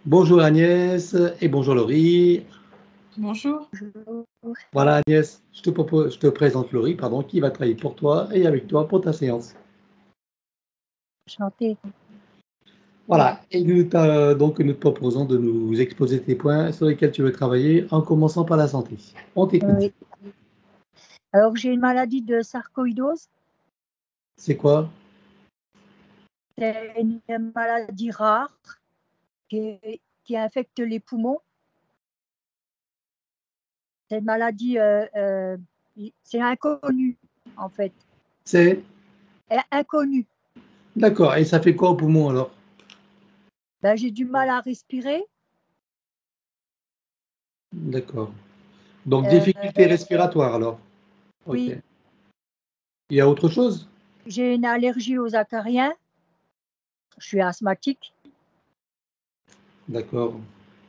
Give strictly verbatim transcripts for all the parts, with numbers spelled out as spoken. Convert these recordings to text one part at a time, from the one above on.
Bonjour Agnès et bonjour Laurie. Bonjour. Voilà Agnès, je te, propose, je te présente Laurie, pardon, qui va travailler pour toi et avec toi pour ta séance. Enchantée. Voilà, et nous, donc, nous te proposons de nous exposer tes points sur lesquels tu veux travailler en commençant par la santé. On t'écoute. Oui. Alors j'ai une maladie de sarcoïdose. C'est quoi? C'est une maladie rare qui, qui infecte les poumons. C'est une maladie, euh, euh, c'est inconnu en fait. C'est inconnu. D'accord, et ça fait quoi au poumon alors? Ben, j'ai du mal à respirer. D'accord. Donc, Euh, difficulté respiratoire alors? Oui. Okay. Il y a autre chose? J'ai une allergie aux acariens. Je suis asthmatique. D'accord.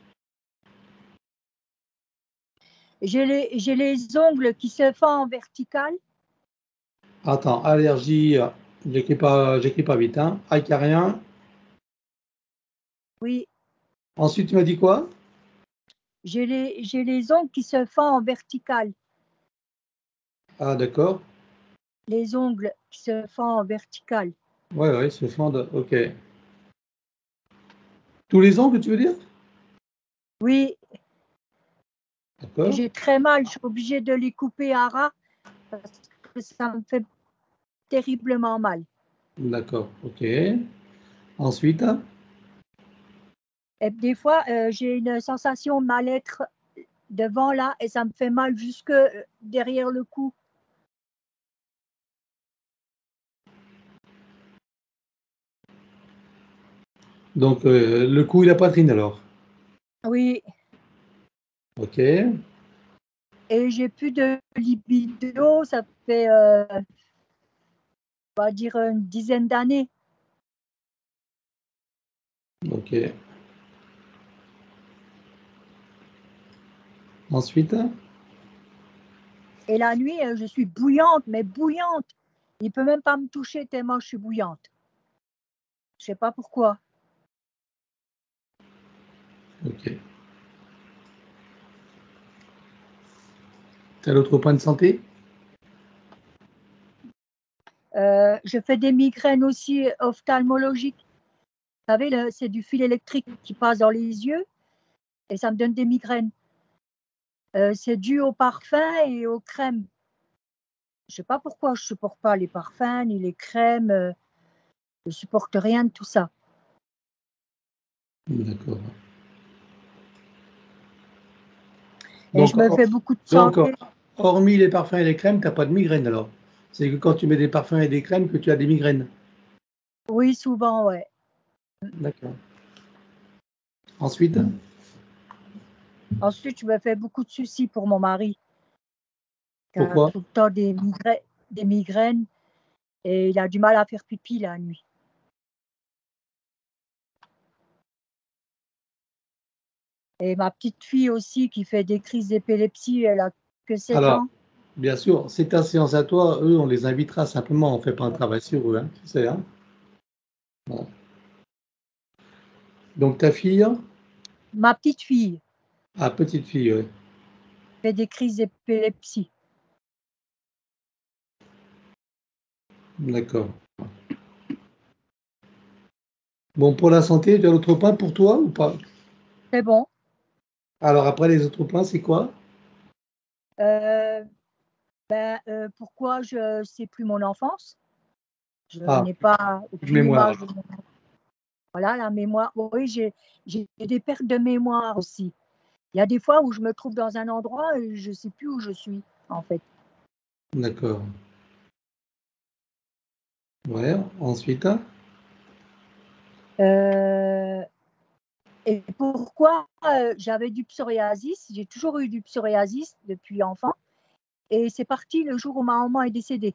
J'ai les, j'ai les ongles qui se font en vertical. Attends, allergie, j'écris pas, j'écris pas vite, hein. Acarien. Oui. Ensuite, tu m'as dit quoi? J'ai les, j'ai les ongles qui se font en vertical. Ah, d'accord. Les ongles qui se font en vertical. Ouais, ouais, se fendent, ok. Tous les ongles, tu veux dire? Oui. D'accord. J'ai très mal, je suis obligée de les couper à ras parce que ça me fait terriblement mal. D'accord, ok. Ensuite? Et des fois, euh, j'ai une sensation de mal-être devant là et ça me fait mal jusque derrière le cou. Donc, euh, le cou et la poitrine alors? Oui. Ok. Et j'ai plus de libido, ça fait, euh, on va dire, une dizaine d'années. Ok. Ensuite? Et la nuit, je suis bouillante, mais bouillante. Il ne peut même pas me toucher tellement je suis bouillante. Je ne sais pas pourquoi. Ok. T'as l'autre point de santé? Euh, je fais des migraines aussi ophtalmologiques. Vous savez, c'est du fil électrique qui passe dans les yeux et ça me donne des migraines. Euh, c'est dû au parfum et aux crèmes. Je ne sais pas pourquoi je ne supporte pas les parfums ni les crèmes. Euh, je ne supporte rien de tout ça. D'accord. Et donc, je me fais beaucoup de santé. Donc, hormis les parfums et les crèmes, tu n'as pas de migraine alors? C'est que quand tu mets des parfums et des crèmes que tu as des migraines? Oui, souvent, ouais. D'accord. Ensuite? Ensuite, je me fais beaucoup de soucis pour mon mari. Pourquoi? Il a tout le temps des migraines, des migraines et il a du mal à faire pipi la nuit. Et ma petite fille aussi qui fait des crises d'épilepsie, elle a que sept Alors, ans. bien sûr, c'est ta séance à toi, eux, on les invitera simplement, on ne fait pas un travail sur eux, hein, tu sais. Hein. Bon. Donc ta fille? Ma petite fille. Ah, petite fille, oui. Fait des crises d'épilepsie. D'accord. Bon, pour la santé, tu as l'autre point pour toi ou pas? C'est bon. Alors après, les autres points, c'est quoi? euh, ben, euh, Pourquoi je ne sais plus mon enfance? Je ah, n'ai pas aucune mémoire. image de mon... Voilà, la mémoire. Oui, j'ai des pertes de mémoire aussi. Il y a des fois où je me trouve dans un endroit et je ne sais plus où je suis, en fait. D'accord. Ouais, ensuite? Euh, et pourquoi euh, j'avais du psoriasis? J'ai toujours eu du psoriasis depuis enfant. Et c'est parti le jour où ma maman est décédée.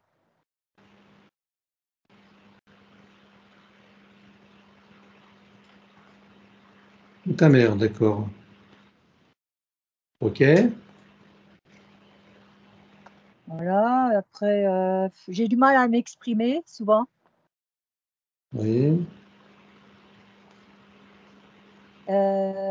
Ta mère, d'accord. Ok. Voilà, après, euh, j'ai du mal à m'exprimer souvent. Oui. Euh,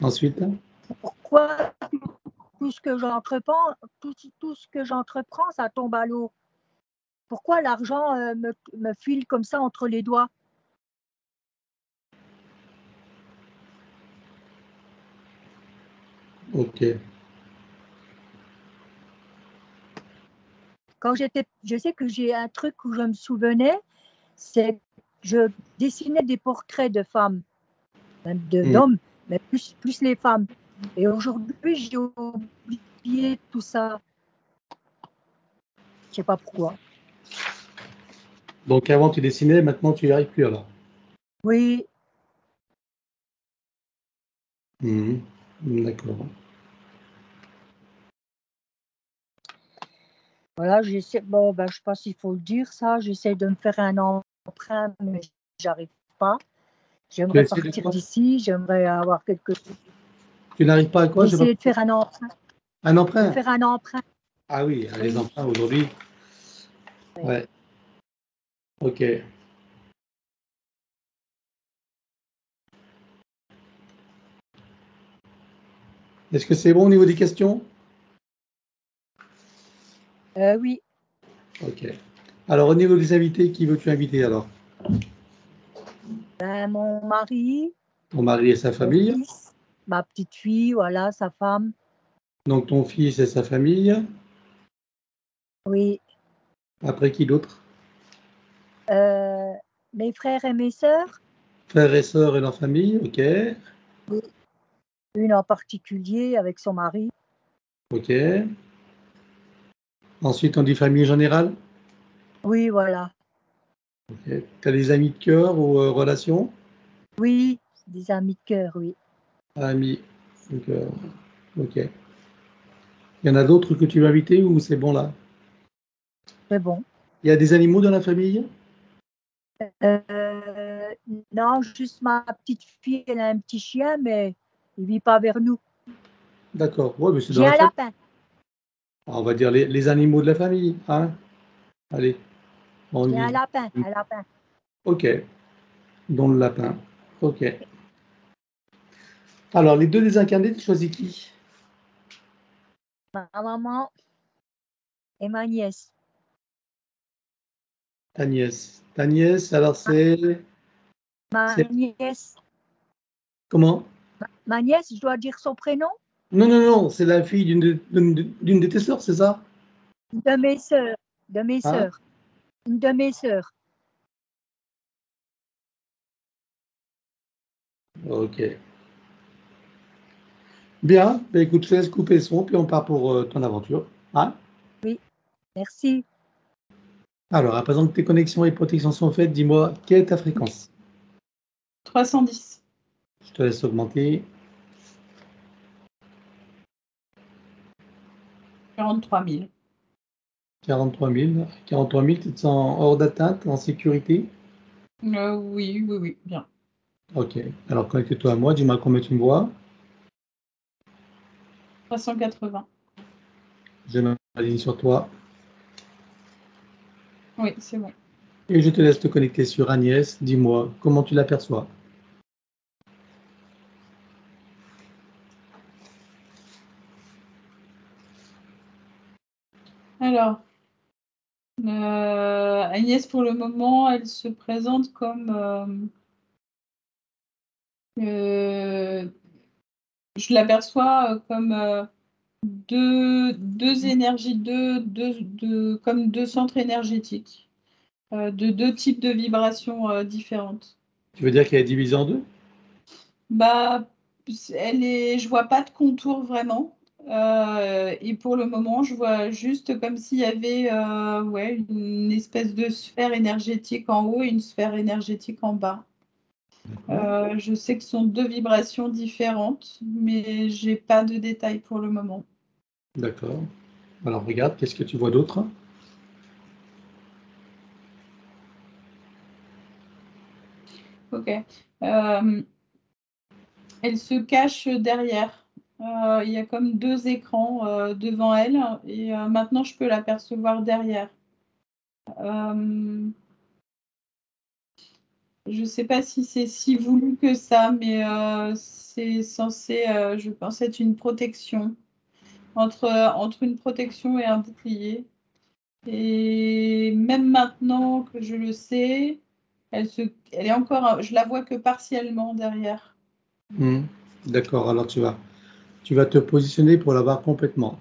Ensuite, Pourquoi tout ce que j'entreprends, tout, tout ce que j'entreprends, ça tombe à l'eau? Pourquoi l'argent euh, me, me file comme ça entre les doigts? ok. Quand j'étais, je sais que j'ai un truc où je me souvenais, c'est je dessinais des portraits de femmes, même de- Hmm. d'hommes, mais plus, plus les femmes. Et aujourd'hui, j'ai oublié tout ça. Je sais pas pourquoi. Donc avant tu dessinais, maintenant tu n'y arrives plus alors. Oui, Hmm. D'accord. voilà, j'essaie. Bon, ben, je sais pas s'il faut le dire ça. J'essaie de me faire un emprunt, mais j'arrive pas. Tu J'aimerais essaies de partir quoi? d'ici. J'aimerais avoir quelque chose. Tu n'arrives pas à quoi? J'ai pas D'essayer de compris. faire un emprunt. Un De emprunt? faire un emprunt. Ah oui, les Oui, emprunts aujourd'hui. oui. Ouais, ok. Est-ce que c'est bon au niveau des questions? Euh, oui. Ok. Alors au niveau des invités, qui veux-tu inviter alors? Ben, mon mari, Ton mari et sa mon famille. fils, ma petite fille, voilà, sa femme. Donc ton fils et sa famille. Oui. Après qui d'autre? Euh, mes frères et mes sœurs. Frères et sœurs et leur famille. Ok. Oui. Une en particulier avec son mari. Ok. Ensuite on dit famille générale. Oui, voilà. Ok. Tu as des amis de cœur ou euh, relations? Oui, des amis de cœur, oui. Amis de cœur. Ok. Il y en a d'autres que tu veux inviter ou c'est bon là? C'est bon. Il y a des animaux dans la famille? Euh, non, juste ma petite fille, elle a un petit chien, mais il vit pas vers nous. D'accord. Ouais, mais c'est dans J'ai la un famille. lapin. On va dire les, les animaux de la famille, hein? Allez, on J'ai un dit. lapin, un lapin. Ok, dont le lapin. Ok. Alors, les deux désincarnés, tu choisis qui? Ma maman et ma nièce. Ta nièce. Ta nièce, alors c'est. Ma c'est- nièce, Comment? ma nièce, je dois dire son prénom? Non, non, non, c'est la fille d'une de, d'une de- d'une de tes sœurs, c'est ça? De mes sœurs, de mes Hein? sœurs, une de mes sœurs. Ok. Bien, bah, écoute, je te laisse couper le son, puis on part pour euh, ton aventure. Hein? Oui, merci. Alors, à présent que tes connexions et protections sont faites, dis-moi, quelle est ta fréquence? trois cent dix. Je te laisse augmenter. quarante-trois mille. quarante-trois mille. quarante-trois mille, tu te sens hors d'atteinte, en sécurité? Euh, oui, oui, oui, bien. Ok. Alors, connecte-toi à moi, dis-moi combien tu me vois. trois cent quatre-vingts. Je mets ma ligne sur toi. Oui, c'est bon. Et je te laisse te connecter sur Agnès. Dis-moi comment tu l'aperçois. Alors, euh, Agnès, pour le moment, elle se présente comme... euh, euh, je l'aperçois comme euh, deux, deux énergies, deux, deux, deux- comme deux centres énergétiques, euh, de deux types de vibrations euh, différentes. Tu veux dire qu'elle est divisée en deux? Bah, elle est, je vois pas de contour vraiment. Euh, et pour le moment, je vois juste comme s'il y avait euh, ouais, une espèce de sphère énergétique en haut et une sphère énergétique en bas. Euh, je sais que ce sont deux vibrations différentes, mais j'ai pas de détails pour le moment. D'accord. Alors regarde, qu'est-ce que tu vois d'autre? Ok. Euh, elle se cache derrière. Euh, il y a comme deux écrans euh, devant elle et euh, maintenant je peux l'apercevoir derrière. Euh, je ne sais pas si c'est si voulu que ça, mais euh, c'est censé, euh, je pense, être une protection. Entre, entre une protection et un bouclier. Et même maintenant que je le sais, elle, se, elle est encore, je la vois que partiellement derrière. Mmh. D'accord, alors tu vas, tu vas te positionner pour la voir complètement.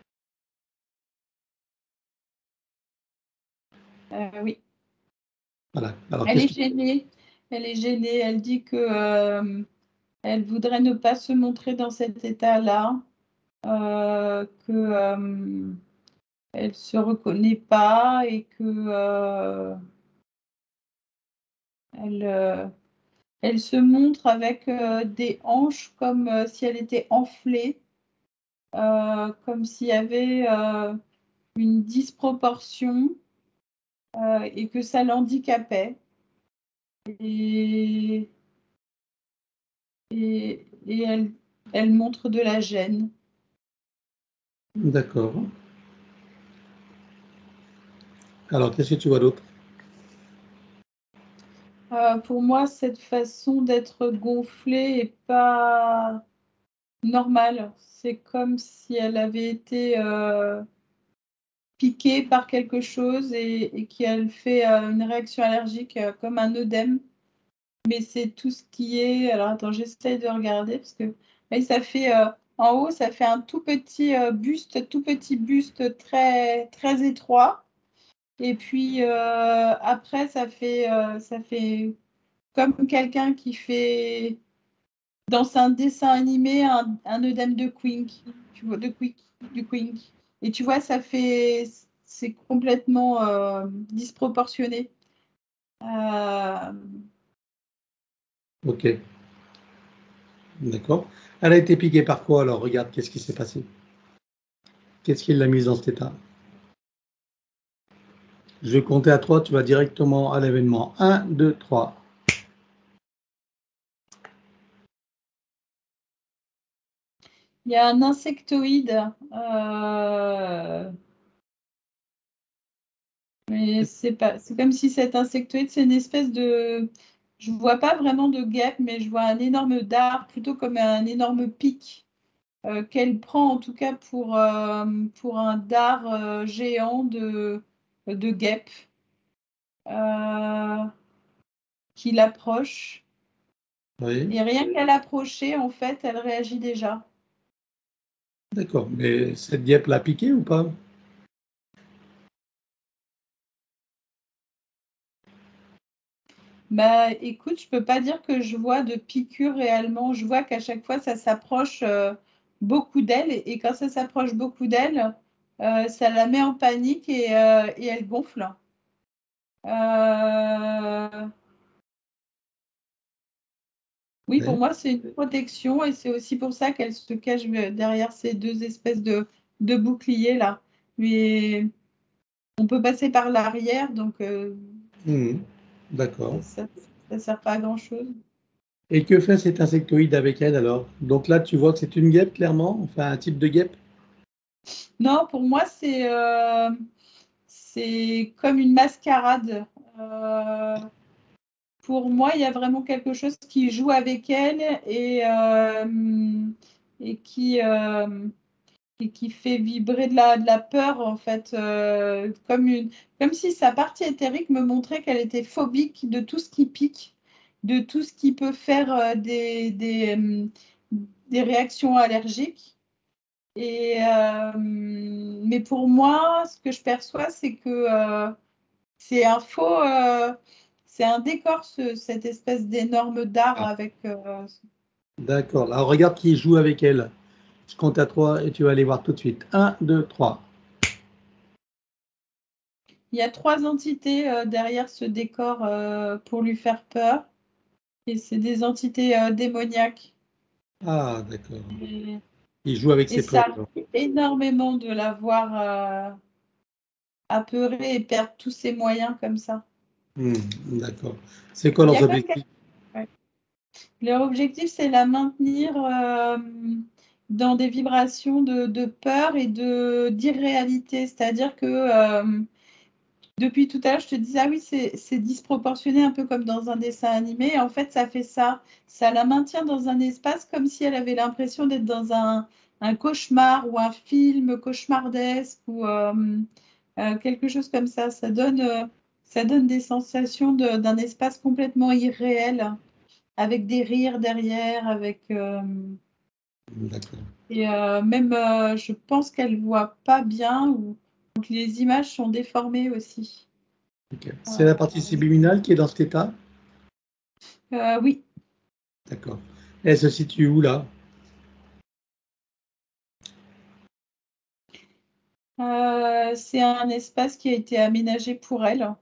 Euh, oui. Voilà. Alors, Elle qu'est-ce est que... gênée. Elle est gênée. Elle dit que euh, elle voudrait ne pas se montrer dans cet état-là, euh, que euh, elle se reconnaît pas et que euh, elle, euh, elle se montre avec euh, des hanches comme euh, si elle était enflée, euh, comme s'il y avait euh, une disproportion euh, et que ça l'handicapait. Et, et, et elle, elle montre de la gêne. D'accord. Alors, qu'est-ce que tu vois d'autre? Euh, pour moi, cette façon d'être gonflée n'est pas normale. C'est comme si elle avait été euh, piquée par quelque chose et, et qu'elle fait euh, une réaction allergique euh, comme un œdème. Mais c'est tout ce qui est. Alors attends, j'essaye de regarder parce que là, ça fait euh, en haut, ça fait un tout petit euh, buste, tout petit buste très très étroit. Et puis euh, après, ça fait euh, ça fait comme quelqu'un qui fait dans un dessin animé un, un œdème de Quink, tu vois, de Quick, du Quink. Et tu vois, ça fait c'est complètement euh, disproportionné. Euh, Ok. D'accord. Elle a été piquée par quoi alors? Regarde, qu'est-ce qui s'est passé? Qu'est-ce qui l'a mise dans cet état? Je vais compter à trois, tu vas directement à l'événement. Un, deux, trois. Il y a un insectoïde, euh, mais c'est pas, c'est comme si cet insectoïde, c'est une espèce de, je vois pas vraiment de guêpe, mais je vois un énorme dard, plutôt comme un énorme pic euh, qu'elle prend en tout cas pour, euh, pour un dard euh, géant de, de guêpe euh, qui l'approche. Oui. Et rien qu'à l'approcher, en fait, elle réagit déjà. D'accord. Mais cette guêpe l'a piqué ou pas? Bah, écoute, je peux pas dire que je vois de piqûres réellement. Je vois qu'à chaque fois, ça s'approche euh, beaucoup d'elle. Et, et quand ça s'approche beaucoup d'elle, euh, ça la met en panique et, euh, et elle gonfle. Euh, Oui, pour Oui. moi, c'est une protection et c'est aussi pour ça qu'elle se cache derrière ces deux espèces de, de boucliers là. Mais on peut passer par l'arrière, donc euh, Mmh. D'accord. ça ne sert pas à grand-chose. Et que fait cet insectoïde avec elle alors? Donc là, tu vois que c'est une guêpe clairement, enfin un type de guêpe? Non, pour moi, c'est euh, c'est comme une mascarade. Euh, pour moi, il y a vraiment quelque chose qui joue avec elle et, euh, et qui, euh, et qui fait vibrer de la, de la peur, en fait, euh, comme, une, comme si sa partie éthérique me montrait qu'elle était phobique de tout ce qui pique, de tout ce qui peut faire euh, des, des, euh, des réactions allergiques. Et, euh, mais pour moi, ce que je perçois, c'est que euh, c'est un faux, euh, c'est un décor, ce- cette espèce d'énorme dard Ah. avec. euh, D'accord. Alors regarde qui joue avec elle. Je compte à trois et tu vas aller voir tout de suite. Un, deux, trois. Il y a trois entités euh, derrière ce décor euh, pour lui faire peur. Et c'est des entités euh, démoniaques. Ah, d'accord. Et, Il joue avec et ses peurs. ça arrive énormément de la voir euh, apeurée et perdre tous ses moyens comme ça. Hmm, d'accord. C'est quoi Il y leurs a comme objectifs? ouais. Leur objectif, c'est la maintenir euh, dans des vibrations de, de peur et de d'irréalité. C'est-à-dire que euh, depuis tout à l'heure, je te disais, ah oui, c'est disproportionné, un peu comme dans un dessin animé. Et en fait, ça fait ça. Ça la maintient dans un espace comme si elle avait l'impression d'être dans un, un cauchemar ou un film cauchemardesque ou euh, euh, quelque chose comme ça. Ça donne, euh, ça donne des sensations d'un espace complètement irréel, avec des rires derrière, avec... Euh, D'accord. et euh, même, euh, je pense qu'elle voit pas bien, ou donc les images sont déformées aussi. Okay. C'est la partie subliminale qui est dans cet état? Euh, oui. D'accord. Elle se situe où là? Euh, c'est un espace qui a été aménagé pour elle, euh,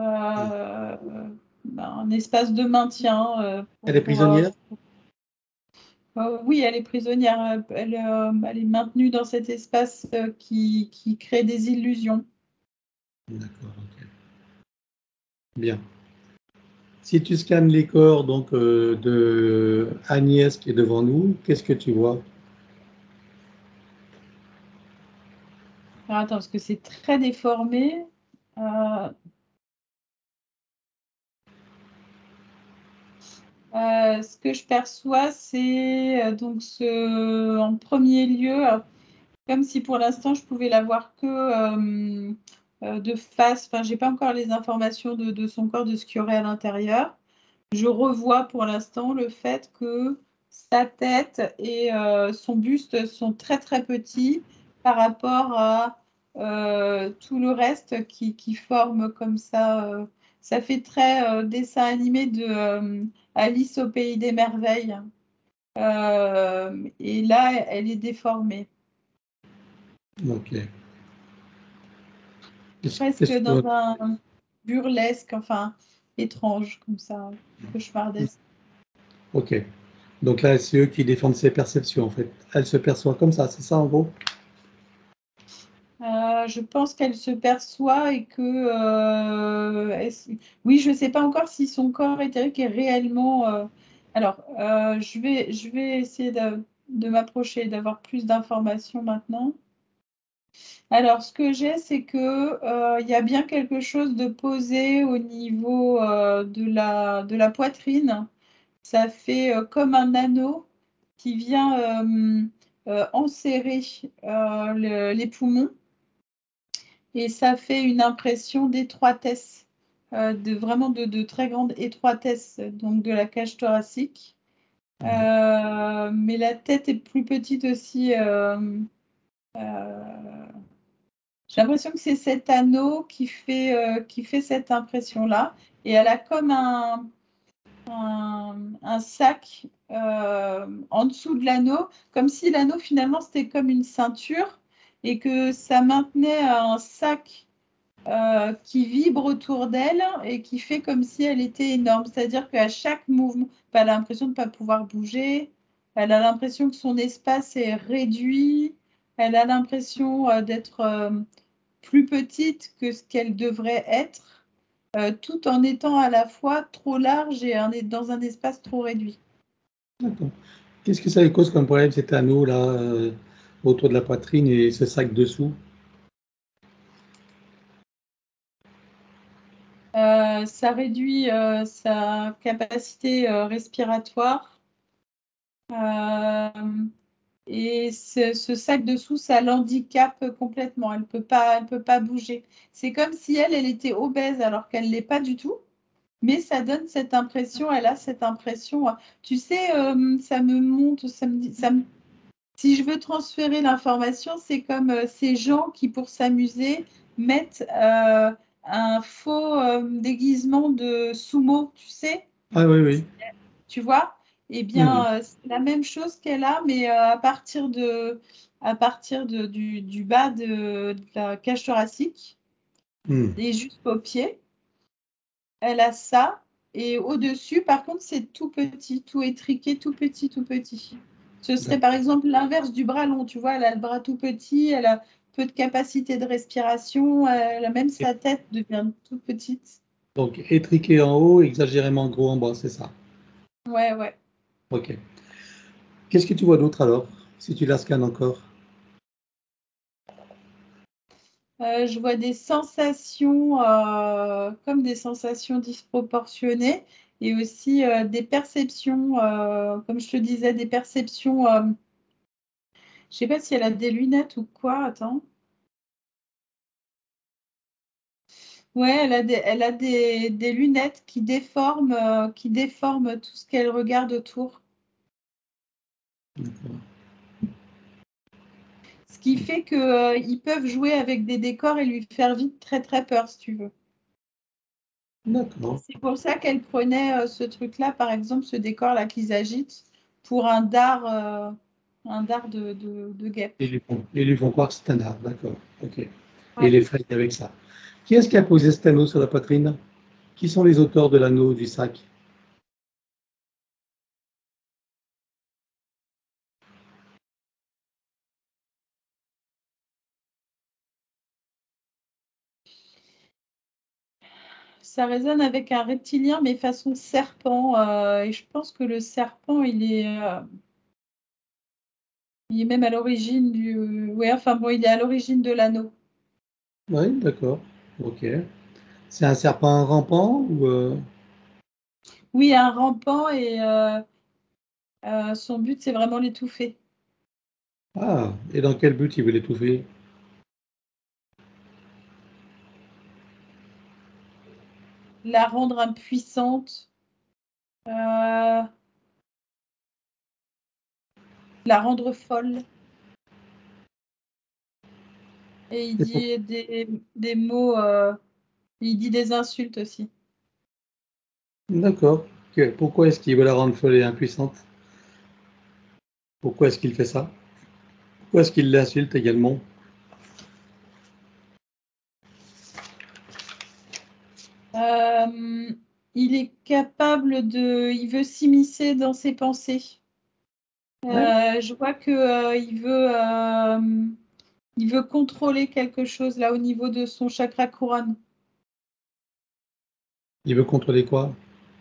Mmh. un espace de maintien. Euh, pour, Elle est prisonnière? euh, oui, elle est prisonnière. Elle, euh, elle est maintenue dans cet espace euh, qui, qui crée des illusions. D'accord, ok. Bien. Si tu scannes les corps donc euh, de Agnès qui est devant nous, qu'est-ce que tu vois? Alors, attends, parce que c'est très déformé. Euh, euh, ce que je perçois, c'est euh, donc ce, en premier lieu, euh, comme si pour l'instant je pouvais la voir que euh, euh, de face. Enfin, j'ai pas encore les informations de, de son corps, de ce qu'il y aurait à l'intérieur. Je revois pour l'instant le fait que sa tête et euh, son buste sont très très petits par rapport à euh, tout le reste qui, qui forme comme ça. Euh, ça fait très euh, dessin animé de euh, Alice au pays des merveilles. Euh, et là, elle est déformée. Ok. Qu'est-ce Presque qu'est-ce dans que... un burlesque, enfin étrange comme ça, cauchemardesque. Ok. Donc là, c'est eux qui défendent ses perceptions en fait. Elle se perçoit comme ça, c'est ça en gros? Euh, je pense qu'elle se perçoit et que, euh, est-ce- oui, je ne sais pas encore si son corps éthérique est réellement. euh, Alors, euh, je vais, je vais essayer de, de m'approcher, d'avoir plus d'informations maintenant. Alors, ce que j'ai, c'est que euh, il y a bien quelque chose de posé au niveau euh, de la, de la poitrine. Ça fait euh, comme un anneau qui vient euh, euh, enserrer euh, le- les poumons. Et ça fait une impression d'étroitesse, euh, de vraiment de, de très grande étroitesse donc de la cage thoracique. Euh, mais la tête est plus petite aussi. Euh, euh, j'ai l'impression que c'est cet anneau qui fait, euh, qui fait cette impression-là. Et elle a comme un, un, un sac euh, en dessous de l'anneau, comme si l'anneau finalement c'était comme une ceinture et que ça maintenait un sac euh, qui vibre autour d'elle et qui fait comme si elle était énorme. C'est-à-dire qu'à chaque mouvement, elle a l'impression de ne pas pouvoir bouger, elle a l'impression que son espace est réduit, elle a l'impression euh, d'être euh, plus petite que ce qu'elle devrait être, euh, tout en étant à la fois trop large et un, dans un espace trop réduit. D'accord. Qu'est-ce que ça lui cause comme problème cet anneau là euh, autour de la poitrine et ce sac dessous? Euh, ça réduit euh, sa capacité euh, respiratoire. Euh, Et ce, ce sac dessous, ça l'handicape complètement. Elle ne peut pas, elle peut pas bouger. C'est comme si elle, elle était obèse alors qu'elle ne l'est pas du tout. Mais ça donne cette impression, elle a cette impression. Tu sais, euh, ça me monte, ça me dit, ça me- si je veux transférer l'information, c'est comme euh, ces gens qui, pour s'amuser, mettent euh, un faux euh, déguisement de sumo, tu sais? Ah oui, oui. Tu vois? Eh Hmm. bien, euh, c'est la même chose qu'elle a, mais euh, à partir de, à partir de, du, du bas de, de la cage thoracique Hmm. et jusqu'au pied. Elle a ça. Et au-dessus, par contre, c'est tout petit, tout étriqué, tout petit, tout petit. Ce serait par D'accord. exemple l'inverse du bras long. Tu vois, elle a le bras tout petit, elle a peu de capacité de respiration, elle a même sa tête devient toute petite. Donc étriqué en haut, exagérément gros en bas, c'est ça. Ouais, ouais. Ok. Qu'est-ce que tu vois d'autre alors, si tu la scannes encore? Euh, je vois des sensations, euh, comme des sensations disproportionnées et aussi euh, des perceptions, euh, comme je te disais, des perceptions. Euh, je sais pas si elle a des lunettes ou quoi. Attends. Ouais, elle a des, elle a des, des lunettes qui déforment, euh, qui déforment tout ce qu'elle regarde autour. D'accord. Ce qui fait qu'ils euh, peuvent jouer avec des décors et lui faire vite très très peur, si tu veux. D'accord. C'est pour ça qu'elle prenait euh, ce truc-là, par exemple, ce décor-là qu'ils agitent, pour un dard, euh, un dard de, de, de guêpe. Ils lui font, ils lui font croire que c'est un arbre, d'accord. Ok. Et Ouais. il effraie avec ça. Qui est-ce qui a posé cet anneau sur la poitrine? Qui sont les auteurs de l'anneau du sac? Ça résonne avec un reptilien, mais façon serpent. Euh, et je pense que le serpent, il est, euh, il est même à l'origine du. Ouais, enfin bon, il est à l'origine de l'anneau. Oui, d'accord. Ok. C'est un serpent rampant ou euh, Oui, un rampant et euh, euh, son but, c'est vraiment l'étouffer. Ah, et dans quel but il veut l'étouffer? La rendre impuissante. Euh, la rendre folle. Et il dit des, des mots, euh, il dit des insultes aussi. D'accord. Ok. Pourquoi est-ce qu'il veut la rendre folle et impuissante? Pourquoi est-ce qu'il fait ça? Pourquoi est-ce qu'il l'insulte également? Euh, il est capable de, il veut s'immiscer dans ses pensées. Ouais. Euh, je vois que euh, il veut, euh, il veut contrôler quelque chose là au niveau de son chakra couronne. Il veut contrôler quoi?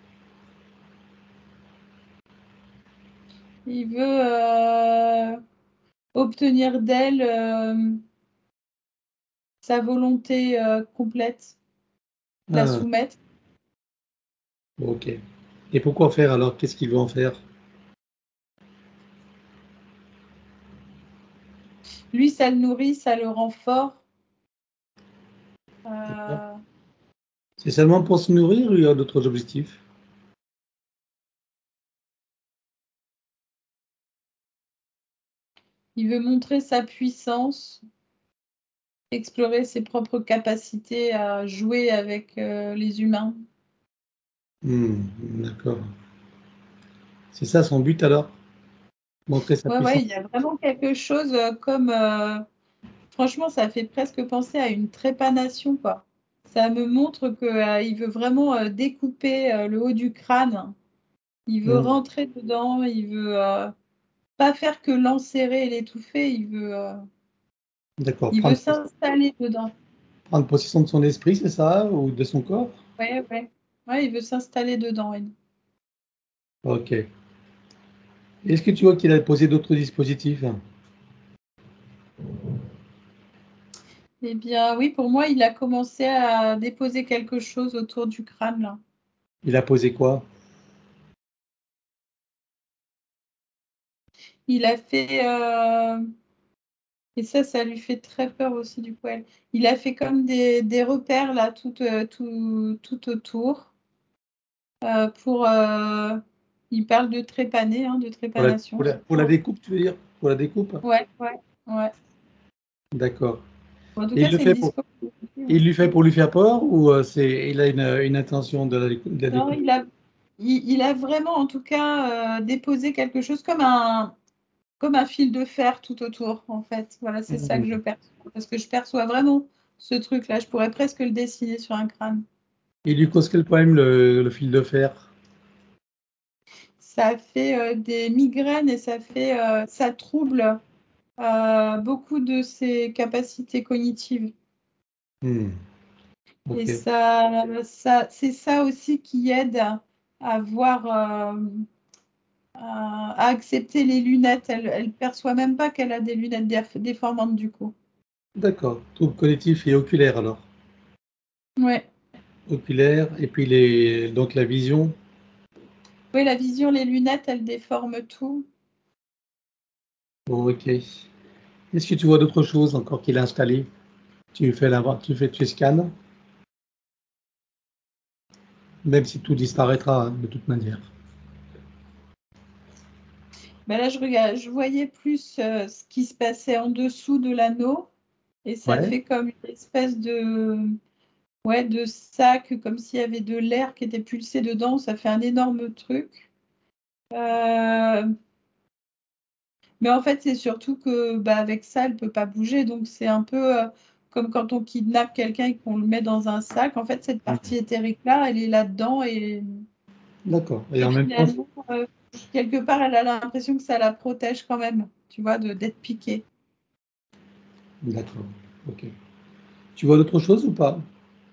Il veut euh, obtenir d'elle euh, sa volonté euh, complète, la Ah, soumettre. ok. Et pourquoi faire alors? Qu'est-ce qu'il veut en faire? Lui, ça le nourrit, ça le rend fort. Euh, C'est seulement pour se nourrir ou il y a d'autres objectifs? il veut montrer sa puissance, explorer ses propres capacités à jouer avec euh, les humains. Hmm, d'accord. C'est ça son but alors? Montrer sa Ouais, ouais, puissance? il y a vraiment quelque chose euh, comme. euh, franchement, ça fait presque penser à une trépanation, quoi. Ça me montre qu'il veut vraiment euh, découper euh, le haut du crâne. Il veut Hmm, rentrer dedans. Il veut euh, pas faire que l'enserrer et l'étouffer. Il veut, euh, d'accord. il veut Prendre, s'installer dedans. prendre possession de son esprit, c'est ça? Ou de son corps? Ouais, ouais. Ouais, il veut s'installer dedans. oui. Ok. Est-ce que tu vois qu'il a posé d'autres dispositifs? Eh bien, oui, pour moi, il a commencé à déposer quelque chose autour du crâne, là. Il a posé quoi? Il a fait, euh, et ça, ça lui fait très peur aussi, du coup. elle. Il a fait comme des, des repères, là, tout, euh, tout, tout autour. euh, pour, euh, il parle de trépaner, hein, de Pour la, trépanation. pour la- pour la découpe, tu veux dire? Pour la découpe? Ouais, ouais, ouais. D'accord. En tout Et cas, il le c'est une fait pour, discours. il lui fait pour lui faire peur ou euh, c'est, il a une, une intention de la, décou- de la Non, découpe? il a, il, il a vraiment, en tout cas, euh, déposé quelque chose comme un, comme un fil de fer tout autour, en fait. Voilà, c'est ça que je Hmm. perçois. Parce que je perçois vraiment ce truc-là. Je pourrais presque le dessiner sur un crâne. Il lui cause quel problème le, le fil de fer? Ça fait euh, des migraines et ça fait, euh, ça trouble euh, beaucoup de ses capacités cognitives. Hmm. Et Ok. ça, ça, c'est ça aussi qui aide à, à voir, euh, à, à accepter les lunettes. Elle, elle perçoit même pas qu'elle a des lunettes déf- déformantes du coup. D'accord. Trouble cognitif et oculaire alors. Ouais. Oculaire et puis les donc la vision. Oui, la vision, les lunettes, elles déforment tout. Ok. Est-ce que tu vois d'autres choses encore qu'il a installées? Tu fais la tu fais tu scannes? Même si tout disparaîtra, hein, de toute manière. Ben là, je regarde, je voyais plus euh, ce qui se passait en dessous de l'anneau, et ça Ouais. fait comme une espèce de, ouais, de sac, comme s'il y avait de l'air qui était pulsé dedans. Ça fait un énorme truc. Euh, Mais en fait, c'est surtout que, bah, avec ça, elle peut pas bouger. Donc, c'est un peu euh, comme quand on kidnappe quelqu'un et qu'on le met dans un sac. En fait, cette partie éthérique-là, elle est là-dedans, et, D'accord. Et et en même temps, finalement, euh, quelque part, elle a l'impression que ça la protège quand même, tu vois, de d'être piquée. d'accord. Ok. Tu vois d'autres choses ou pas?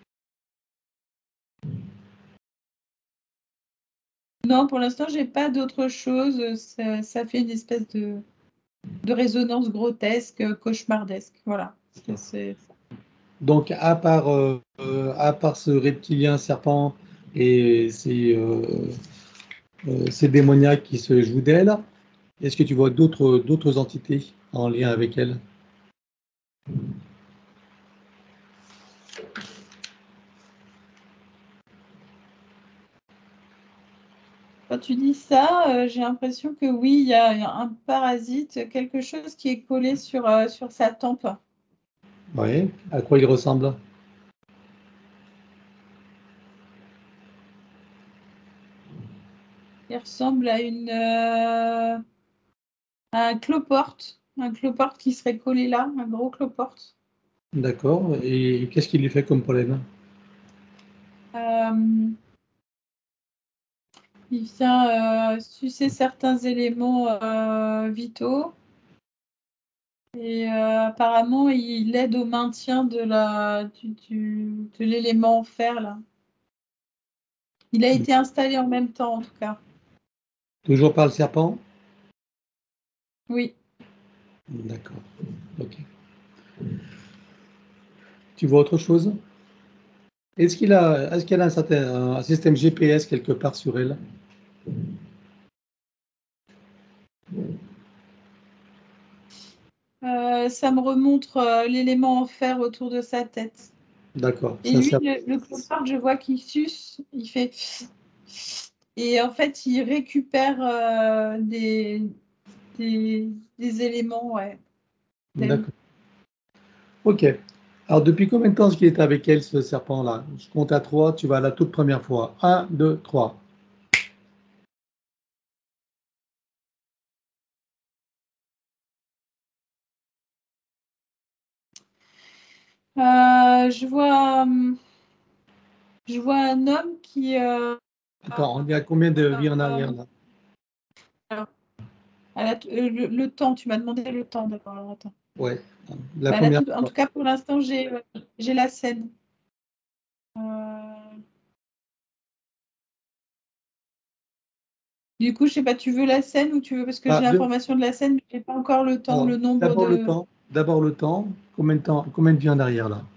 Non, pour l'instant, j'ai pas d'autre chose. Ça, ça fait une espèce de, de résonance grotesque, cauchemardesque. Voilà. C'est, c'est- Donc, à part, euh, euh, à part ce reptilien serpent et ces, euh, euh, ces démoniaques qui se jouent d'elle, est-ce que tu vois d'autres d'autres entités en lien avec elle? Quand tu dis ça, euh, j'ai l'impression que oui, il y a un parasite, quelque chose qui est collé sur, euh, sur sa tempe. Oui. À quoi il ressemble? Il ressemble à une, euh, à un cloporte, un cloporte qui serait collé là, un gros cloporte. D'accord. Et qu'est-ce qui lui fait comme problème? Euh, il vient euh, sucer certains éléments euh, vitaux, et euh, apparemment il aide au maintien de la, du, du- de l'élément en fer là. Il a été installé en même temps en tout cas. Toujours par le serpent? Oui. D'accord. Ok. Tu vois autre chose? Est-ce qu'il a, est-ce qu'elle a un certain, un système G P S quelque part sur elle? Euh, ça me remontre euh, l'élément en fer autour de sa tête. D'accord. Et Ça lui, sert. le, le clopard, je vois qu'il suce, il fait... Et en fait, il récupère euh, des, des, des éléments, ouais. Des- D'accord. Ok. Alors, depuis combien de temps est-ce qu'il est avec elle, ce serpent-là? Je compte à trois, tu vas la toute première fois. Un, deux, trois. Euh, je vois, hum, je vois un homme qui... euh, Attends, on est à combien de vies en arrière euh, là? alors, à la- euh, le, le temps, tu m'as demandé le temps d'abord. Alors, attends. Ouais, la Bah, la première toute- en fois. tout cas, pour l'instant, j'ai euh, j'ai la scène. Euh, Du coup, je sais pas, tu veux la scène ou tu veux, parce que Ah, j'ai deux. l'information de la scène, mais j'ai pas encore le temps, Alors, le nombre d'abord le de. temps. D'abord le temps. Combien de temps, combien de vies en arrière là?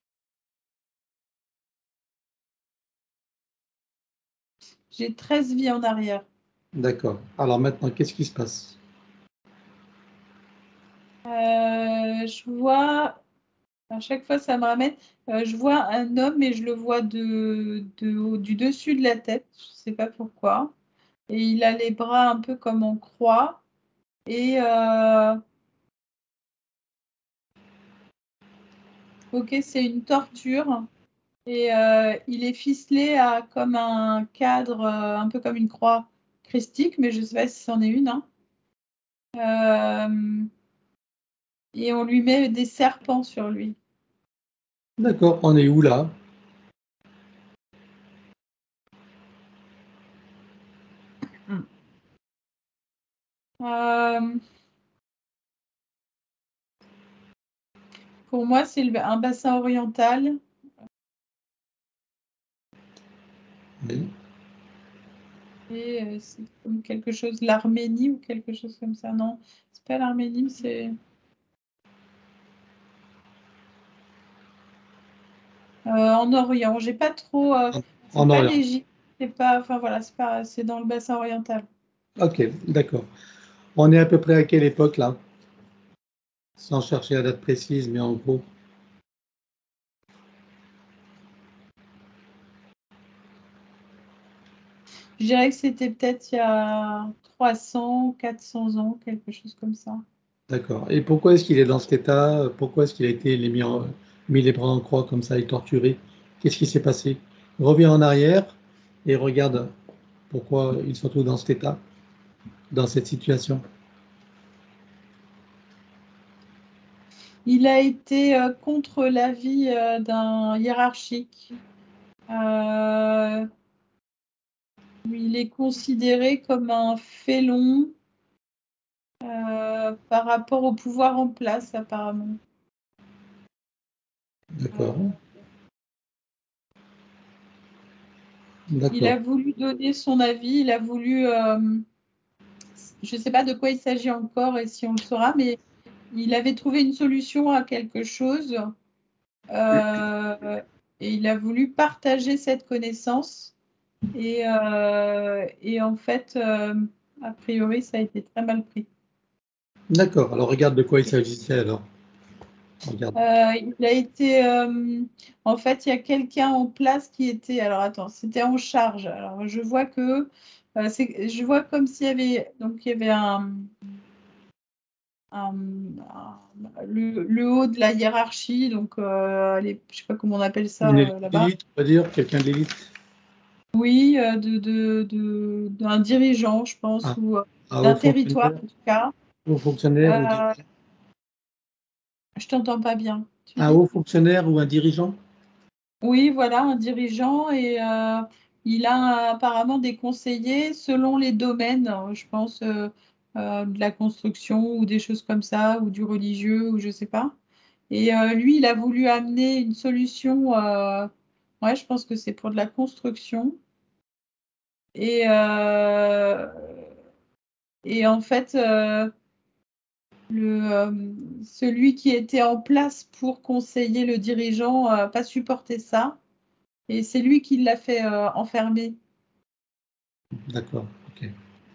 J'ai treize vies en arrière. D'accord. Alors maintenant, qu'est-ce qui se passe? Euh, je vois, à chaque fois, ça me ramène. Euh, je vois un homme, mais je le vois de, de- du dessus de la tête, je sais pas pourquoi. Et il a les bras un peu comme en croix. Et euh, ok, c'est une torture. Et euh, il est ficelé à comme un cadre, euh, un peu comme une croix christique, mais je ne sais pas si c'en est une, hein. Euh, et on lui met des serpents sur lui. D'accord, on est où là? Euh, pour moi, c'est le- un bassin oriental. Oui. Et euh, c'est comme quelque chose, l'Arménie ou quelque chose comme ça. Non, c'est pas l'Arménie, c'est. en Orient. J'ai pas trop. Euh, En, c'est en pas Orient. l'Égypte, c'est pas. Enfin voilà, c'est pas. C'est dans le bassin oriental. Ok, d'accord. On est à peu près à quelle époque là? Sans chercher la date précise, mais en gros. Je dirais que c'était peut-être il y a trois cents, quatre cents ans, quelque chose comme ça. D'accord. Et pourquoi est-ce qu'il est dans cet état? Pourquoi est-ce qu'il a été mis, en- mis les bras en croix comme ça et torturé? Qu'est-ce qui s'est passé? Reviens en arrière et regarde pourquoi il se retrouve dans cet état, dans cette situation. Il a été euh, contre l'avis euh, d'un hiérarchique. Euh, il est considéré comme un félon euh, par rapport au pouvoir en place, apparemment. D'accord. Il a D'accord. voulu donner son avis, il a voulu, euh, je ne sais pas de quoi il s'agit encore et si on le saura, mais il avait trouvé une solution à quelque chose euh, et il a voulu partager cette connaissance. Et, euh, et en fait, euh, a priori, ça a été très mal pris. D'accord. Alors regarde de quoi il s'agissait alors. Regarde. Euh, il a été, euh, en fait, il y a quelqu'un en place qui était, alors attends, c'était en charge. Alors je vois que, euh, c'est, je vois comme s'il y avait, donc il y avait un, un- un- le, le haut de la hiérarchie, donc euh, les, je sais pas comment on appelle ça Une euh, là-bas. élite, on va dire, quelqu'un d'élite. Oui, euh, de, de, de- d'un dirigeant, je pense, Ah, ou euh, un haut d'un territoire fonctionnaire, en tout cas. haut fonctionnaire ou Euh, dirigeant. je t'entends pas bien. Tu Un dis? haut fonctionnaire ou un dirigeant? Oui, voilà, un dirigeant et euh, il a apparemment des conseillers selon les domaines, hein, je pense, euh, euh, de la construction ou des choses comme ça, ou du religieux, ou je sais pas. Et euh, lui, il a voulu amener une solution, euh, ouais, je pense que c'est pour de la construction. Et, euh, et en fait, euh, le, euh, celui qui était en place pour conseiller le dirigeant n'a pas supporté ça. Et c'est lui qui l'a fait euh, enfermer. D'accord. Ok.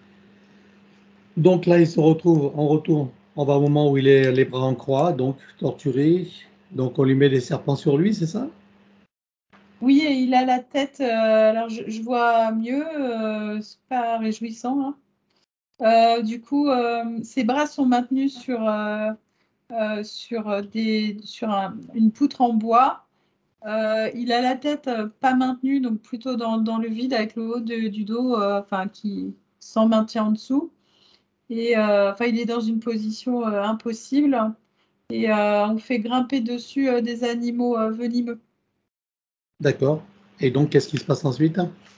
Donc là, il se retrouve, on retourne, on va au moment où il est les bras en croix, donc torturé. Donc on lui met des serpents sur lui, c'est ça? Oui, et il a la tête. Euh, alors, je, je vois mieux. Euh, c'est pas réjouissant, hein. Euh, du coup, euh, ses bras sont maintenus sur, euh, euh, sur, des, sur un- une poutre en bois. Euh, il a la tête euh, pas maintenue, donc plutôt dans, dans le vide avec le haut de- du dos, euh, enfin qui sans maintien en dessous. Et euh, enfin, il est dans une position euh, impossible. Et euh, on fait grimper dessus euh, des animaux euh, venimeux. D'accord. Et donc, qu'est-ce qui se passe ensuite?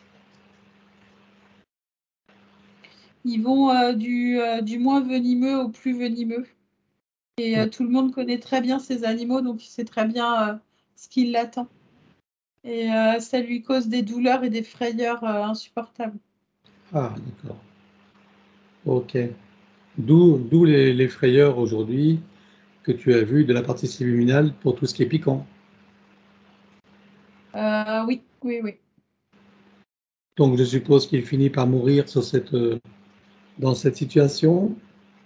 Ils vont euh, du, euh, du moins venimeux au plus venimeux. Et euh, tout le monde connaît très bien ces animaux, donc il sait très bien euh, ce qui l'attend. Et euh, ça lui cause des douleurs et des frayeurs euh, insupportables. Ah, d'accord. Ok. D'où, d'où les, les frayeurs aujourd'hui que tu as vues de la partie subliminale pour tout ce qui est piquant. Euh, oui, oui, oui. Donc, je suppose qu'il finit par mourir sur cette, euh, dans cette situation.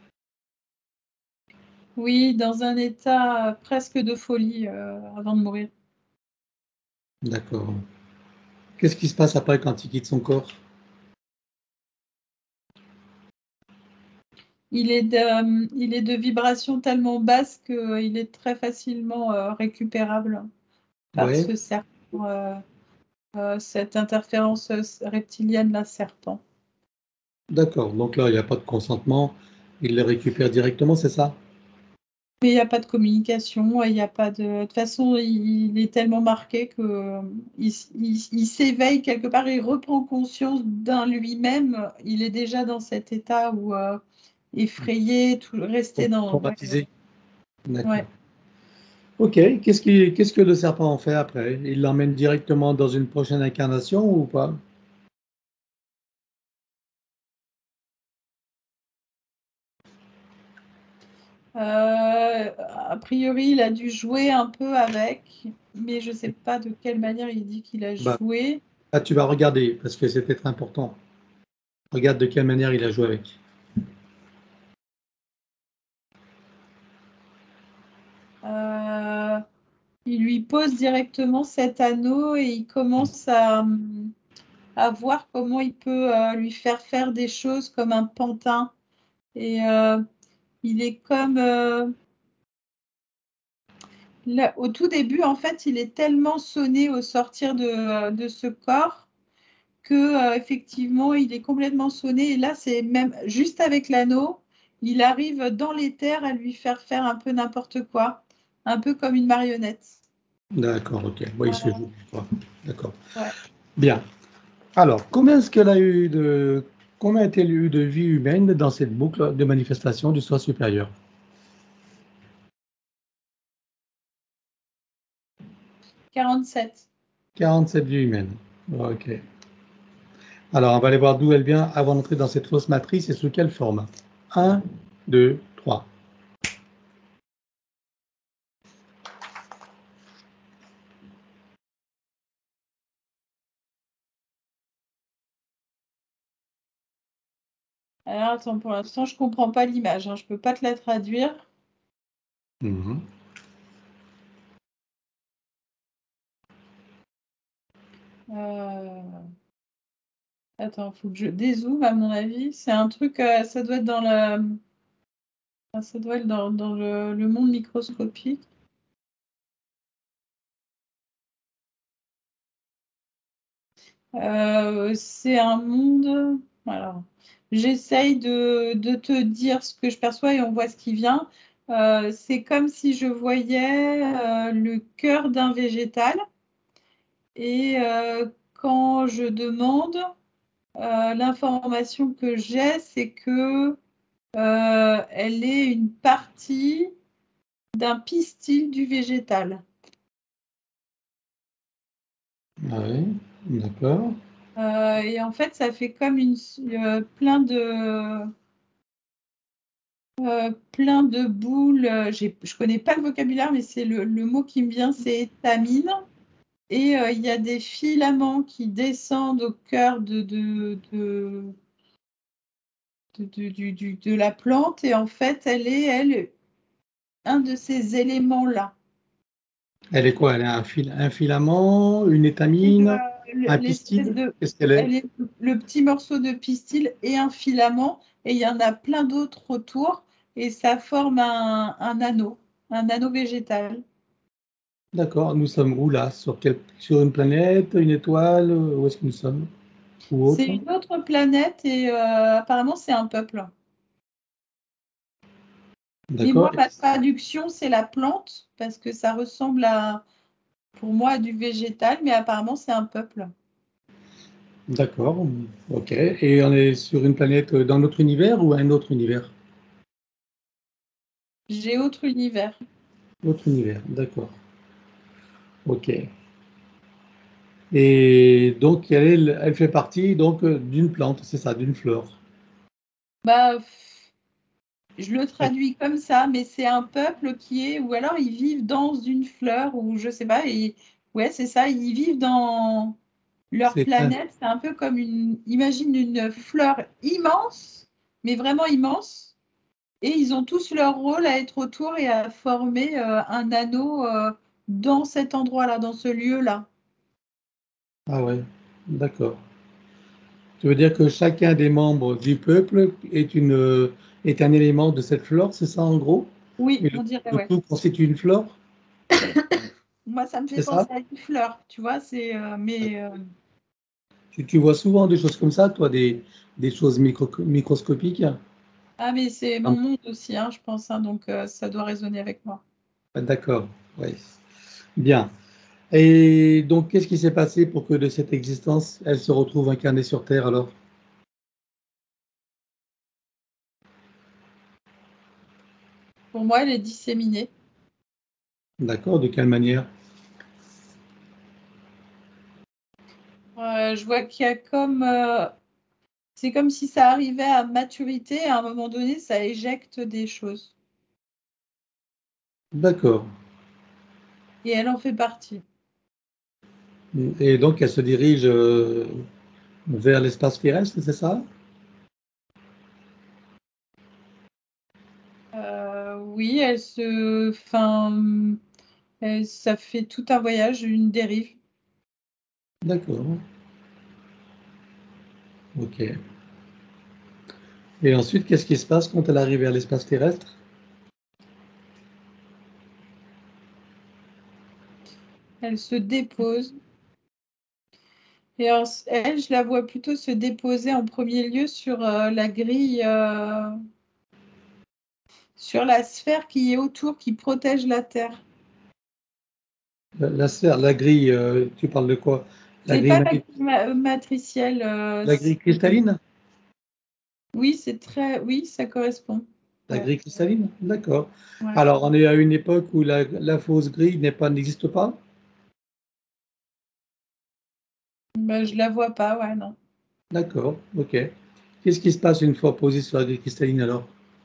Oui, dans un état euh, presque de folie euh, avant de mourir. D'accord. Qu'est-ce qui se passe après quand il quitte son corps? Il est de, il est de vibration tellement basse qu'il est très facilement euh, récupérable par Ouais, ce serpent, euh, euh, cette interférence euh, reptilienne, la serpent. d'accord. Donc là, il n'y a pas de consentement. Il le récupère directement, c'est ça? Mais il n'y a pas de communication, il n'y a pas de... De toute façon, il, il est tellement marqué que euh, il, il- il s'éveille quelque part, il reprend conscience d'un lui-même. Il est déjà dans cet état où euh, effrayé, tout resté dans. Ouais, Traumatisé. D'accord. ouais. Ok. Qu'est-ce qui, qu'est-ce que le serpent en fait après? Il l'emmène directement dans une prochaine incarnation ou pas? Euh, a priori, il a dû jouer un peu avec, mais je ne sais pas de quelle manière il dit qu'il a Bah, joué. là, tu vas regarder, parce que c'est peut-être important. Regarde de quelle manière il a joué avec. Euh, il lui pose directement cet anneau et il commence à, à voir comment il peut euh, lui faire faire des choses comme un pantin. Et euh, il est comme... euh, là, au tout début, en fait, il est tellement sonné au sortir de, de ce corps que euh, effectivement, il est complètement sonné. Et là, c'est même juste avec l'anneau, il arrive dans les terres à lui faire faire un peu n'importe quoi, un peu comme une marionnette. D'accord, ok. Oui, il se joue. D'accord. Ouais. Bien. Alors, combien est-ce qu'elle a eu de combien a-t-elle eu de vie humaine dans cette boucle de manifestation du soi supérieur? quarante-sept. quarante-sept vies humaines. Ok. Alors, on va aller voir d'où elle vient avant d'entrer dans cette fausse matrice et sous quelle forme. un, deux, trois. Alors, attends, pour l'instant, je ne comprends pas l'image. Hein. Je ne peux pas te la traduire. Mhm. Euh... Attends, il faut que je dézoome, à mon avis. C'est un truc, euh, ça doit être dans le, ça doit être dans, dans le, le monde microscopique. Euh, c'est un monde. Alors, j'essaye de, de te dire ce que je perçois et on voit ce qui vient. Euh, c'est comme si je voyais euh, le cœur d'un végétal. Et euh, quand je demande, euh, l'information que j'ai, c'est que euh, elle est une partie d'un pistil du végétal. Oui, d'accord. Euh, et en fait, ça fait comme une, euh, plein de euh, plein de boules. euh, j'ai- Je connais pas le vocabulaire, mais c'est le, le mot qui me vient, c'est étamine. Et euh, il y a des filaments qui descendent au cœur de, de, de, de, de- du- du- de la plante. Et en fait, elle est, elle, un de ces éléments-là. Elle est quoi? Elle a un fil, un filament, une Et, étamine, euh, le- un l'espèce pistil? de, Qu'est-ce qu'elle est? elle est le petit morceau de pistil et un filament. Et il y en a plein d'autres autour. Et ça forme un, un anneau, un anneau végétal. D'accord. Nous sommes où là? Sur quelle, sur une planète, une étoile? Où est-ce que nous sommes? Ou C'est autre? une autre planète et euh, apparemment c'est un peuple. Mais D'accord. moi, ma traduction, c'est la plante parce que ça ressemble à, pour moi, à du végétal, mais apparemment c'est un peuple. D'accord. Ok. Et on est sur une planète dans notre univers ou un autre univers? J'ai autre univers. Autre univers. D'accord. Ok. Et donc, elle, elle fait partie donc d'une plante, c'est ça, d'une fleur. Bah, pff, je le traduis comme ça, mais c'est un peuple qui est, ou alors ils vivent dans une fleur, ou je sais pas, et ouais, c'est ça, ils vivent dans leur C'est un, planète. C'est un peu comme une, imagine une fleur immense, mais vraiment immense. Et ils ont tous leur rôle à être autour et à former euh, un anneau euh, dans cet endroit-là, dans ce lieu-là. ah ouais, d'accord. Tu veux dire que chacun des membres du peuple est une, est un élément de cette flore, c'est ça en gros? Oui, Et le, on dirait, le ouais. tout constitue une flore, Moi, ça me fait c'est ça? penser à une fleur, tu vois, c'est, euh, mais euh, Tu, tu vois souvent des choses comme ça, toi, des, des choses micro- microscopiques? ah, mais c'est mon Ah, monde aussi, hein, je pense, hein, donc euh, ça doit résonner avec moi. d'accord, oui. Bien. Et donc, qu'est-ce qui s'est passé pour que de cette existence, elle se retrouve incarnée sur Terre alors? Pour moi, elle est disséminée. D'accord, de quelle manière? Euh, je vois qu'il y a comme, euh, c'est comme si ça arrivait à maturité, à un moment donné, ça éjecte des choses. D'accord. Et elle en fait partie. Et donc, elle se dirige euh, vers l'espace terrestre, c'est ça? Euh, oui, elle se... Enfin, elle- ça fait tout un voyage, une dérive. D'accord. Ok. Et ensuite, qu'est-ce qui se passe quand elle arrive vers l'espace terrestre? Elle se dépose. Et alors, elle, je la vois plutôt se déposer en premier lieu sur euh, la grille, euh, sur la sphère qui est autour, qui protège la Terre. La, la sphère, la grille, euh, tu parles de quoi? La C'est grille, pas la magnétique, grille ma- matricielle. euh, la grille c'est- cristalline? oui, c'est très. Oui, ça correspond. La Ouais, grille cristalline? D'accord. ouais. Alors, on est à une époque où la, la fausse grille n'est pas, n'existe pas? Bah, je la vois pas, ouais, non. D'accord, ok. Qu'est-ce qui se passe une fois posée sur la grille cristalline alors?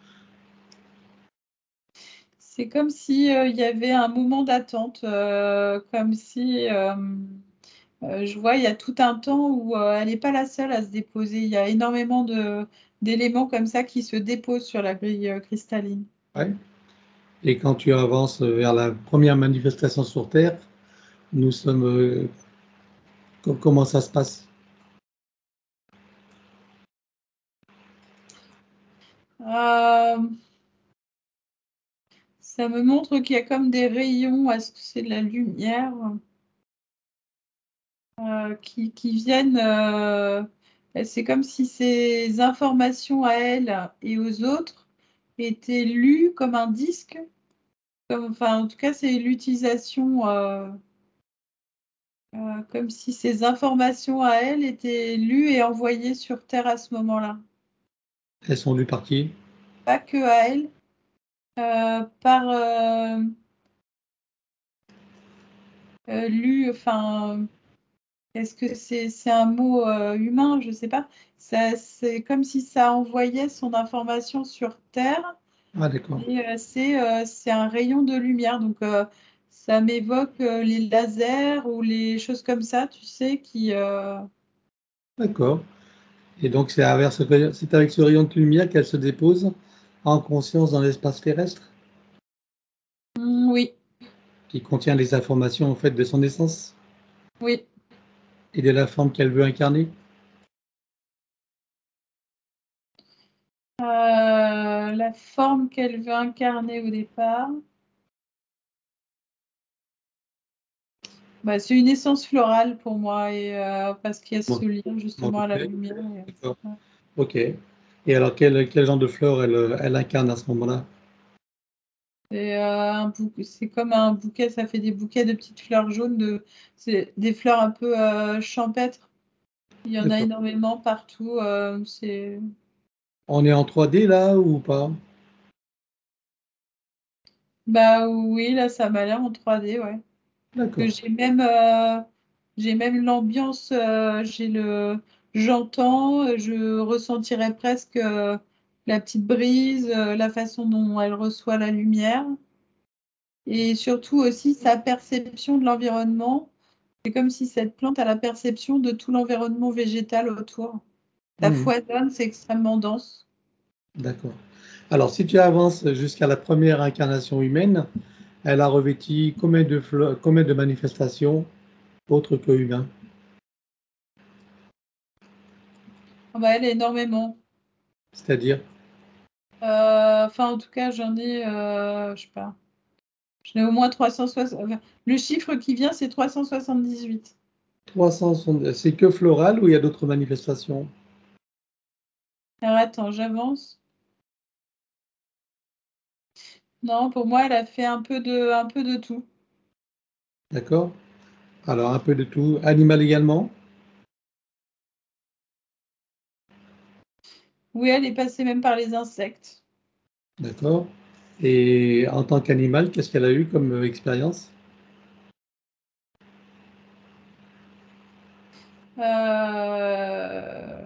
C'est comme si euh, il y avait un moment d'attente, euh, comme si euh, euh, je vois, il y a tout un temps où euh, elle n'est pas la seule à se déposer. Il y a énormément de d'éléments comme ça qui se déposent sur la grille euh, cristalline. Ouais. Et quand tu avances vers la première manifestation sur Terre, nous sommes. euh, co- comment ça se passe? Euh, Ça me montre qu'il y a comme des rayons, est-ce que c'est de la lumière, euh, qui, qui viennent. euh, c'est comme si ces informations à elle et aux autres étaient lues comme un disque. Comme, enfin, en tout cas, c'est l'utilisation, euh, euh, comme si ces informations à elle étaient lues et envoyées sur Terre à ce moment-là. Elles sont dues par qui? Pas que à elle, euh, par euh, euh, lues, enfin. Est-ce que c'est c'est un mot euh, humain? Je ne sais pas. Ça, c'est comme si ça envoyait son information sur Terre Ah, d'accord. et euh, c'est euh, c'est un rayon de lumière. Donc, euh, ça m'évoque euh, les lasers ou les choses comme ça, tu sais, qui... euh, D'accord. Et donc, c'est avec ce rayon- c'est avec ce rayon de lumière qu'elle se dépose en conscience dans l'espace terrestre, hmm, oui, qui contient les informations en fait de son essence oui. et de la forme qu'elle veut incarner. Euh, la forme qu'elle veut incarner au départ, bah, c'est une essence florale pour moi et euh, parce qu'il y a Bon, ce lien m'en justement à la doutais. lumière. et- D'accord. ouais. Ok. Et alors, quel, quel genre de fleur elle, euh, elle incarne à ce moment-là? C'est euh, un bou- c'est comme un bouquet, ça fait des bouquets de petites fleurs jaunes, de, c'est des fleurs un peu euh, champêtres. Il y en a D'accord. énormément partout. euh, c'est... On est en trois D là ou pas? Bah oui, là, ça m'a l'air en trois D, ouais. Que D'accord. j'ai même, euh, j'ai même l'ambiance, euh, j'ai le, j'entends, je ressentirais presque euh, la petite brise, euh, la façon dont elle reçoit la lumière, et surtout aussi sa perception de l'environnement. C'est comme si cette plante a la perception de tout l'environnement végétal autour. Ça Mhm. foisonne, c'est extrêmement dense. D'accord. Alors, si tu avances jusqu'à la première incarnation humaine, elle a revêti combien de, fleurs- combien de manifestations autres que humains? Ah bah, elle, énormément. C'est-à-dire Euh, Enfin, en tout cas, j'en ai, euh, je sais pas, j'en ai au moins trois cent soixante. Enfin, le chiffre qui vient, c'est trois cent soixante-dix-huit. trois cent soixante. C'est que floral ou il y a d'autres manifestations? Alors attends, j'avance. Non, pour moi, elle a fait un peu de, un peu de tout. D'accord? Alors, un peu de tout. Animal également? Oui, elle est passée même par les insectes. D'accord. Et en tant qu'animal, qu'est-ce qu'elle a eu comme euh, expérience? Euh,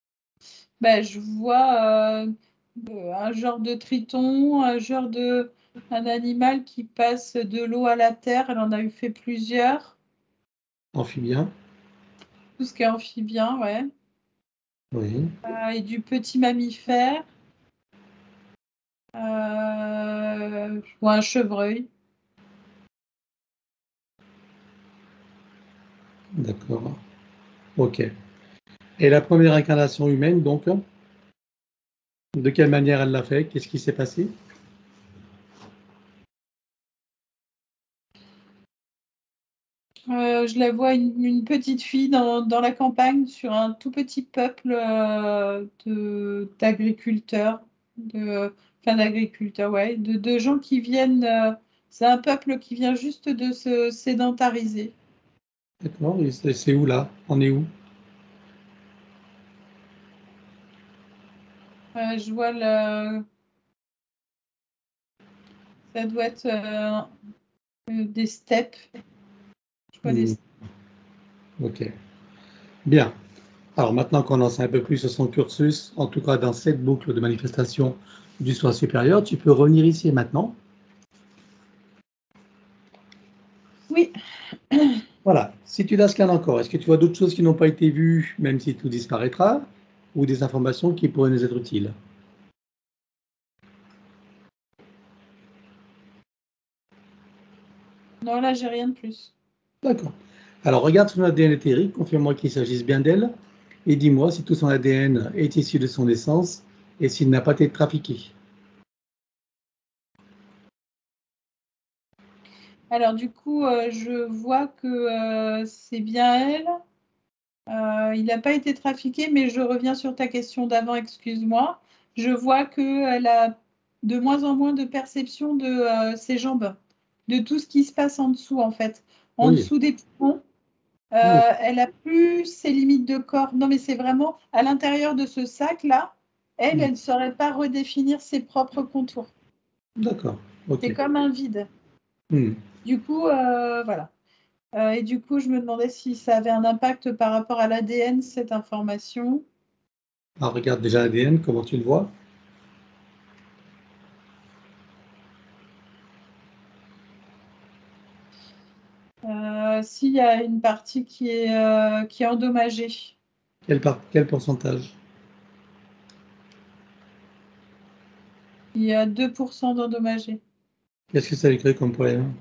Ben, je vois euh, euh, un genre de triton, un genre de, Un animal qui passe de l'eau à la terre, elle en a eu fait plusieurs. Amphibien. Tout ce qui est amphibien, ouais. Oui. Euh, et du petit mammifère. Euh, ou un chevreuil. D'accord. Ok. Et la première incarnation humaine, donc, de quelle manière elle l'a fait? Qu'est-ce qui s'est passé? Euh, je la vois une, une petite fille dans, dans la campagne sur un tout petit peuple euh, de d'agriculteurs, de, enfin d'agriculteurs, ouais, de, de gens qui viennent. Euh, c'est un peuple qui vient juste de se sédentariser. D'accord. Et c'est c'est où là? On est où? Euh, je vois le, ça doit être euh, euh, des steppes. Je vois des Hmm, ok. Bien. Alors maintenant qu'on en sait un peu plus sur son cursus, en tout cas dans cette boucle de manifestation du soi supérieur, tu peux revenir ici et maintenant. Oui. Voilà. Si tu la scannes encore, est-ce que tu vois d'autres choses qui n'ont pas été vues, même si tout disparaîtra, ou des informations qui pourraient nous être utiles? Non, là, j'ai rien de plus. D'accord. Alors regarde son A D N éthérique, confirme-moi qu'il s'agisse bien d'elle, et dis-moi si tout son A D N est issu de son essence et s'il n'a pas été trafiqué. Alors, du coup, euh, je vois que euh, c'est bien elle. Euh, il n'a pas été trafiqué, mais je reviens sur ta question d'avant, excuse-moi. Je vois qu'elle a de moins en moins de perception de euh, ses jambes, de tout ce qui se passe en dessous, en fait. En Oui, dessous des poumons, oui, euh, elle a plus ses limites de corps. Non, mais c'est vraiment à l'intérieur de ce sac-là, elle, hmm, elle ne saurait pas redéfinir ses propres contours. d'accord, C'est ok. comme un vide. Hmm. Du coup, euh, voilà. Euh, et du coup, je me demandais si ça avait un impact par rapport à l'A D N, cette information. Alors regarde déjà l'A D N, comment tu le vois? Euh, s'il y a une partie qui est, euh, qui est endommagée, Quel, par- quel pourcentage? il y a deux pour cent d'endommagés. Qu'est-ce que ça lui crée comme problème?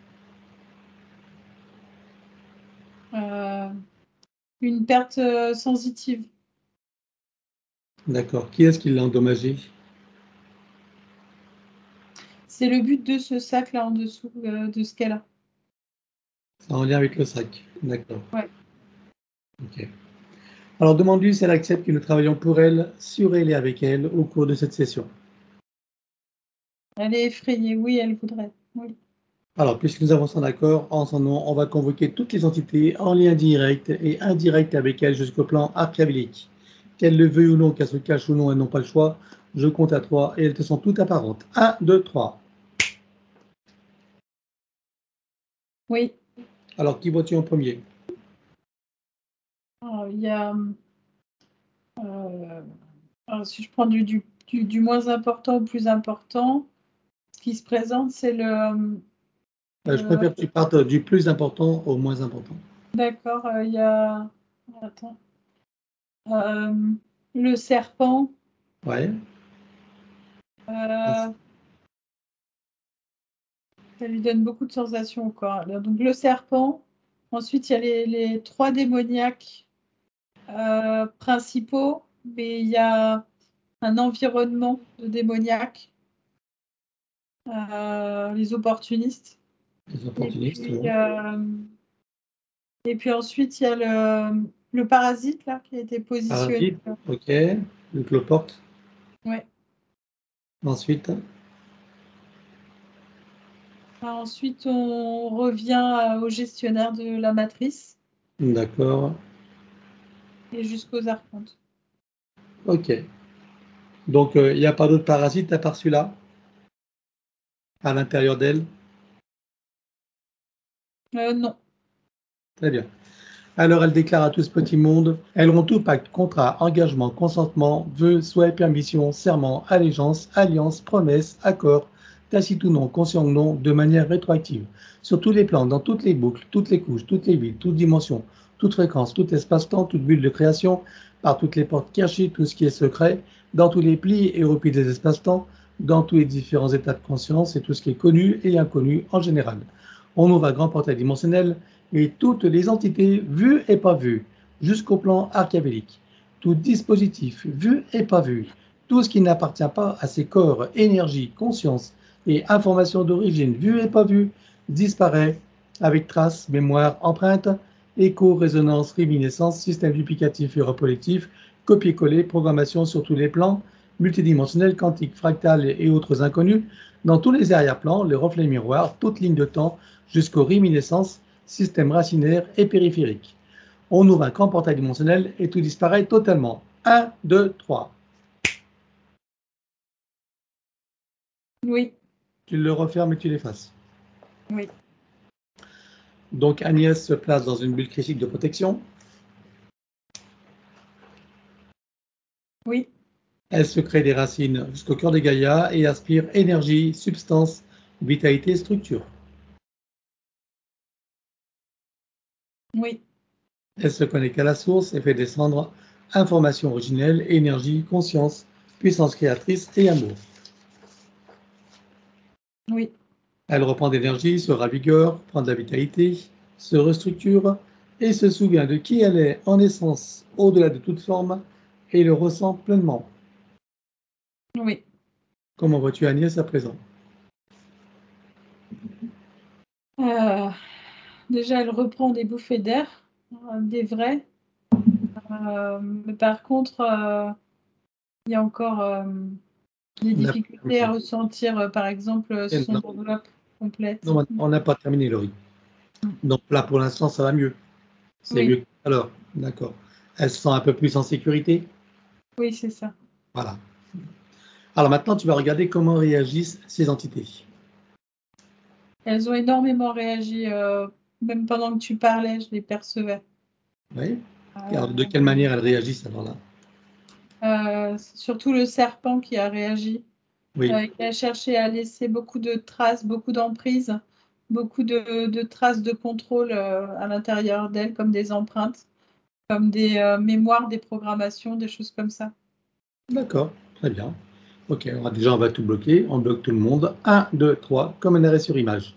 Euh, une perte euh, sensitive. D'accord. Qui est-ce qui l'a endommagé? C'est le but de ce sac-là en dessous euh, de ce qu'elle a. C'est en lien avec le sac. D'accord. Ouais. Ok. Alors demande-lui si elle accepte que nous travaillions pour elle, sur elle et avec elle au cours de cette session. Elle est effrayée, oui, elle voudrait. Oui. Alors, puisque nous avons son accord, en son nom, on va convoquer toutes les entités en lien direct et indirect avec elle jusqu'au plan archiabilique. Qu'elles le veuillent ou non, qu'elles se cachent ou non, elles n'ont pas le choix. Je compte à trois et elles te sont toutes apparentes. Un, deux, trois. Oui. Alors, qui vois-tu en premier? Alors, il y a. Euh, alors, si je prends du, du, du, du moins important au plus important, ce qui se présente, c'est le. Euh, je euh, préfère que tu partes du plus important au moins important. D'accord, euh, il y a. Attends. Euh, le serpent. Ouais. Euh, ça lui donne beaucoup de sensations au corps. Alors, donc le serpent. Ensuite, il y a les, les trois démoniaques euh, principaux, mais il y a un environnement de démoniaques, euh, les opportunistes. Les Et opportunistes, puis, ouais. euh, et puis ensuite, il y a le, le parasite là, qui a été positionné. Paradis, ok. Le cloporte. Ouais. Ensuite, Ensuite, on revient au gestionnaire de la matrice d'accord. et jusqu'aux archontes. Ok. Donc, il n'y a pas d'autres parasites à part celui-là, à l'intérieur d'elle? Euh, non. Très bien. Alors, elle déclare à tout ce petit monde, elles ont tout pacte, contrat, engagement, consentement, vœux, souhaits, permission, serment, allégeance, alliance, promesse, accord, tacite ou non, conscient ou non, de manière rétroactive, sur tous les plans, dans toutes les boucles, toutes les couches, toutes les billes, toutes dimensions, toute fréquence, tout espace-temps, toute bulle de création, par toutes les portes cachées, tout ce qui est secret, dans tous les plis et replis des espaces-temps, dans tous les différents états de conscience et tout ce qui est connu et inconnu en général. On ouvre un grand portail dimensionnel et toutes les entités vues et pas vues, jusqu'au plan archabélique, tout dispositif vu et pas vu, tout ce qui n'appartient pas à ces corps, énergie, conscience et information d'origine vue et pas vue, disparaît avec traces, mémoire, empreinte, écho, résonance, réminiscence, système duplicatif et reproductif, copier-coller, programmation sur tous les plans, multidimensionnels, quantiques, fractales et autres inconnus, dans tous les arrière-plans, les reflets miroirs, toutes lignes de temps, jusqu'aux réminiscences, système racinaire et périphérique. On ouvre un grand portail dimensionnel et tout disparaît totalement. un, deux, trois. Oui. Tu le refermes et tu l'effaces. Oui. Donc Agnès se place dans une bulle critique de protection. Oui. Elle se crée des racines jusqu'au cœur de Gaïa et aspire énergie, substance, vitalité, structure. Oui. Elle se connecte à la source et fait descendre information originelle, énergie, conscience, puissance créatrice et amour. Oui. Elle reprend d'énergie, se ravigore, prend de la vitalité, se restructure et se souvient de qui elle est en essence, au-delà de toute forme, et le ressent pleinement. Oui. Comment vois-tu Agnès à présent? euh, Déjà, elle reprend des bouffées d'air, euh, des vrais. Euh, mais par contre, euh, il y a encore euh, des difficultés à ressentir, euh, par exemple, son enveloppe complète. Non, on n'a pas terminé, Laurie. Donc là, pour l'instant, ça va mieux. C'est oui. mieux. Alors, d'accord. Elle se sent un peu plus en sécurité? Oui, c'est ça. Voilà. Alors maintenant, tu vas regarder comment réagissent ces entités. Elles ont énormément réagi, euh, même pendant que tu parlais, je les percevais. Oui. Alors, de quelle manière elles réagissent alors là? Euh, surtout le serpent qui a réagi, oui. euh, qui a cherché à laisser beaucoup de traces, beaucoup d'emprise, beaucoup de, de traces de contrôle euh, à l'intérieur d'elle, comme des empreintes, comme des euh, mémoires, des programmations, des choses comme ça. D'accord, très bien. Ok, alors déjà on va tout bloquer, on bloque tout le monde. un, deux, trois, comme un arrêt sur image.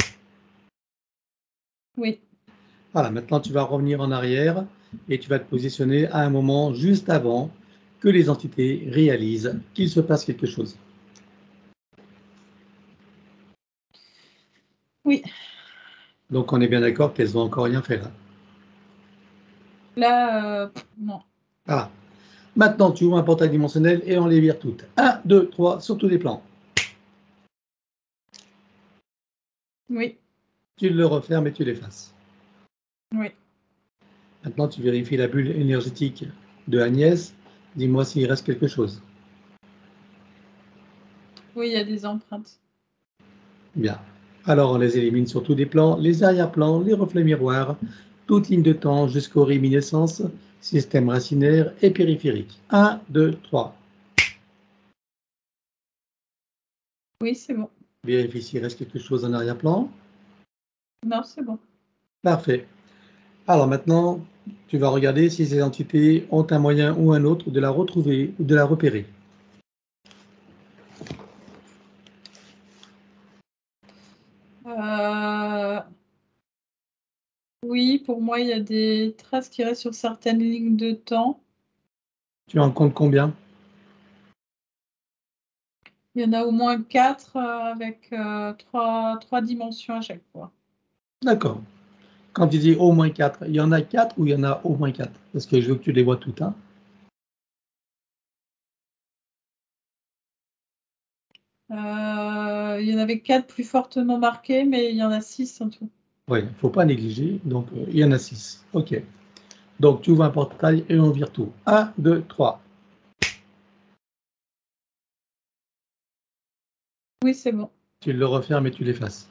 Oui. Voilà, maintenant tu vas revenir en arrière et tu vas te positionner à un moment juste avant que les entités réalisent qu'il se passe quelque chose. Oui. Donc on est bien d'accord qu'elles n'ont encore rien fait là. Là, euh, non. Voilà. Maintenant tu ouvres un portail dimensionnel et on les vire toutes. un, deux, trois, sur tous les plans. Oui. Tu le refermes et tu l'effaces. Oui. Maintenant tu vérifies la bulle énergétique de Agnès. Dis-moi s'il reste quelque chose. Oui, il y a des empreintes. Bien. Alors, on les élimine sur tous les plans, les arrière-plans, les reflets miroirs, toute ligne de temps jusqu'aux réminiscences, système racinaire et périphérique. un, deux, trois. Oui, c'est bon. Vérifie s'il reste quelque chose en arrière-plan. Non, c'est bon. Parfait. Alors maintenant, tu vas regarder si ces entités ont un moyen ou un autre de la retrouver ou de la repérer. Euh... Oui, pour moi, il y a des traces qui restent sur certaines lignes de temps. Tu en comptes combien? Il y en a au moins quatre euh, avec euh, trois, trois dimensions à chaque fois. D'accord. Quand tu dis au moins quatre, il y en a quatre ou il y en a au moins quatre? Parce que je veux que tu les vois toutes. Hein. Euh, il y en avait quatre plus fortement marqués, mais il y en a six en tout. Oui, il ne faut pas négliger. Donc, euh, il y en a six. OK. Donc, tu ouvres un portail et on vire tout. un, deux, trois. Oui, c'est bon. Tu le refermes et tu l'effaces.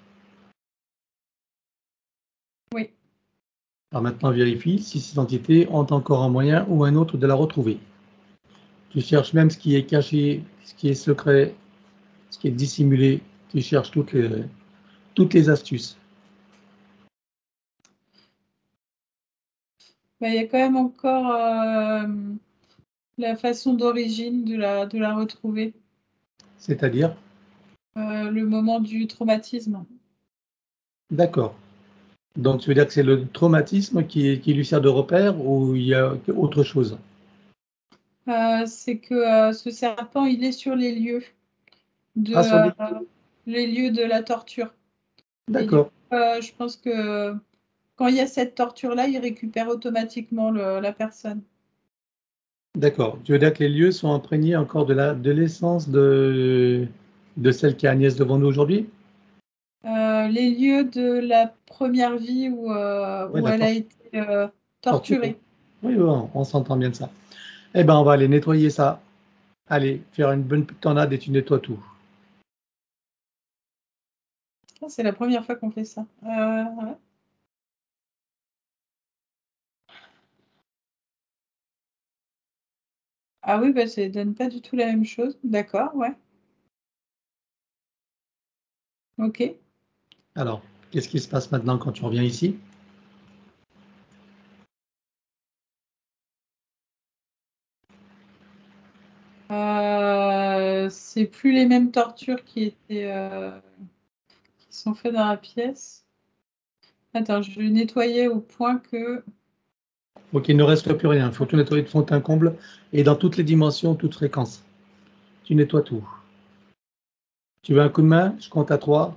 Oui. Alors maintenant, vérifie si ces entités ont encore un moyen ou un autre de la retrouver. Tu cherches même ce qui est caché, ce qui est secret, ce qui est dissimulé, qui cherche toutes les, toutes les astuces. Bah, il y a quand même encore euh, la façon d'origine de la, de la retrouver. C'est-à-dire? Euh, le moment du traumatisme. D'accord. Donc, tu veux dire que c'est le traumatisme qui, qui lui sert de repère ou il y a autre chose? Euh, c'est que euh, ce serpent, il est sur les lieux de, Ah, sur les... euh, les lieux de la torture. Et du coup, D'accord. euh, je pense que quand il y a cette torture-là, il récupère automatiquement le, la personne. D'accord. Tu veux dire que les lieux sont imprégnés encore de la, de l'essence de, de celle qui est Agnès devant nous aujourd'hui? Euh, les lieux de la première vie où, euh, Oui, où la elle a tor- été euh, torture. torturée. Oui, oui, on, on s'entend bien de ça. Eh ben, on va aller nettoyer ça. Allez, faire une bonne tornade et tu nettoies tout. Ah, c'est la première fois qu'on fait ça. Euh, ouais. Ah oui, bah, ça ne donne pas du tout la même chose. D'accord, ouais. Ok. Alors, qu'est-ce qui se passe maintenant quand tu reviens ici? Euh, c'est plus les mêmes tortures qui étaient euh, qui sont faites dans la pièce. Attends, je vais nettoyer au point que. Ok, il ne reste plus rien. Il faut tout nettoyer de fond en comble et dans toutes les dimensions, toutes fréquences. Tu nettoies tout. Tu veux un coup de main? Je compte à trois.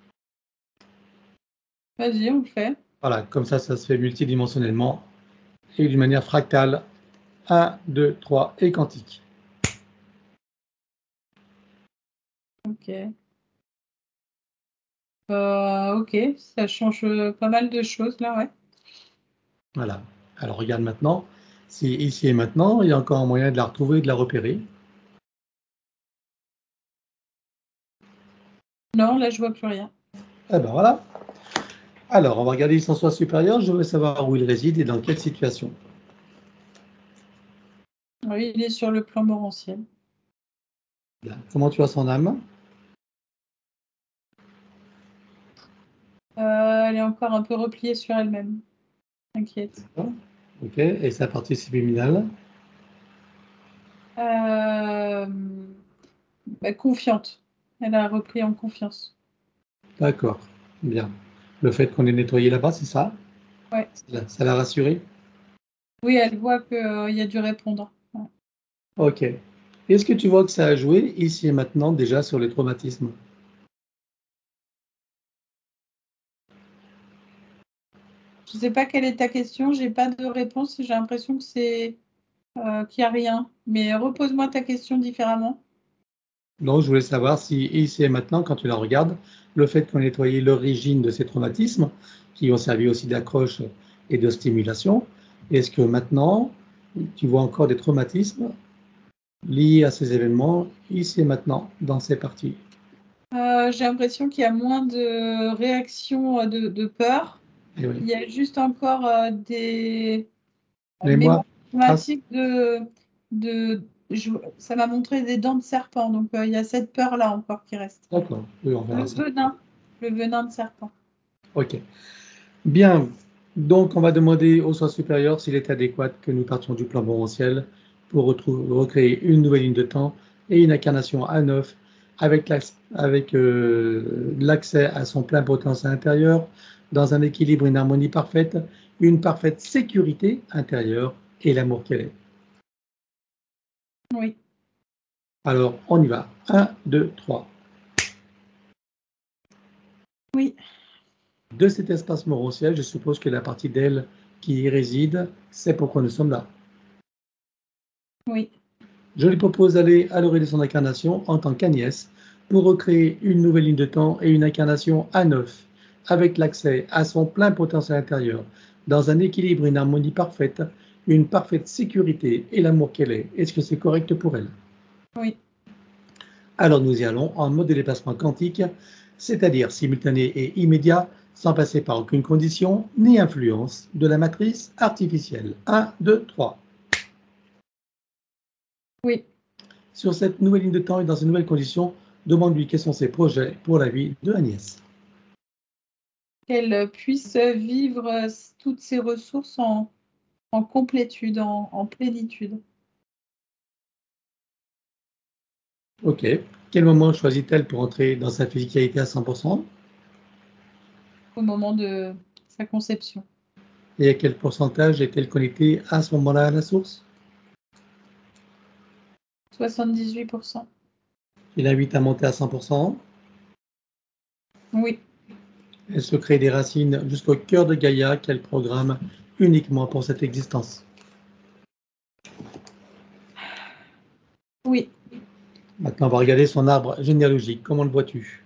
Vas-y, on le fait. Voilà, comme ça, ça se fait multidimensionnellement et d'une manière fractale. Un, deux, trois et quantique. Ok. Euh, ok, ça change pas mal de choses là, ouais. Voilà. Alors regarde maintenant. Si ici et maintenant, il y a encore un moyen de la retrouver et de la repérer. Non, là je vois plus rien. Eh ben voilà. Alors, on va regarder le sensor supérieur. Je veux savoir où il réside et dans quelle situation. Oui, il est sur le plan morantiel. Bien. Comment tu as son âme? Euh, elle est encore un peu repliée sur elle-même. T'inquiète. Ok. Et sa partie subliminale? Euh, bah, confiante. Elle a repris en confiance. D'accord. Bien. Le fait qu'on ait nettoyé là-bas, c'est ça? Ouais. Ça l'a rassuré? Oui, elle voit qu'il y a du répondre. Ouais. Ok. Est-ce que tu vois que ça a joué ici et maintenant déjà sur les traumatismes? Je ne sais pas quelle est ta question, j'ai pas de réponse, j'ai l'impression que c'est euh, qu'il n'y a rien. Mais repose-moi ta question différemment. Donc, je voulais savoir si ici et maintenant, quand tu la regardes, le fait qu'on ait nettoyé l'origine de ces traumatismes, qui ont servi aussi d'accroche et de stimulation, est-ce que maintenant, tu vois encore des traumatismes liés à ces événements, ici et maintenant, dans ces parties? Euh, j'ai l'impression qu'il y a moins de réactions euh, de, de peur. Eh oui. Il y a juste encore euh, des euh, Mémoire, mémoires trace. traumatiques de, de je- ça m'a montré des dents de serpent, donc euh, il y a cette peur-là encore qui reste. D'accord, oui, on Le verra ça. venin, le venin de serpent. Ok. Bien. Donc, on va demander au soi supérieur s'il est adéquat que nous partions du plan morantiel pour retrouver, recréer une nouvelle ligne de temps et une incarnation à neuf avec l'accès avec, euh, l'accès à son plein potentiel intérieur dans un équilibre, une harmonie parfaite, une parfaite sécurité intérieure et l'amour qu'elle est. Oui, Alors, on y va. Un, deux, trois. oui, De cet espace morantiel, je suppose que la partie d'elle qui y réside, c'est pourquoi nous sommes là. oui, Je lui propose d'aller à l'orée de son incarnation en tant qu'Agnès pour recréer une nouvelle ligne de temps et une incarnation à neuf, avec l'accès à son plein potentiel intérieur, dans un équilibre, une harmonie parfaite, une parfaite sécurité et l'amour qu'elle est. Est-ce que c'est correct pour elle? oui. Alors nous y allons en mode de déplacement quantique, c'est-à-dire simultané et immédiat, sans passer par aucune condition ni influence de la matrice artificielle. un, deux, trois. Oui. Sur cette nouvelle ligne de temps et dans ces nouvelles conditions, Demande-lui quels sont ses projets pour la vie de Agnès. Qu'elle puisse vivre euh, toutes ses ressources en, en complétude, en, en plénitude. Ok. Quel moment choisit-elle pour entrer dans sa physicalité à cent pour cent? Au moment de sa conception. Et à quel pourcentage est-elle connectée à ce moment-là à la source? soixante-dix-huit pour cent. Il l'invite à monter à cent pour cent. Oui. Elle se crée des racines jusqu'au cœur de Gaïa qu'elle programme uniquement pour cette existence. Oui. Maintenant, on va regarder son arbre généalogique. Comment le vois-tu?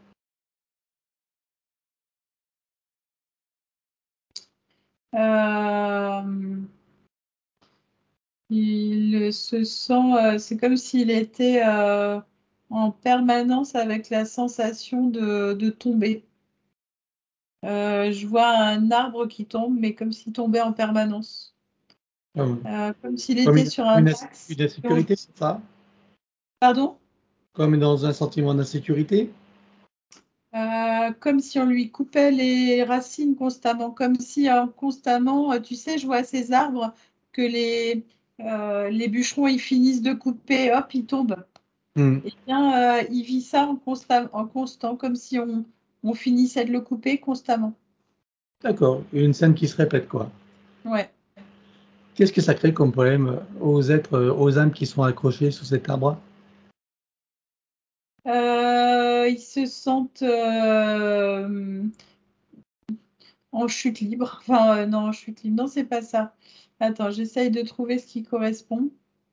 Euh, il se sent, euh, c'est comme s'il était euh, en permanence avec la sensation de, de tomber. Euh, je vois un arbre qui tombe, mais comme s'il tombait en permanence. Comme, Euh, comme s'il comme était une, sur un une, axe. une insécurité, c'est ça? Pardon? Comme dans un sentiment d'insécurité? Euh, comme si on lui coupait les racines constamment, comme si euh, constamment, euh, tu sais, je vois ces arbres que les, euh, les bûcherons, ils finissent de couper, hop, ils tombent. Hmm. Eh bien, euh, il vit ça en constant, en constant, comme si on, on finissait de le couper constamment. D'accord, une scène qui se répète, quoi. Ouais. Qu'est-ce que ça crée comme problème aux êtres, aux âmes qui sont accrochées sous cet arbre? Euh, ils se sentent euh, en chute libre. Enfin, euh, non, en chute libre. Non, c'est pas ça. Attends, j'essaye de trouver ce qui correspond.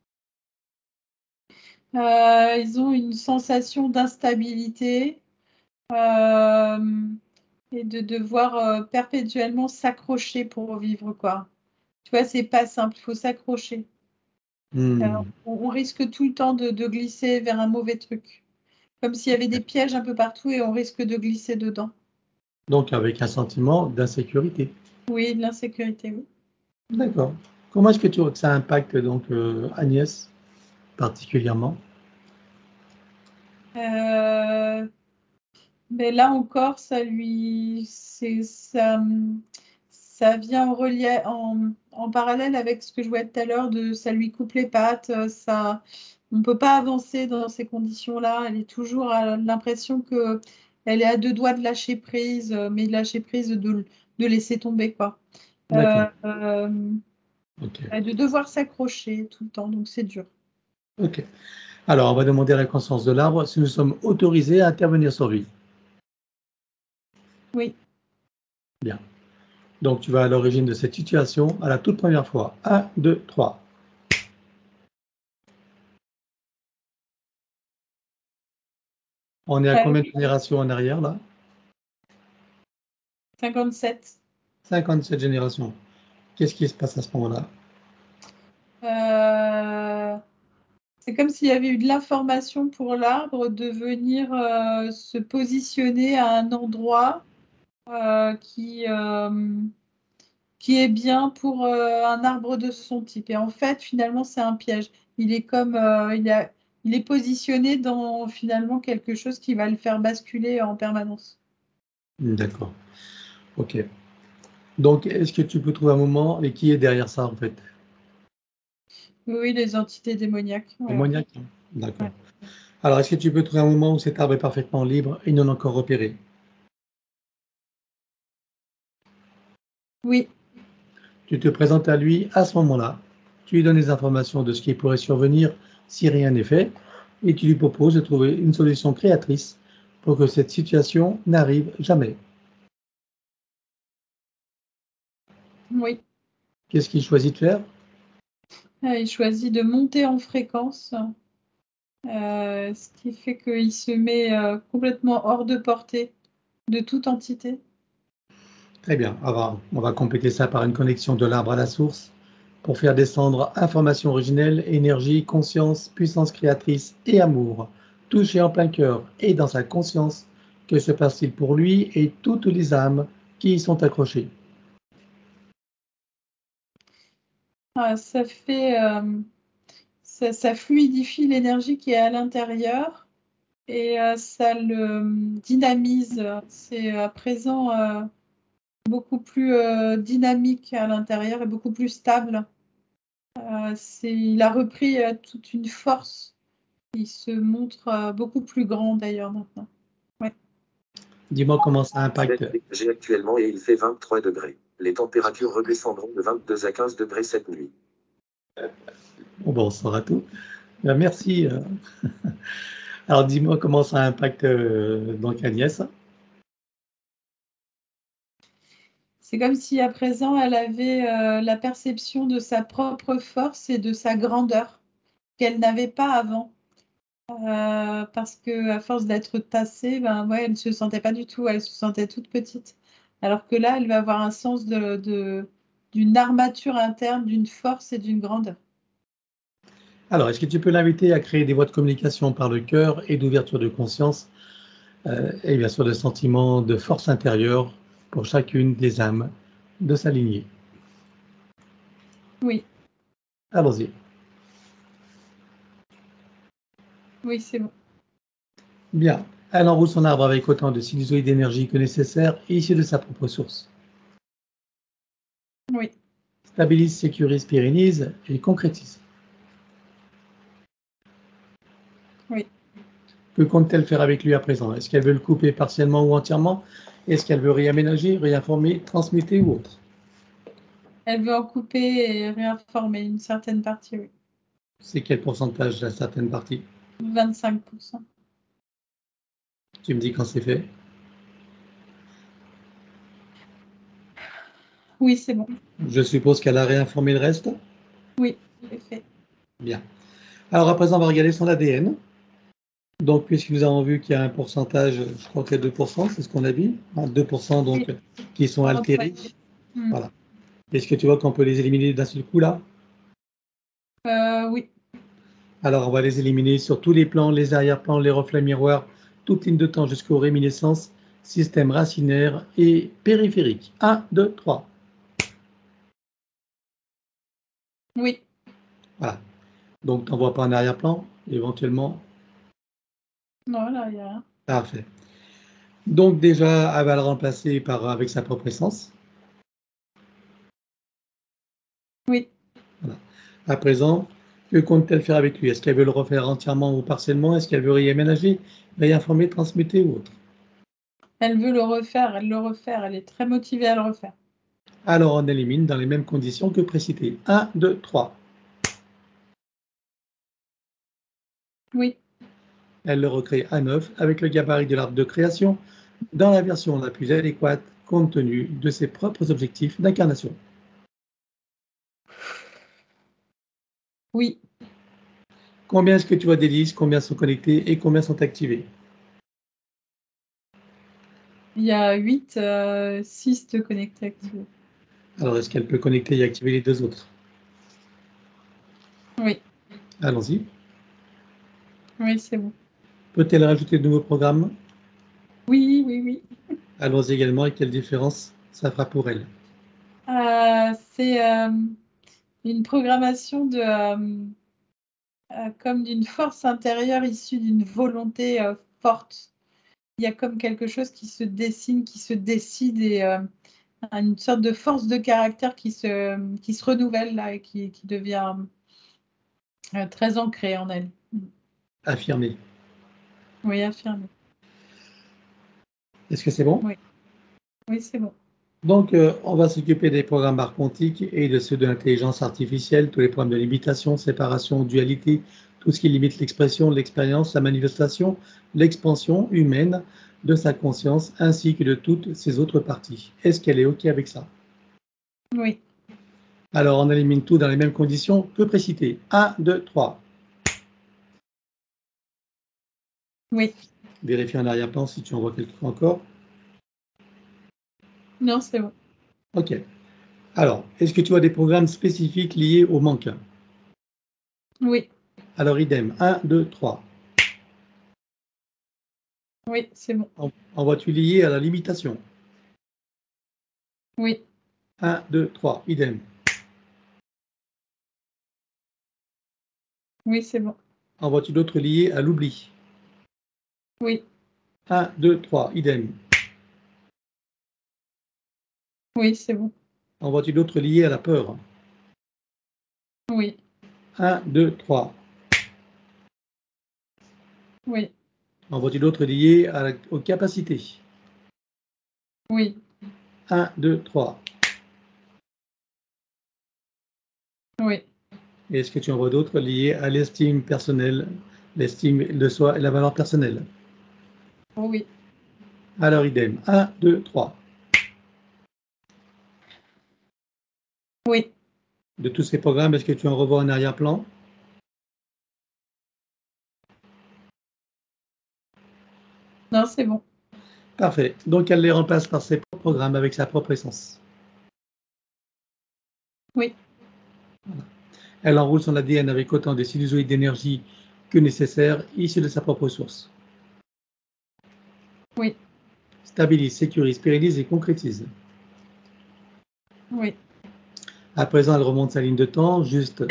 Euh, ils ont une sensation d'instabilité euh, et de devoir euh, perpétuellement s'accrocher pour vivre, quoi. Tu vois, c'est pas simple, il faut s'accrocher. Euh, Hmm. on, on risque tout le temps de, de glisser vers un mauvais truc. Comme s'il y avait des pièges un peu partout et on risque de glisser dedans. Donc avec un sentiment d'insécurité. Oui, de l'insécurité, oui. D'accord. Comment est-ce que tu vois que ça impacte donc euh, Agnès particulièrement? Euh, mais là encore, ça lui, c'est ça, ça vient en, relief, en, en parallèle avec ce que je voyais tout à l'heure de ça lui coupe les pattes, euh, ça, on ne peut pas avancer dans ces conditions-là. Elle est toujours à l'impression que elle est à deux doigts de lâcher prise, euh, mais de lâcher prise de, de laisser tomber quoi. Euh, D'accord. euh, Ok. de devoir s'accrocher tout le temps, donc c'est dur. Ok. Alors, on va demander à la conscience de l'arbre si nous sommes autorisés à intervenir sur lui. Oui. Bien. Donc, tu vas à l'origine de cette situation à la toute première fois. Un, deux, trois. On est à Euh, combien de générations en arrière là? cinquante-sept. cinquante-sept générations. Qu'est-ce qui se passe à ce moment-là? Euh, c'est comme s'il y avait eu de l'information pour l'arbre de venir euh, se positionner à un endroit euh, qui, euh, qui est bien pour euh, un arbre de son type. Et en fait, finalement, c'est un piège. Il est comme euh, il a, il est positionné dans finalement quelque chose qui va le faire basculer en permanence. D'accord. Ok. Donc, est-ce que tu peux trouver un moment et qui est derrière ça en fait? Oui, oui, les entités démoniaques. Ouais, ouais. Démoniaque? D'accord. Ouais. Alors, est-ce que tu peux trouver un moment où cet arbre est parfaitement libre et non encore repéré? Oui, Tu te présentes à lui à ce moment-là, tu lui donnes les informations de ce qui pourrait survenir si rien n'est fait, et tu lui proposes de trouver une solution créatrice pour que cette situation n'arrive jamais. oui. Qu'est-ce qu'il choisit de faire? Ah, il choisit de monter en fréquence. Euh, ce qui fait qu'il se met euh, complètement hors de portée de toute entité. Très bien, on va, on va compléter ça par une connexion de l'arbre à la source pour faire descendre information originelle, énergie, conscience, puissance créatrice et amour, touché en plein cœur et dans sa conscience. Que se passe-t-il pour lui et toutes les âmes qui y sont accrochées? Ah, ça fait, euh, ça, ça fluidifie l'énergie qui est à l'intérieur et euh, ça le dynamise. C'est à présent euh, beaucoup plus euh, dynamique à l'intérieur et beaucoup plus stable. Euh, c'est, il a repris euh, toute une force. Il se montre euh, beaucoup plus grand d'ailleurs maintenant. Ouais. Dis-moi comment ça impacte. J'ai actuellement et il fait vingt-trois degrés. Les températures redescendront de vingt-deux à quinze degrés cette nuit. Bon, bon, on saura tout. Ben, merci. euh. Alors, dis-moi comment ça impacte euh, donc Agnès. C'est comme si à présent elle avait euh, la perception de sa propre force et de sa grandeur qu'elle n'avait pas avant. Euh, parce que à force d'être tassée, ben ouais, elle ne se sentait pas du tout, elle se sentait toute petite. Alors que là, elle va avoir un sens de, de- d'une armature interne, d'une force et d'une grandeur. Alors, est-ce que tu peux l'inviter à créer des voies de communication par le cœur et d'ouverture de conscience euh, et bien sûr de sentiments de force intérieure pour chacune des âmes de sa lignée? Oui, Allons-y. oui, c'est bon. Bien. Elle enroule son arbre avec autant de sinusoïdes d'énergie que nécessaire, issus de sa propre source. Oui, Stabilise, sécurise, pérennise et concrétise. oui. Que compte-t-elle faire avec lui à présent? Est-ce qu'elle veut le couper partiellement ou entièrement? Est-ce qu'elle veut réaménager, réinformer, transmuter ou autre? Elle veut en couper et réinformer une certaine partie, oui. C'est quel pourcentage d'une certaine partie? vingt-cinq pour cent. Tu me dis quand c'est fait? Oui, c'est bon. Je suppose qu'elle a réinformé le reste? Oui, c'est fait. Bien. Alors à présent, on va regarder son A D N. Donc, puisque nous avons vu qu'il y a un pourcentage, je crois qu'il y a deux pour cent, c'est ce qu'on a dit, hein, deux pour cent donc, Oui. qui sont Par rapport à- altérés. Hmm. Voilà. Est-ce que tu vois qu'on peut les éliminer d'un seul coup là? Euh, oui, Alors, on va les éliminer sur tous les plans, les arrière-plans, les reflets miroirs, toute ligne de temps jusqu'aux réminiscences, système racinaire et périphérique. un, deux, trois. oui. Voilà. Donc, tu n'en vois pas en arrière-plan, éventuellement. Non, là, il y a rien. Parfait. Donc, déjà, elle va le remplacer par, avec sa propre essence. Oui. Voilà. À présent, que compte-t-elle faire avec lui? Est-ce qu'elle veut le refaire entièrement ou partiellement? Est-ce qu'elle veut réaménager, réinformer, transmuter ou autre? Elle veut le refaire, elle le refaire, elle est très motivée à le refaire. Alors, on élimine dans les mêmes conditions que précité. un, deux, trois. Oui, Elle le recrée à neuf avec le gabarit de l'arbre de création dans la version la plus adéquate compte tenu de ses propres objectifs d'incarnation. oui. Combien est-ce que tu vois d'hélices? Combien sont connectés et combien sont activés? Il y a huit euh, cystes connectés activés. Alors, est-ce qu'elle peut connecter et activer les deux autres? Oui, Allons-y. oui, c'est bon. Peut-elle rajouter de nouveaux programmes? Oui, oui, oui. Allons-y également. Et quelle différence ça fera pour elle? Euh, c'est euh, une programmation de, euh, euh, comme d'une force intérieure issue d'une volonté euh, forte. Il y a comme quelque chose qui se dessine, qui se décide et euh, une sorte de force de caractère qui se, qui se renouvelle là et qui, qui devient euh, très ancrée en elle. Affirmé. Oui, affirmé. Est-ce que c'est bon? Oui, oui, c'est bon. Donc, euh, on va s'occuper des programmes archontiques et de ceux de l'intelligence artificielle, tous les problèmes de limitation, séparation, dualité, tout ce qui limite l'expression, l'expérience, la manifestation, l'expansion humaine de sa conscience, ainsi que de toutes ses autres parties. Est-ce qu'elle est OK avec ça? Oui, Alors, on élimine tout dans les mêmes conditions que précité. un, deux, trois. oui. Vérifie en arrière-plan si tu en vois quelque chose encore. Non, c'est bon. OK. Alors, est-ce que tu as des programmes spécifiques liés au manque? Oui, Alors, idem. un, deux, trois. oui, c'est bon. En, en vois-tu lié à la limitation? Oui, un, deux, trois. Idem. oui, c'est bon. En vois-tu d'autres liés à l'oubli? Oui. un, deux, trois, idem. Oui, c'est bon. En vois-tu d'autres liés à la peur? Oui. un, deux, trois. Oui. En vois-tu d'autres liés à la- aux capacités? Oui. un, deux, trois. Oui. Et est-ce que tu en vois d'autres liés à l'estime personnelle, l'estime de soi et la valeur personnelle? Oui. Alors, idem. un, deux, trois. Oui. De tous ces programmes, est-ce que tu en revois en arrière-plan? Non, c'est bon. Parfait. Donc, elle les remplace par ses propres programmes avec sa propre essence. Oui. Elle enroule son A D N avec autant de sinusoïdes d'énergie que nécessaire, issus de sa propre source. Oui. Stabilise, sécurise, pérennise et concrétise. Oui. À présent, elle remonte sa ligne de temps juste,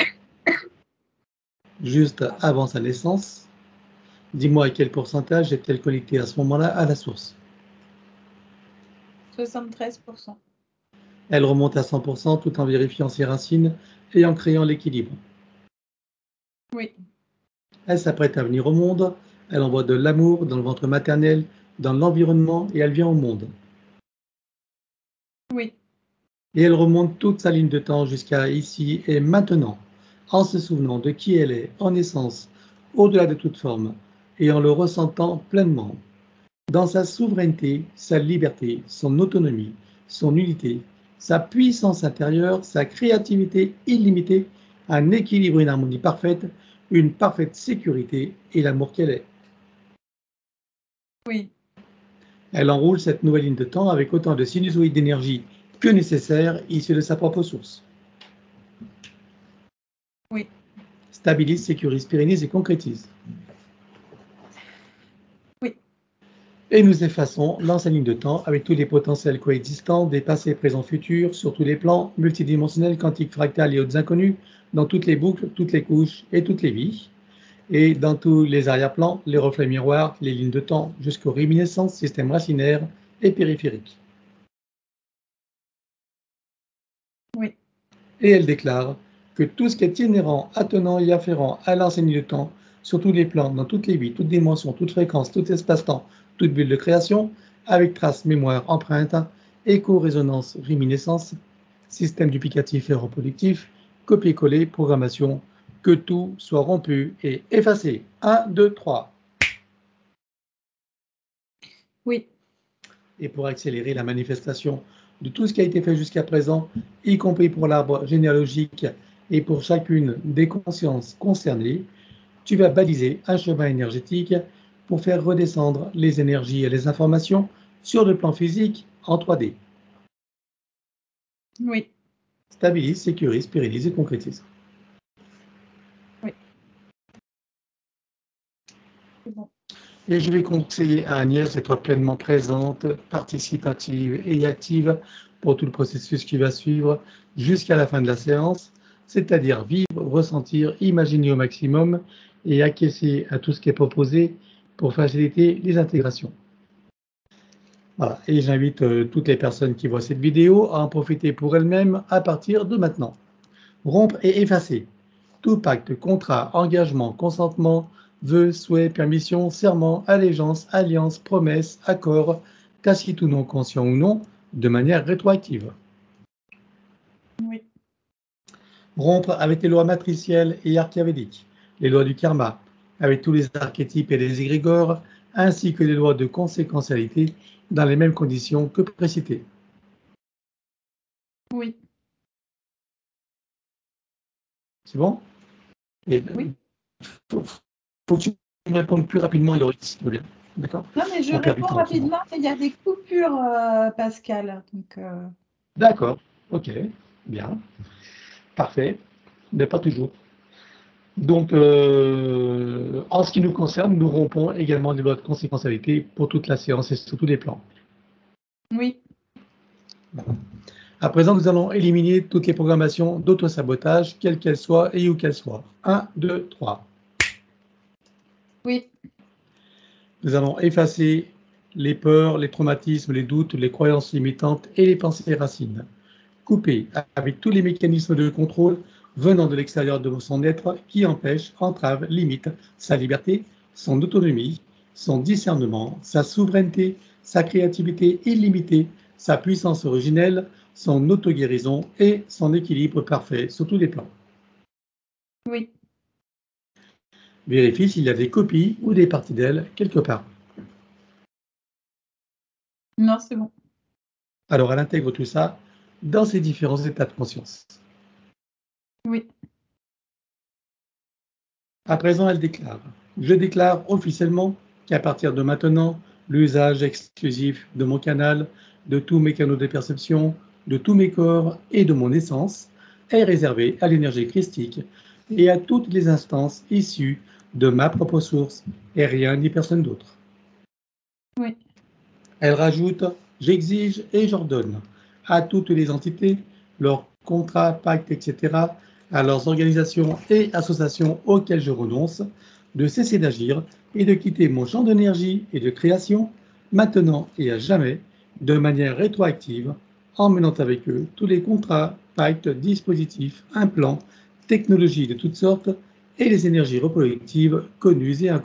juste avant sa naissance. Dis-moi à quel pourcentage est-elle connectée à ce moment-là à la source? soixante-treize pour cent. Elle remonte à cent pour cent tout en vérifiant ses racines et en créant l'équilibre. Oui. Elle s'apprête à venir au monde, elle envoie de l'amour dans le ventre maternel, dans l'environnement et elle vient au monde. Oui. Et elle remonte toute sa ligne de temps jusqu'à ici et maintenant, en se souvenant de qui elle est en essence, au-delà de toute forme, et en le ressentant pleinement, dans sa souveraineté, sa liberté, son autonomie, son unité, sa puissance intérieure, sa créativité illimitée, un équilibre, une harmonie parfaite, une parfaite sécurité et l'amour qu'elle est. Oui. Elle enroule cette nouvelle ligne de temps avec autant de sinusoïdes d'énergie que nécessaire, issus de sa propre source. Oui. Stabilise, sécurise, pérennise et concrétise. Oui. Et nous effaçons l'ancienne ligne de temps avec tous les potentiels coexistants des passés, présents, futurs, sur tous les plans, multidimensionnels, quantiques, fractales et autres inconnus, dans toutes les boucles, toutes les couches et toutes les vies. Et dans tous les arrière-plans, les reflets miroirs, les lignes de temps, jusqu'aux réminiscences, systèmes racinaires et périphériques. Oui. Et elle déclare que tout ce qui est inhérent, attenant et afférent à l'enseigne du temps, sur tous les plans, dans toutes les vies, toutes dimensions, toutes fréquences, tout espace-temps, toute bulle de création, avec traces, mémoire, empreinte, écho, résonance, réminiscence, système duplicatif et reproductif, copier-coller, programmation, que tout soit rompu et effacé. un, deux, trois. Oui. Et pour accélérer la manifestation de tout ce qui a été fait jusqu'à présent, y compris pour l'arbre généalogique et pour chacune des consciences concernées, tu vas baliser un chemin énergétique pour faire redescendre les énergies et les informations sur le plan physique en trois D. Oui. Stabilise, sécurise, pérennise et concrétise. Oui. C'est bon. Et je vais conseiller à Agnès d'être pleinement présente, participative et active pour tout le processus qui va suivre jusqu'à la fin de la séance, c'est-à-dire vivre, ressentir, imaginer au maximum et acquiescer à tout ce qui est proposé pour faciliter les intégrations. Voilà, et j'invite euh, toutes les personnes qui voient cette vidéo à en profiter pour elles-mêmes à partir de maintenant. Rompre et effacer tout pacte, contrat, engagement, consentement, vœux, souhaits, permission, serment, allégeance, alliance, promesse, accord, tacite ou non, conscient ou non, de manière rétroactive. Oui. Rompre avec les lois matricielles et archavédiques, les lois du karma, avec tous les archétypes et les égrégores, ainsi que les lois de conséquentialité dans les mêmes conditions que précitées. Oui. C'est bon? Et Oui. faut, faut que tu me répondes plus rapidement, Héloïse, s'il te plaît. D'accord? Non, mais je On perd du réponds temps, c'est bon. rapidement, mais il y a des coupures, euh, Pascal. Donc, euh... D'accord, ok, bien, parfait, mais pas toujours. Donc, euh, en ce qui nous concerne, nous rompons également les lois de conséquentialité pour toute la séance et sur tous les plans. Oui. À présent, nous allons éliminer toutes les programmations d'auto-sabotage, quelles qu'elles soient et où qu'elles soient. un, deux, trois. Oui. Nous allons effacer les peurs, les traumatismes, les doutes, les croyances limitantes et les pensées racines. Couper avec tous les mécanismes de contrôle venant de l'extérieur de son être qui empêchent, entravent, limitent sa liberté, son autonomie, son discernement, sa souveraineté, sa créativité illimitée, sa puissance originelle, son auto-guérison et son équilibre parfait sur tous les plans. Oui. Vérifie s'il y a des copies ou des parties d'elle quelque part. Non, c'est bon. Alors elle intègre tout ça dans ses différents états de conscience. Oui. À présent, elle déclare « Je déclare officiellement qu'à partir de maintenant, l'usage exclusif de mon canal, de tous mes canaux de perception, de tous mes corps et de mon essence est réservé à l'énergie christique et à toutes les instances issues de ma propre source et rien ni personne d'autre. » Oui. Elle rajoute « J'exige et j'ordonne à toutes les entités, leurs contrats, pactes, et cetera, à leurs organisations et associations auxquelles je renonce, de cesser d'agir et de quitter mon champ d'énergie et de création, maintenant et à jamais, de manière rétroactive, emmenant avec eux tous les contrats, pactes, dispositifs, implants, technologies de toutes sortes et les énergies reproductives connues et inconnues. »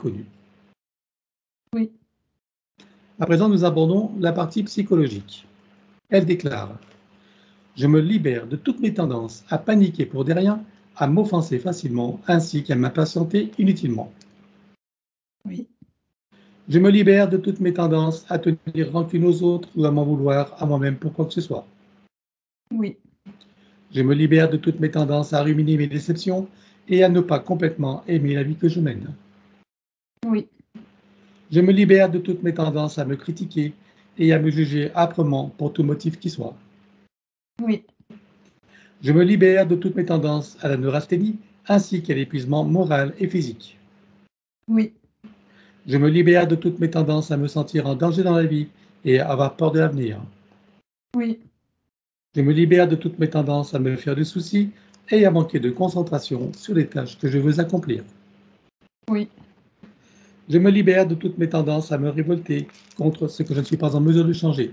Oui. À présent, nous abordons la partie psychologique. Elle déclare « Je me libère de toutes mes tendances à paniquer pour des riens, à m'offenser facilement, ainsi qu'à m'impatienter inutilement. Oui. Je me libère de toutes mes tendances à tenir rancune aux autres ou à m'en vouloir à moi-même pour quoi que ce soit. Oui. Je me libère de toutes mes tendances à ruminer mes déceptions et à ne pas complètement aimer la vie que je mène. Oui. Je me libère de toutes mes tendances à me critiquer et à me juger âprement pour tout motif qui soit. Oui. Je me libère de toutes mes tendances à la neurasthénie ainsi qu'à l'épuisement moral et physique. Oui. Je me libère de toutes mes tendances à me sentir en danger dans la vie et à avoir peur de l'avenir. Oui. Je me libère de toutes mes tendances à me faire des soucis et à manquer de concentration sur les tâches que je veux accomplir. Oui. Je me libère de toutes mes tendances à me révolter contre ce que je ne suis pas en mesure de changer.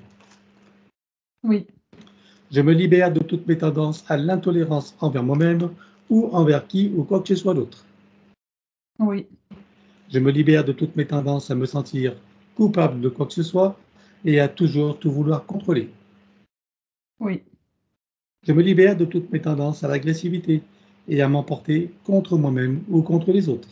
Oui. Je me libère de toutes mes tendances à l'intolérance envers moi-même ou envers qui ou quoi que ce soit d'autre. Oui. Je me libère de toutes mes tendances à me sentir coupable de quoi que ce soit et à toujours tout vouloir contrôler. Oui. Je me libère de toutes mes tendances à l'agressivité et à m'emporter contre moi-même ou contre les autres.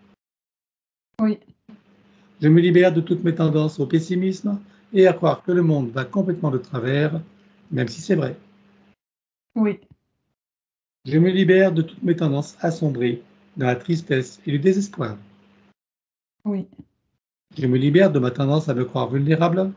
Oui. Je me libère de toutes mes tendances au pessimisme et à croire que le monde va complètement de travers, même si c'est vrai. Oui. Je me libère de toutes mes tendances à sombrer dans la tristesse et le désespoir. Oui. Je me libère de ma tendance à me croire vulnérable.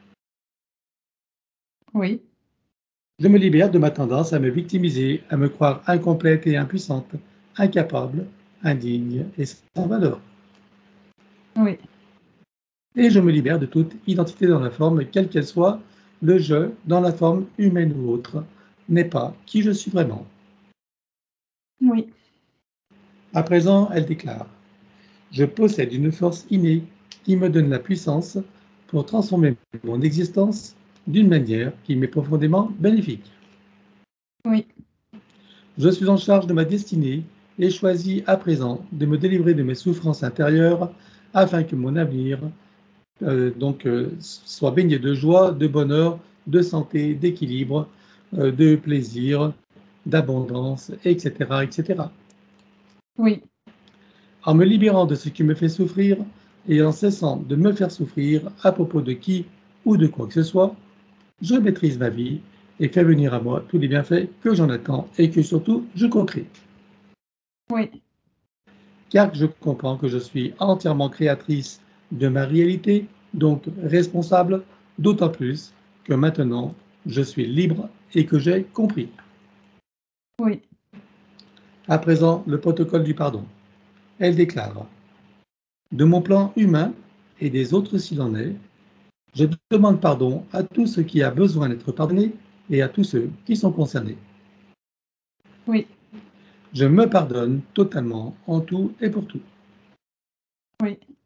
Oui. Je me libère de ma tendance à me victimiser, à me croire incomplète et impuissante, incapable, indigne et sans valeur. Oui. Et je me libère de toute identité dans la forme, quelle qu'elle soit, le je, dans la forme humaine ou autre, n'est pas qui je suis vraiment. Oui. À présent, elle déclare « Je possède une force innée qui me donne la puissance pour transformer mon existence d'une manière qui m'est profondément bénéfique. Oui. Je suis en charge de ma destinée et choisis à présent de me délivrer de mes souffrances intérieures afin que mon avenir euh, donc, euh, soit baigné de joie, de bonheur, de santé, d'équilibre, euh, de plaisir, d'abondance, et cetera, et cetera. Oui. En me libérant de ce qui me fait souffrir et en cessant de me faire souffrir à propos de qui ou de quoi que ce soit, je maîtrise ma vie et fais venir à moi tous les bienfaits que j'en attends et que surtout je co-crée. Oui. Car je comprends que je suis entièrement créatrice de ma réalité, donc responsable, d'autant plus que maintenant je suis libre et que j'ai compris. Oui. À présent, le protocole du pardon. Elle déclare « De mon plan humain et des autres s'il en est, je demande pardon à tout ce qui a besoin d'être pardonné et à tous ceux qui sont concernés. Oui. Je me pardonne totalement en tout et pour tout. Oui.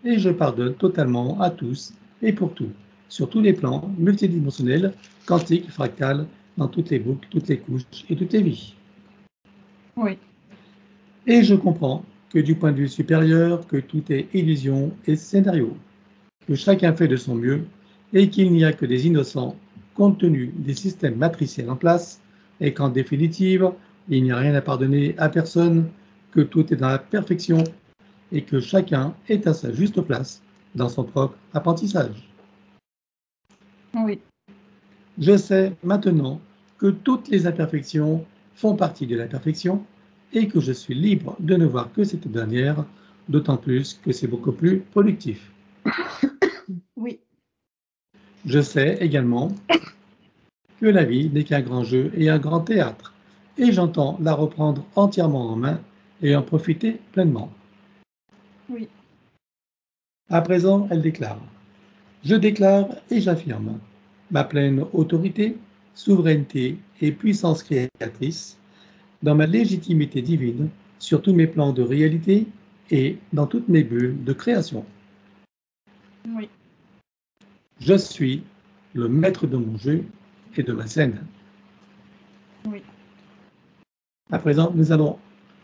et je pardonne totalement à tous et pour tout, sur tous les plans multidimensionnels, quantiques, fractales, dans toutes les boucles, toutes les couches et toutes les vies. Oui. Et je comprends que du point de vue supérieur, que tout est illusion et scénario, que chacun fait de son mieux et qu'il n'y a que des innocents compte tenu des systèmes matriciels en place et qu'en définitive, il n'y a rien à pardonner à personne, que tout est dans la perfection et que chacun est à sa juste place dans son propre apprentissage. Oui. Je sais maintenant que toutes les imperfections font partie de la perfection et que je suis libre de ne voir que cette dernière, d'autant plus que c'est beaucoup plus productif. Oui. Je sais également que la vie n'est qu'un grand jeu et un grand théâtre, et j'entends la reprendre entièrement en main et en profiter pleinement. Oui. À présent, elle déclare. Je déclare et j'affirme ma pleine autorité, souveraineté et puissance créatrice dans ma légitimité divine sur tous mes plans de réalité et dans toutes mes bulles de création. Oui. Je suis le maître de mon jeu et de ma scène. Oui. À présent, nous allons,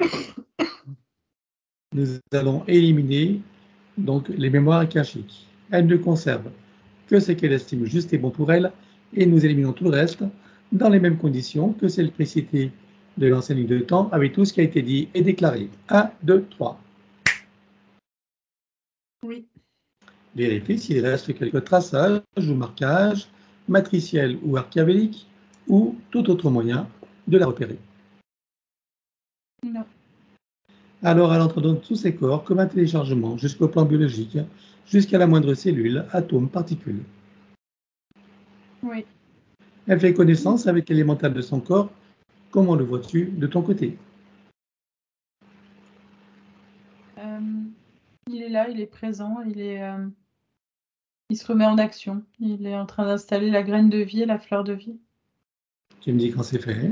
nous allons éliminer donc les mémoires akashiques. Elle ne conserve que ce qu'elle estime juste et bon pour elle, et nous éliminons tout le reste dans les mêmes conditions que celles précitées de l'ancienne ligne de temps avec tout ce qui a été dit et déclaré. un, deux, trois. Oui. Vérifiez s'il reste quelques traçages ou marquages, matriciels ou archiavéliques, ou tout autre moyen de la repérer. Non. Alors elle entre dans tous ces corps comme un téléchargement jusqu'au plan biologique, jusqu'à la moindre cellule, atome, particule. Oui. Elle fait connaissance avec l'élémental de son corps. Comment le vois-tu de ton côté? Euh, il est là, il est présent, il est, euh, il se remet en action. Il est en train d'installer la graine de vie et la fleur de vie. Tu me dis quand c'est fait.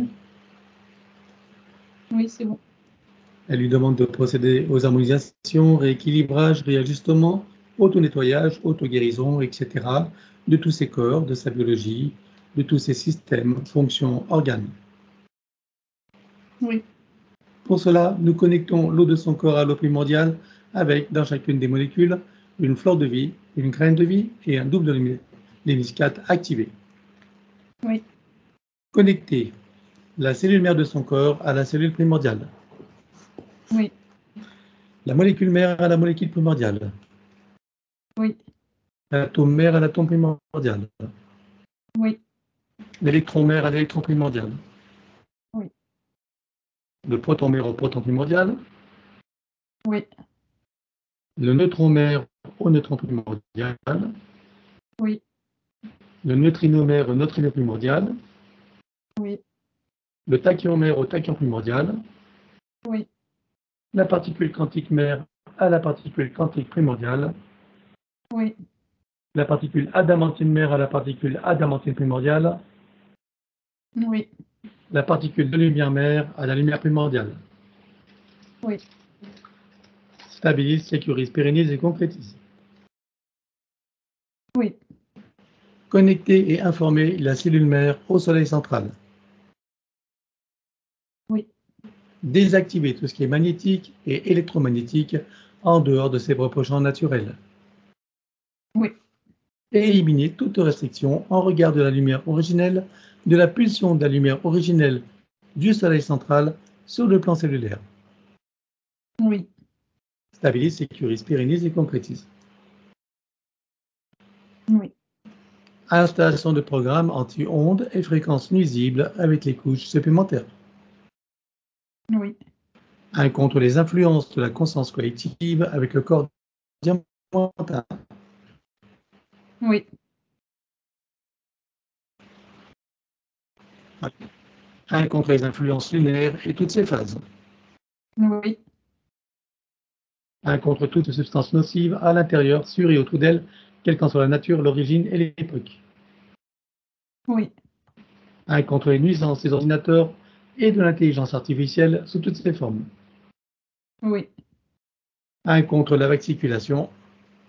Oui, c'est bon. Elle lui demande de procéder aux harmonisations, rééquilibrage, réajustement, auto-nettoyage, auto-guérison, et cetera de tous ses corps, de sa biologie, de tous ses systèmes, fonctions, organes. Oui. Pour cela, nous connectons l'eau de son corps à l'eau primordiale avec, dans chacune des molécules, une fleur de vie, une graine de vie et un double léniscate activé. Oui. Connecter la cellule mère de son corps à la cellule primordiale. Oui. La molécule mère à la molécule primordiale. Oui. L'atome mère à l'atome primordial. Oui. L'électron mère à l'électron primordial. Oui. Le proton mère au proton primordial. Oui. Le neutron mère au neutron primordial. Oui. Le neutrino mère au neutrino primordial. Oui. Le tachyon mère au tachyon primordial. Oui. La particule quantique mère à la particule quantique primordiale. Oui. La particule adamantine mère à la particule adamantine primordiale. Oui. La particule de lumière mère à la lumière primordiale. Oui. Stabilise, sécurise, pérennise et concrétise. Oui. Connecter et informer la cellule mère au soleil central. Oui. Désactiver tout ce qui est magnétique et électromagnétique en dehors de ses propres champs naturels. Oui. Et éliminer toute restriction en regard de la lumière originelle, de la pulsion de la lumière originelle du soleil central sur le plan cellulaire. Oui. Stabilise, sécurise, pérennise et concrétise. Oui. Installation de programmes anti-ondes et fréquences nuisibles avec les couches supplémentaires. Oui. Un contre les influences de la conscience collective avec le corps diamantin. Oui. Un contre les influences lunaires et toutes ses phases. Oui. Un contre toute substance nocive à l'intérieur, sur et autour d'elle, quelle qu'en soit la nature, l'origine et l'époque. Oui. Un contre les nuisances des ordinateurs et de l'intelligence artificielle sous toutes ses formes. Oui. Un contre la vacciculation.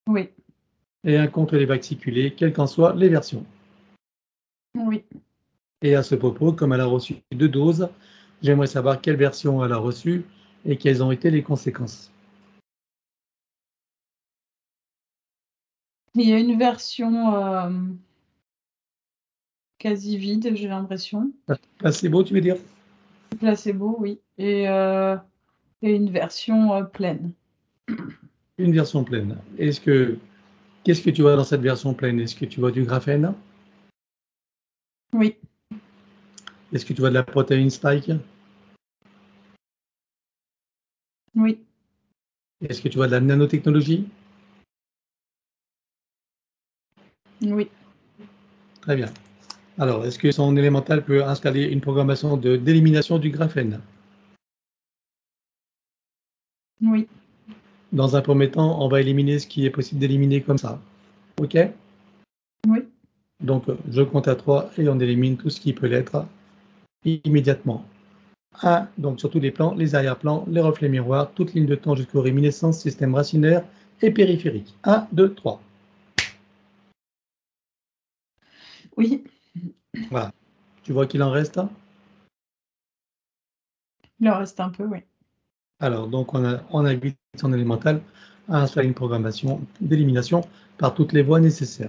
Oui. Et un contre les vaxiculés, quelles qu'en soient les versions. Oui. Et à ce propos, comme elle a reçu deux doses, j'aimerais savoir quelle version elle a reçue et quelles ont été les conséquences. Il y a une version euh, quasi vide, j'ai l'impression. Placebo, tu veux dire? Placebo, oui. Et, euh, et une version euh, pleine. Une version pleine. Est-ce que qu'est-ce que tu vois dans cette version pleine? Est-ce que tu vois du graphène? Oui. Est-ce que tu vois de la protéine spike? Oui. Est-ce que tu vois de la nanotechnologie? Oui. Très bien. Alors, est-ce que son élémental peut installer une programmation de d'élimination du graphène? Oui. Dans un premier temps, on va éliminer ce qui est possible d'éliminer comme ça. OK? Oui. Donc, je compte à trois et on élimine tout ce qui peut l'être immédiatement. un, donc sur tous les plans, les arrière-plans, les reflets miroirs, toute ligne de temps jusqu'aux réminiscences, système racinaire et périphérique. un, deux, trois. Oui. Voilà. Tu vois qu'il en reste? Il en reste un peu, oui. Alors, donc, on a, on invite son élémental à installer une programmation d'élimination par toutes les voies nécessaires.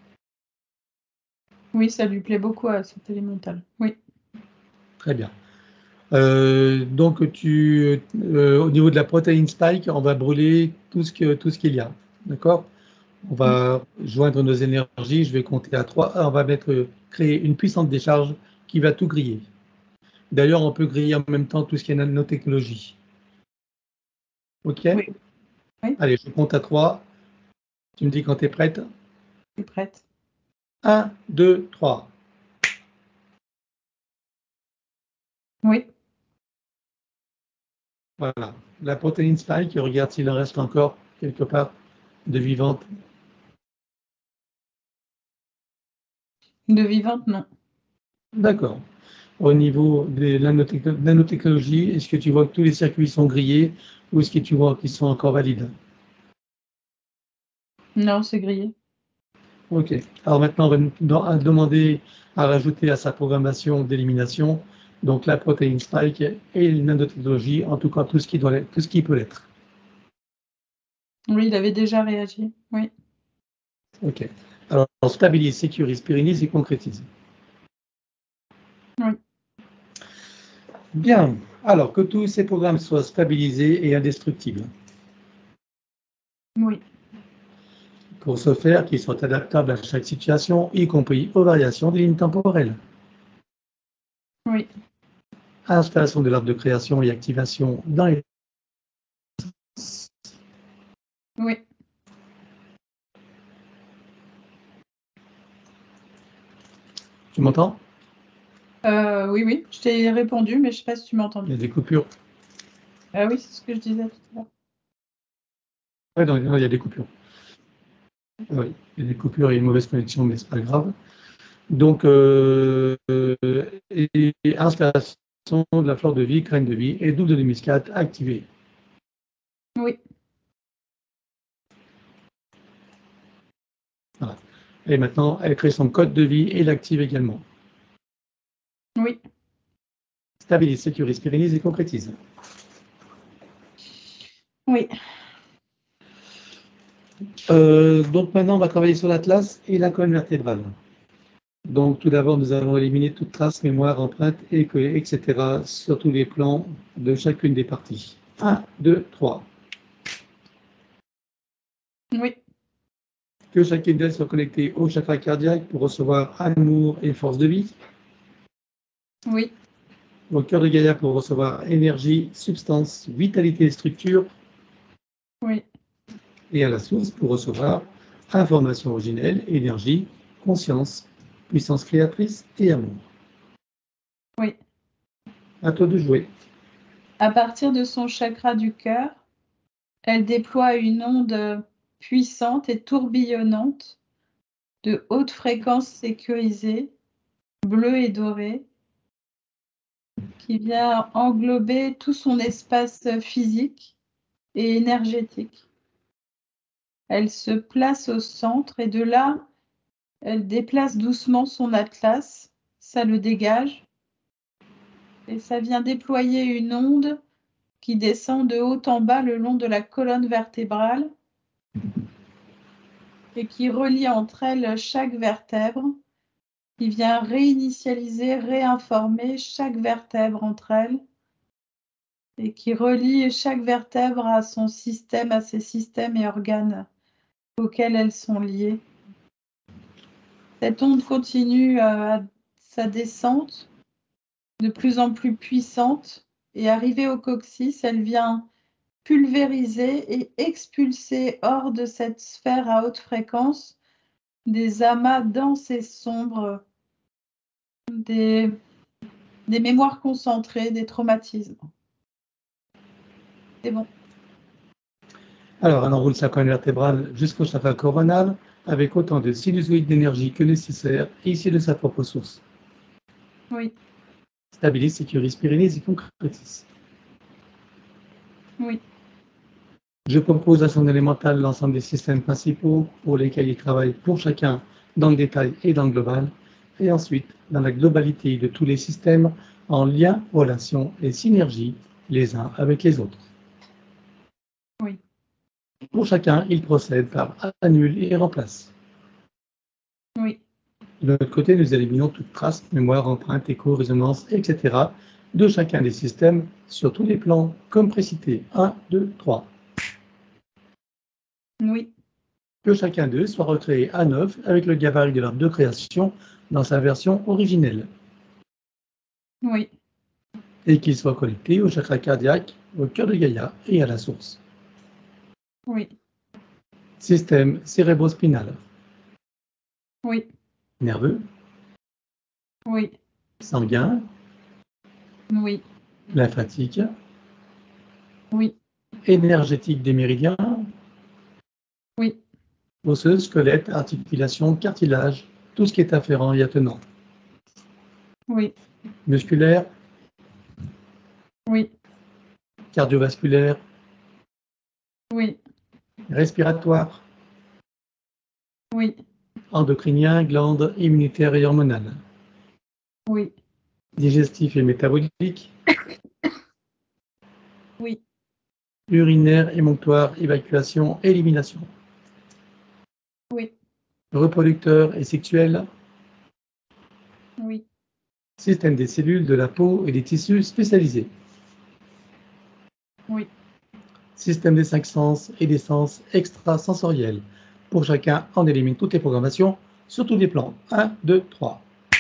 Oui, ça lui plaît beaucoup à cet élémental. Oui. Très bien. Euh, donc, tu, euh, au niveau de la protéine spike, on va brûler tout ce que, tout ce qu'il y a. D'accord? On va joindre nos énergies. Je vais compter à trois. On va mettre, créer une puissante décharge qui va tout griller. D'ailleurs, on peut griller en même temps tout ce qui est nanotechnologie. OK? Oui. Oui. Allez, je compte à trois. Tu me dis quand tu es prête? Je suis prête. un, deux, trois. Oui. Voilà. La protéine spike, regarde s'il en reste encore quelque part de vivante. De vivante, non. D'accord. Au niveau de la nanotechnologie, est-ce que tu vois que tous les circuits sont grillés ou est-ce que tu vois qu'ils sont encore valides? Non, c'est grillé. OK. Alors maintenant, on va demander à rajouter à sa programmation d'élimination donc la protéine spike et la nanotechnologie, en tout cas tout ce qui, doit, tout ce qui peut l'être. Oui, il avait déjà réagi. Oui. OK. Alors, on stabilise, sécurise, pérennise et concrétise. Oui. Bien. Alors, que tous ces programmes soient stabilisés et indestructibles. Oui. Pour ce faire, qu'ils soient adaptables à chaque situation, y compris aux variations des lignes temporelles. Oui. Installation de l'arbre de création et activation dans les... Oui. Tu m'entends? Euh, oui, oui. Je t'ai répondu, mais je ne sais pas si tu m'as Il y entendu. a des coupures. Ah oui, c'est ce que je disais tout à l'heure. Oui, non, non, il y a des coupures. Oui, il y a des coupures et une mauvaise connexion, mais ce n'est pas grave. Donc, euh, et, et installation de la fleur de vie, graine de vie et double de muscade activée. Oui. Voilà. Et maintenant, elle crée son code de vie et l'active également. Oui. Stabilise, sécurise, pérennise et concrétise. Oui. Euh, donc maintenant, on va travailler sur l'atlas et la colonne vertébrale. Donc tout d'abord, nous allons éliminer toute trace, mémoire, empreinte, et que, et cetera sur tous les plans de chacune des parties. un, deux, trois. Oui. Que chacune d'elles soit connectée au chakra cardiaque pour recevoir amour et force de vie. Oui. Au cœur de Gaïa pour recevoir énergie, substance, vitalité et structure. Oui. Et à la source pour recevoir information originelle, énergie, conscience, puissance créatrice et amour. Oui. À toi de jouer. À partir de son chakra du cœur, elle déploie une onde puissante et tourbillonnante de haute fréquence sécurisée, bleue et dorée, qui vient englober tout son espace physique et énergétique. Elle se place au centre et de là, elle déplace doucement son atlas. Ça le dégage. Et ça vient déployer une onde qui descend de haut en bas le long de la colonne vertébrale et qui relie entre elles chaque vertèbre, qui vient réinitialiser, réinformer chaque vertèbre entre elles et qui relie chaque vertèbre à son système, à ses systèmes et organes auxquels elles sont liées. Cette onde continue à sa descente de plus en plus puissante et arrivée au coccyx, elle vient pulvériser et expulser hors de cette sphère à haute fréquence des amas denses et sombres, des, des mémoires concentrées, des traumatismes. C'est bon. Alors, on enroule sa colonne vertébrale jusqu'au chakra coronal avec autant de sinusoïdes d'énergie que nécessaire, ici de sa propre source. Oui. Stabilise, sécurise, pérenise et concrétise. Oui. Je propose à son élémental l'ensemble des systèmes principaux pour lesquels il travaille pour chacun dans le détail et dans le global, et ensuite dans la globalité de tous les systèmes en lien, relation et synergie les uns avec les autres. Oui. Pour chacun, il procède par annule et remplace. Oui. De l'autre côté, nous éliminons toute trace, mémoire, empreinte, écho, résonance, et cetera de chacun des systèmes sur tous les plans, comme précité. un, deux, trois. Oui. Que chacun d'eux soit recréé à neuf avec le gabarit de l'arbre de création dans sa version originelle. Oui. Et qu'il soit connecté au chakra cardiaque, au cœur de Gaïa et à la source. Oui. Système cérébrospinal. Oui. Nerveux. Oui. Sanguin. Oui. Lymphatique. Oui. Énergétique des méridiens. Oui. Osseux, squelette, articulation, cartilage, tout ce qui est afférent et attenant. Oui. Musculaire. Oui. Cardiovasculaire. Oui. Respiratoire. Oui. Endocrinien, glandes immunitaires et hormonales. Oui. Digestif et métabolique. Oui. Urinaire, émonctoire, évacuation, élimination. Oui. Reproducteur et sexuel. Oui. Système des cellules, de la peau et des tissus spécialisés. Oui. Système des cinq sens et des sens extrasensoriels. Pour chacun, on élimine toutes les programmations sur tous les plans. un, deux, trois.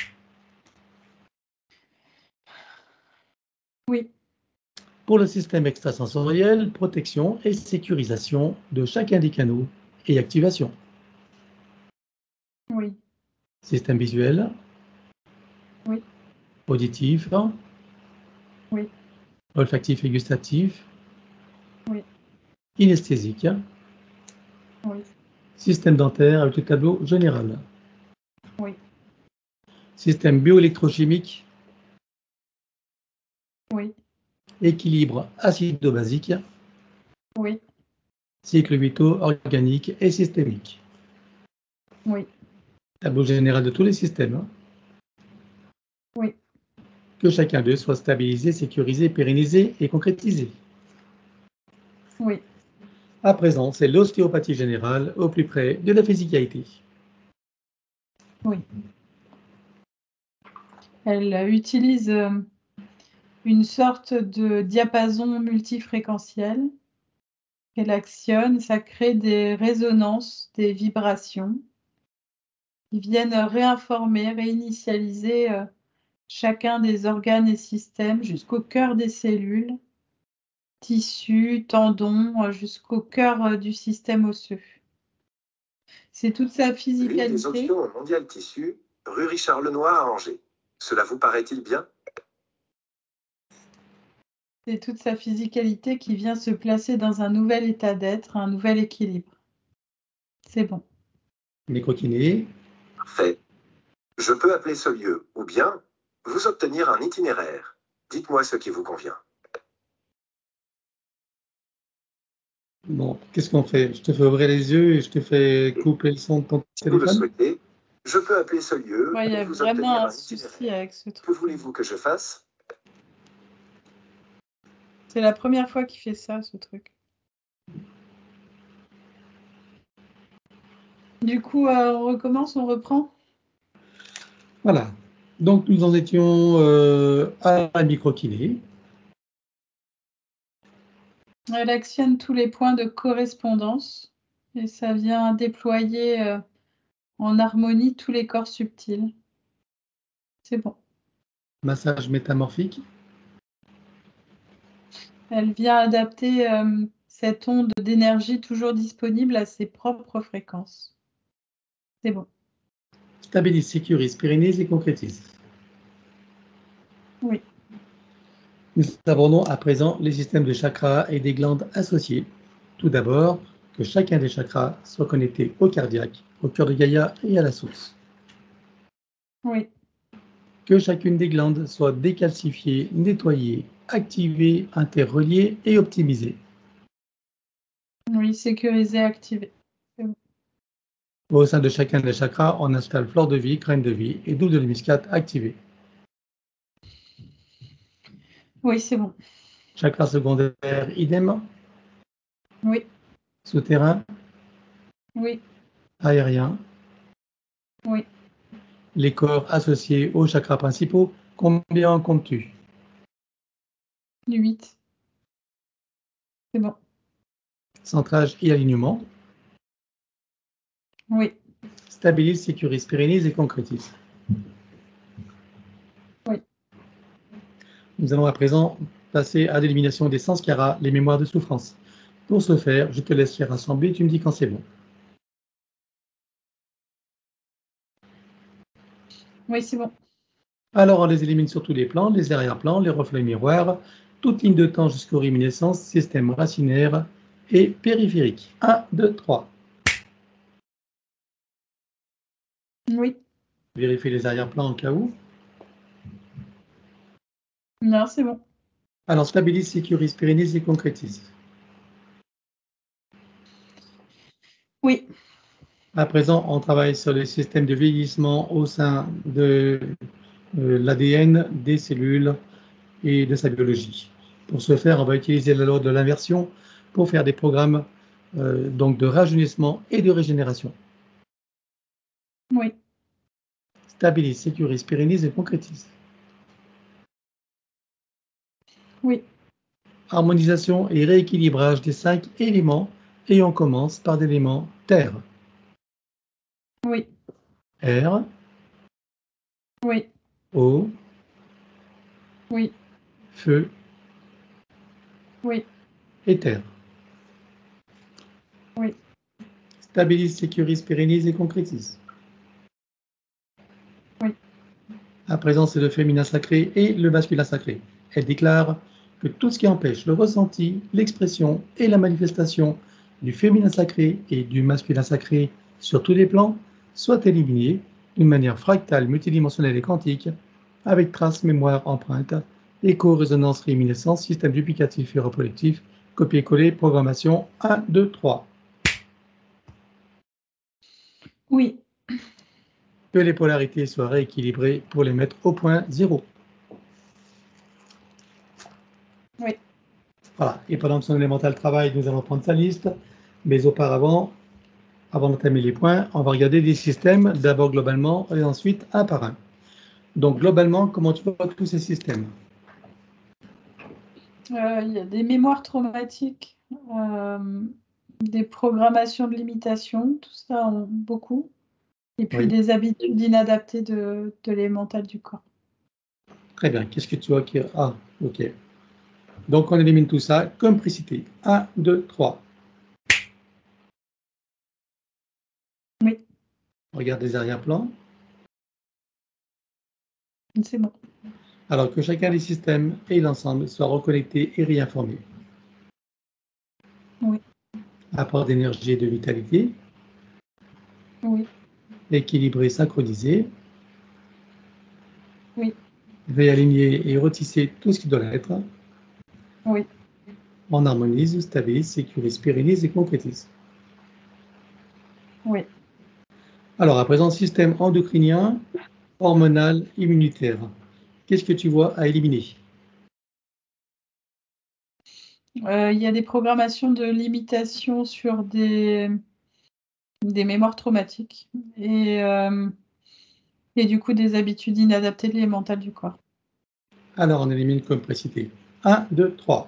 Oui. Pour le système extrasensoriel, protection et sécurisation de chacun des canaux et activation. Oui. Système visuel. Oui. Auditif. Oui. Olfactif et gustatif. Oui. Kinesthésique. Oui. Système dentaire avec le tableau général. Oui. Système bioélectrochimique. Oui. Équilibre acido-basique. Oui. Cycle vitaux organique et systémique. Oui. Tableau général de tous les systèmes. Oui. Que chacun d'eux soit stabilisé, sécurisé, pérennisé et concrétisé. Oui. À présent, c'est l'ostéopathie générale au plus près de la physicalité. Oui. Elle utilise une sorte de diapason multifréquentiel qu'elle actionne. Ça crée des résonances, des vibrations qui viennent réinformer, réinitialiser chacun des organes et systèmes jusqu'au cœur des cellules, tissus, tendons, jusqu'au cœur du système osseux. C'est toute sa physicalité. L'île des options au Mondial Tissu, rue Richard Lenoir à Angers. Cela vous paraît-il bien? C'est toute sa physicalité qui vient se placer dans un nouvel état d'être, un nouvel équilibre. C'est bon. Nicotiner. Parfait. Je peux appeler ce lieu, ou bien vous obtenir un itinéraire. Dites-moi ce qui vous convient. Bon, qu'est-ce qu'on fait? Je te fais ouvrir les yeux et je te fais couper le son de ton Si vous le téléphone? souhaitez, je peux appeler ce lieu Ouais, il y et a vous vraiment obtenir un un souci itinéraire. avec ce Que truc. voulez-vous que je fasse? C'est la première fois qu'il fait ça, ce truc. Du coup, euh, on recommence, on reprend? Voilà. Donc, nous en étions euh, à la microkiné. Elle actionne tous les points de correspondance et ça vient déployer euh, en harmonie tous les corps subtils. C'est bon. Massage métamorphique. Elle vient adapter euh, cette onde d'énergie toujours disponible à ses propres fréquences. C'est bon. Stabilise, sécurise, pérennise et concrétise. Oui. Nous abordons à présent les systèmes de chakras et des glandes associées. Tout d'abord, que chacun des chakras soit connecté au cardiaque, au cœur de Gaïa et à la source. Oui. Que chacune des glandes soit décalcifiée, nettoyée, activée, interreliée et optimisée. Oui, sécurisé, activé. C'est bon. Au sein de chacun des chakras, on installe fleur de vie, graine de vie et double de l'hémiscate activée. Oui, c'est bon. Chakra secondaire, idem. Oui. Souterrain, Oui. aérien. Oui. Les corps associés aux chakras principaux, combien en comptes-tu? huit. C'est bon. Centrage et alignement. Oui. Stabilise, sécurise, pérennise et concrétise. Oui. Nous allons à présent passer à l'élimination des sanskaras, les mémoires de souffrance. Pour ce faire, je te laisse les rassembler, tu me dis quand c'est bon. Oui, c'est bon. Alors on les élimine sur tous les plans, les arrière-plans, les reflets miroirs, toute ligne de temps jusqu'aux réminiscences, système racinaire et périphérique. un, deux, trois. Oui. Vérifiez les arrière-plans au cas où. Non, c'est bon. Alors stabilise, sécurise, pérennise et concrétise. Oui. À présent, on travaille sur les systèmes de vieillissement au sein de euh, l'A D N, des cellules et de sa biologie. Pour ce faire, on va utiliser la loi de l'inversion pour faire des programmes euh, donc de rajeunissement et de régénération. Oui. Stabilise, sécurise, pérennise et concrétise. Oui. Harmonisation et rééquilibrage des cinq éléments et on commence par l'élément terre. Oui. Air, Oui. eau, Oui. feu Oui. et terre. Oui. Stabilise, sécurise, pérennise et concrétise. Oui. À présent, c'est le féminin sacré et le masculin sacré. Elle déclare que tout ce qui empêche le ressenti, l'expression et la manifestation du féminin sacré et du masculin sacré sur tous les plans soit éliminé d'une manière fractale, multidimensionnelle et quantique, avec traces, mémoire, empreinte, écho, résonance, réminiscence, système duplicatif et reproductif, copier-coller, programmation un, deux, trois. Oui. Que les polarités soient rééquilibrées pour les mettre au point zéro. Oui. Voilà. Et pendant que son élémental travaille, nous allons prendre sa liste. Mais auparavant, avant d'entamer les points, on va regarder des systèmes, d'abord globalement et ensuite un par un. Donc globalement, comment tu vois tous ces systèmes? Euh, il y a des mémoires traumatiques, euh, des programmations de limitation, tout ça, on, beaucoup. Et puis Oui. des habitudes inadaptées de, de l'élémental du corps. Très bien. Qu'est-ce que tu vois qui... Ah, ok. Donc on élimine tout ça comme précité. un, deux, trois. Oui. On regarde les arrière-plans. C'est bon. Alors que chacun des systèmes et l'ensemble soient reconnectés et réinformés. Oui. Apport d'énergie et de vitalité. Oui. Équilibré, synchronisé. Oui. Réaligner et retisser tout ce qui doit l'être. Oui. On harmonise, stabilise, sécurise, pérennise et concrétise. Oui. Alors, à présent, système endocrinien, hormonal, immunitaire. Qu'est-ce que tu vois à éliminer? Euh, il y a des programmations de limitation sur des, des mémoires traumatiques et, euh, et du coup des habitudes inadaptées liées mentales du corps. Alors, on élimine comme précité. un, deux, trois.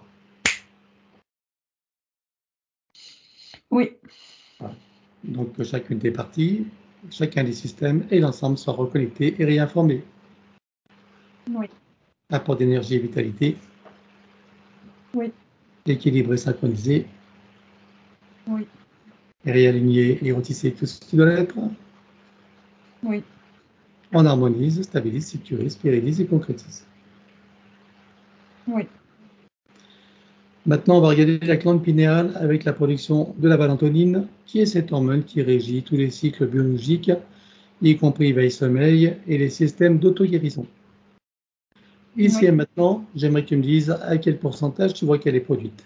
Oui. Voilà. Donc, que chacune des parties, chacun des systèmes et l'ensemble soient reconnectés et réinformés. Oui. Apport d'énergie et vitalité. Oui. Équilibre et synchronisé. Oui. Réaligner et retisser tout ce qui doit l'être. Oui. On harmonise, stabilise, sécurise, pérennise et concrétise. Oui. Maintenant, on va regarder la glande pinéale avec la production de la valentonine, qui est cette hormone qui régit tous les cycles biologiques, y compris veille-sommeil et les systèmes d'auto-guérison. Ici Oui. et maintenant, j'aimerais que tu me dises à quel pourcentage tu vois qu'elle est produite.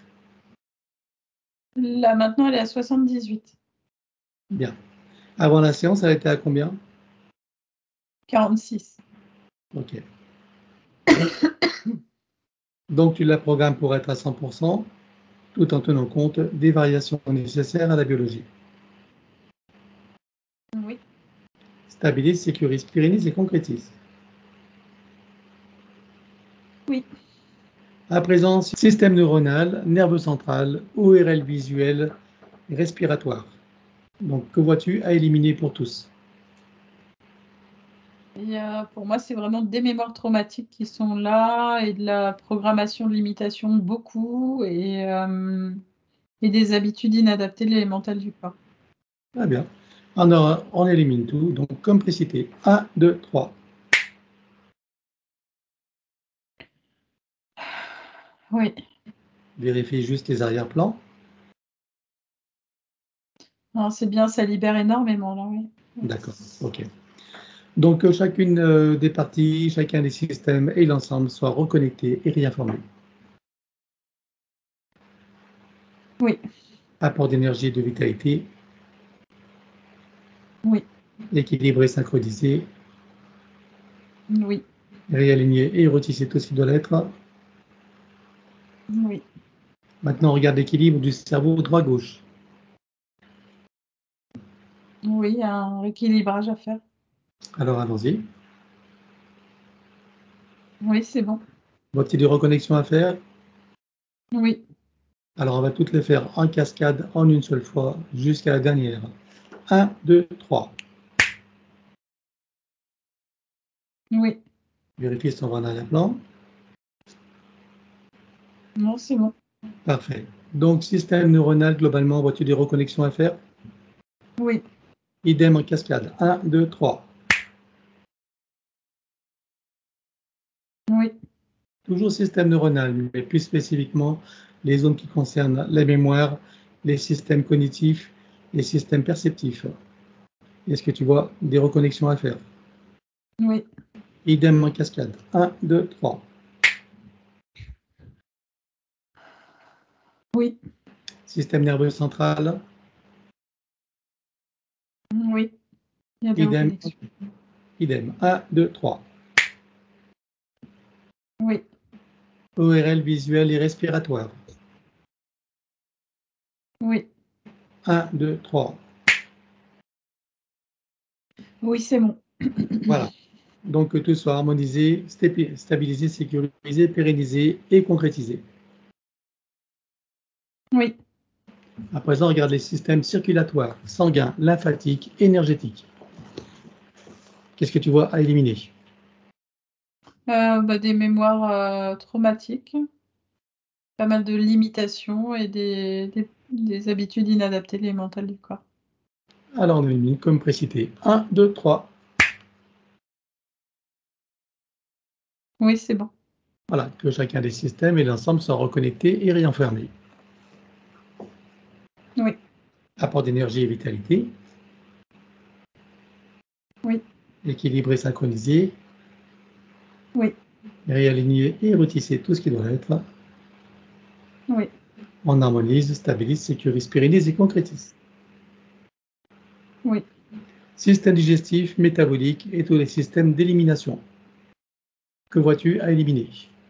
Là, maintenant, elle est à soixante-dix-huit. Bien. Avant la séance, elle était à combien? quarante-six. Ok. Donc, tu la programmes pour être à cent pour cent, tout en tenant compte des variations nécessaires à la biologie. Oui. Stabilise, sécurise, pérennise et concrétise. Oui. À présent, système neuronal, nerveux central, O R L visuel, respiratoire. Donc, que vois-tu à éliminer pour tous? Et, euh, pour moi, c'est vraiment des mémoires traumatiques qui sont là et de la programmation de limitation beaucoup et, euh, et des habitudes inadaptées liées mentales du corps. Très bien. On, aura- on élimine tout. Donc, comme précité, un, deux, trois. Oui. Vérifie juste les arrière-plans. Alors, c'est bien, ça libère énormément là, oui. D'accord, ok. Donc, que chacune euh, des parties, chacun des systèmes et l'ensemble soient reconnectés et réinformés. Oui. Apport d'énergie et de vitalité. Oui. Équilibré, synchronisé. Oui. Réaligné et retisser tout ce qui doit l'être. Oui. Maintenant, on regarde l'équilibre du cerveau droit-gauche. Oui, il y a un rééquilibrage à faire. Alors, allons-y. Oui, c'est bon. Voici des reconnexions à faire. Oui. Alors, on va toutes les faire en cascade, en une seule fois, jusqu'à la dernière. un, deux, trois. Oui. Vérifiez si on va en arrière-plan. Non, c'est bon. Parfait. Donc, système neuronal, globalement, vois-tu des reconnexions à faire? Oui. Idem en cascade. un, deux, trois. Oui. Toujours système neuronal, mais plus spécifiquement les zones qui concernent la mémoire, les systèmes cognitifs, les systèmes perceptifs. Est-ce que tu vois des reconnexions à faire? Oui. Idem en cascade. un, deux, trois. Oui. Système nerveux central. Oui. Il y a des Idem. reconnexions. Idem. un, deux, trois. Oui. O R L visuel et respiratoire. Oui. un, deux, trois. Oui, c'est bon. Voilà. Donc que tout soit harmonisé, stabilisé, sécurisé, pérennisé et concrétisé. Oui. À présent, on regarde les systèmes circulatoires, sanguins, lymphatiques, énergétiques. Qu'est-ce que tu vois à éliminer? Euh, bah, des mémoires euh, traumatiques, pas mal de limitations et des, des, des habitudes inadaptées liées mentales du corps. Alors on élimine comme précité. un, deux, trois. Oui, c'est bon. Voilà, que chacun des systèmes et l'ensemble soient reconnectés et réenfermés. Oui. Apport d'énergie et vitalité. Oui. Équilibré, synchronisé. Oui. Réaligner et retisser tout ce qui doit être. Oui. On harmonise, stabilise, sécurise, pérennise et concrétise. Oui. Système digestif, métabolique et tous les systèmes d'élimination. Que vois-tu à éliminer?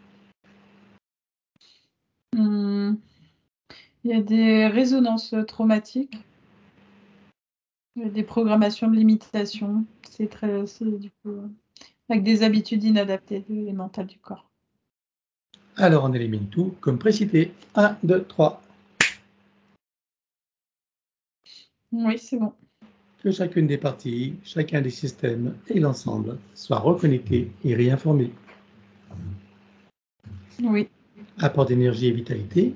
Hum, Il y a des résonances traumatiques. Il y a des programmations de limitation. C'est très, c'est du coup, euh, avec des habitudes inadaptées de l'élémental du corps. Alors on élimine tout comme précité. un, deux, trois. Oui, c'est bon. Que chacune des parties, chacun des systèmes et l'ensemble soient reconnectés et réinformés. Oui, Apport d'énergie et vitalité,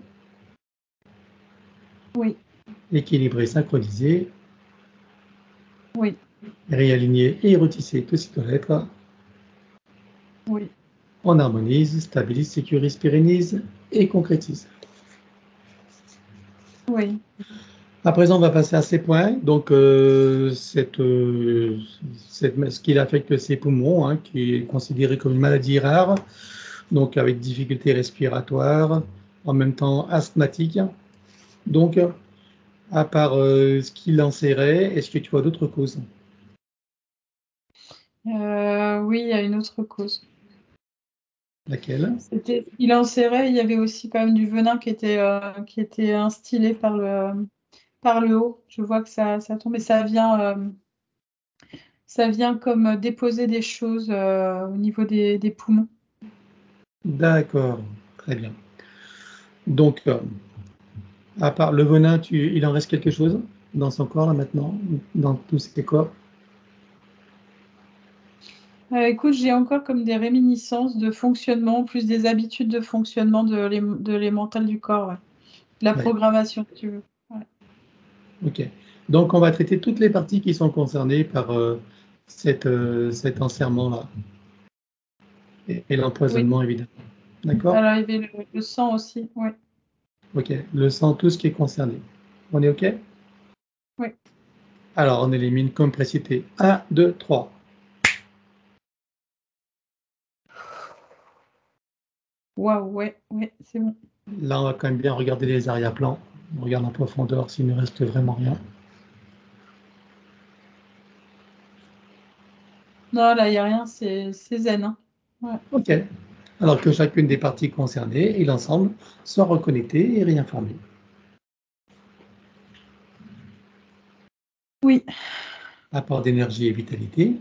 oui, équilibré, synchronisé, oui, réaligné et retissé tout ce qui doit l'être. oui. On harmonise, stabilise, sécurise, pérennise et concrétise. Oui, À présent, on va passer à ces points. Donc, euh, cette, euh, cette- ce qui affecte ses poumons, hein, qui est considéré comme une maladie rare, donc avec difficultés respiratoires, en même temps asthmatique. Donc, à part euh, ce qui l'enserrait, est-ce que tu vois d'autres causes? Euh, oui, il y a une autre cause. Laquelle? C'était, il enserrait, il y avait aussi quand même du venin qui était, euh, qui était instillé par le, par le haut. Je vois que ça, ça tombe et ça vient, euh, ça vient comme déposer des choses euh, au niveau des, des poumons. D'accord, très bien. Donc, euh, à part le venin, tu, il en reste quelque chose dans son corps là maintenant, dans tous ses corps? Euh, écoute, j'ai encore comme des réminiscences de fonctionnement, plus des habitudes de fonctionnement de l'é- de l'élémental du corps, ouais. La Ouais. programmation, si tu veux. Ouais. Ok. Donc, on va traiter toutes les parties qui sont concernées par euh, cette, euh, cet enserrement-là et, et Oui. l'empoisonnement, évidemment. D'accord? Alors, il y avait le, le sang aussi, ouais. Ok. Le sang, tout ce qui est concerné. On est ok? Oui. Alors, on élimine comme précité. un, deux, trois. Waouh, ouais, ouais, c'est bon. Là, on va quand même bien regarder les arrière-plans. On regarde en profondeur s'il ne reste vraiment rien. Non, là, il n'y a rien, c'est c'est zen, hein. Ouais. Ok. Alors que chacune des parties concernées et l'ensemble soient reconnectées et réinformées. Oui, Apport d'énergie et vitalité,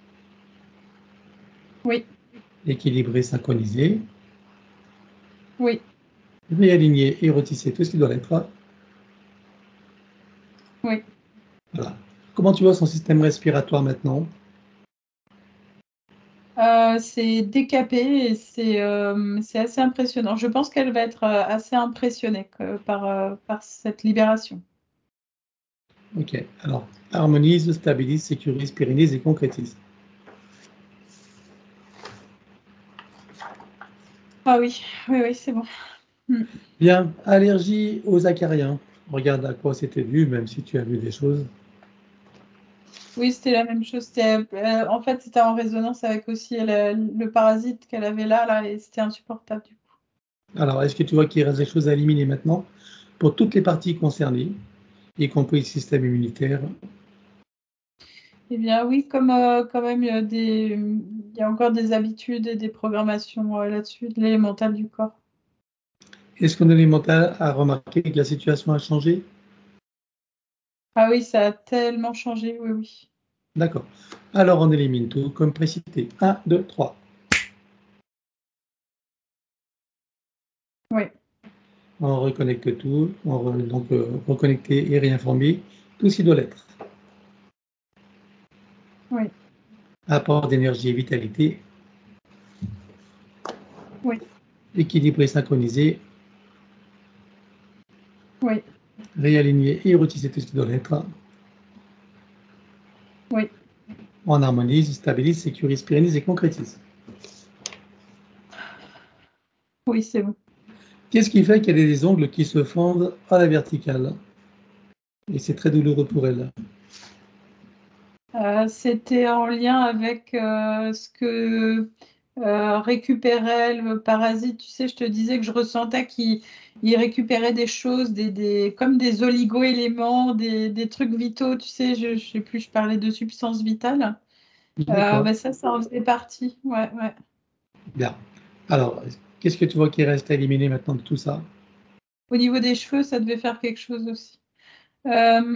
oui, équilibré, synchronisé, oui, réaligné et retissé tout ce qui doit l'être. oui. Voilà. Comment tu vois son système respiratoire maintenant? Euh, c'est décapé et c'est euh, c'est assez impressionnant. Je pense qu'elle va être euh, assez impressionnée que- par, euh, par cette libération. Ok. Alors, harmonise, stabilise, sécurise, pérennise et concrétise. Ah oui, oui, oui, c'est bon. Mm. Bien. Allergie aux acariens. Regarde à quoi c'était dû, même si tu as vu des choses. Oui, c'était la même chose. C'était, euh, en fait, c'était en résonance avec aussi le, le parasite qu'elle avait là, là, et c'était insupportable du coup. Alors, est-ce que tu vois qu'il reste des choses à éliminer maintenant pour toutes les parties concernées, y compris le système immunitaire? Eh bien, oui, comme euh, quand même, il y a des, il y a encore des habitudes et des programmations euh, là-dessus, de l'élémental du corps. Est-ce qu'on élémental a remarqué que la situation a changé? Ah oui, ça a tellement changé, oui, oui. D'accord. Alors, on élimine tout comme précité. un, deux, trois. Oui, On reconnecte tout, on re- donc euh, reconnecter et réinformer tout ce qui doit l'être. oui, Apport d'énergie et vitalité, oui, équilibré, synchronisé, oui, réaligner et retisser tout ce qui doit l'être. oui. On harmonise, stabilise, sécurise, pérennise et concrétise. Oui, c'est bon. Qu'est-ce qui fait qu'elle a des ongles qui se fondent à la verticale? Et c'est très douloureux pour elle. Euh, c'était en lien avec euh, ce que euh, récupérait le parasite. Tu sais, je te disais que je ressentais qu'il il récupérait des choses, des, des, comme des oligo-éléments, des, des trucs vitaux. Tu sais, je ne sais plus, je parlais de substances vitales. Euh, D'accord. bah, ça, ça en faisait partie. Ouais, ouais. Bien. Alors, qu'est-ce que tu vois qui reste à éliminer maintenant de tout ça? Au niveau des cheveux, ça devait faire quelque chose aussi. Euh,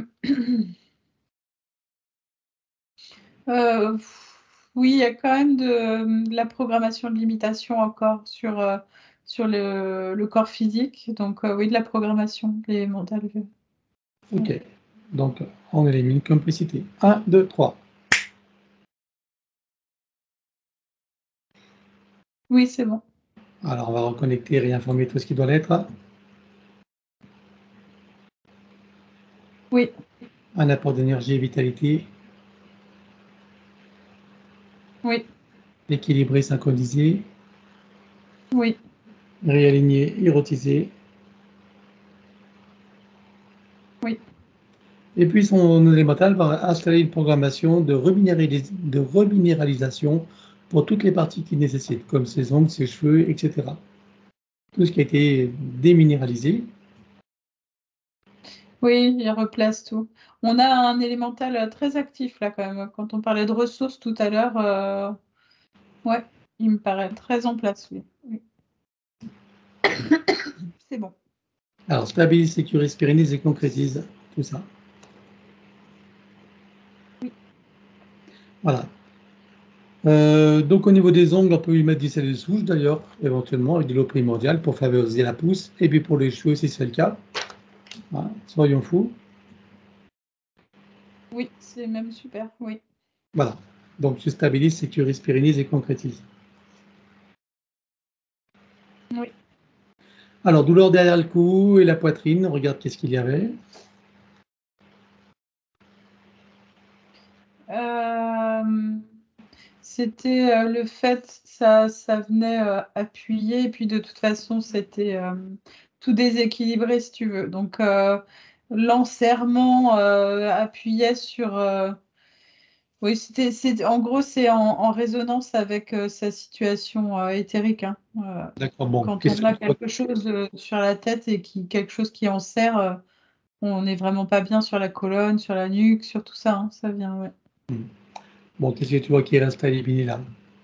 euh, oui, il y a quand même de, de la programmation de limitation encore sur, euh, sur le, le corps physique. Donc, euh, oui, de la programmation, les mentales. Ok. Donc, on élimine complicité. un, deux, trois. Oui, c'est bon. Alors, on va reconnecter et réinformer tout ce qui doit l'être. Oui, Un apport d'énergie et vitalité, oui, équilibré, synchronisé, oui. réaligné, érotisé. Oui. Et puis, son élémental va installer une programmation de, reminéralis- de reminéralisation pour toutes les parties qu'il nécessite, comme ses ongles, ses cheveux, et cetera. Tout ce qui a été déminéralisé. Oui, il replace tout. On a un élémental euh, très actif là quand même. Quand on parlait de ressources tout à l'heure, euh, ouais, il me paraît très en place, oui. Oui. C'est bon. Alors, stabilise, sécurise, pérennise et concrétise tout ça. Oui. Voilà. Euh, donc, au niveau des ongles, on peut lui mettre du sel de souche, d'ailleurs, éventuellement, avec de l'eau primordiale pour favoriser la pousse. Et puis pour les cheveux, si c'est le cas. Voilà, soyons fous. Oui, c'est même super, oui. Voilà. Donc, tu stabilises, sécurises, pérennises et concrétise. Oui. Alors, douleur derrière le cou et la poitrine. Regarde qu'est-ce qu'il y avait. Euh, c'était euh, le fait, ça, ça venait euh, appuyer, et puis de toute façon, c'était euh, tout déséquilibré, si tu veux. Donc, euh, l'enserrement euh, appuyait sur... euh, oui, c'était, c'est, en gros, c'est en, en résonance avec euh, sa situation euh, éthérique, hein. Euh, D'accord, bon. quand Qu'est-ce on que a tu vois? quelque chose euh, sur la tête et qui, quelque chose qui en serre, euh, on n'est vraiment pas bien sur la colonne, sur la nuque, sur tout ça, hein, ça vient, ouais. Bon, qu'est-ce que tu vois qui reste à éliminer là?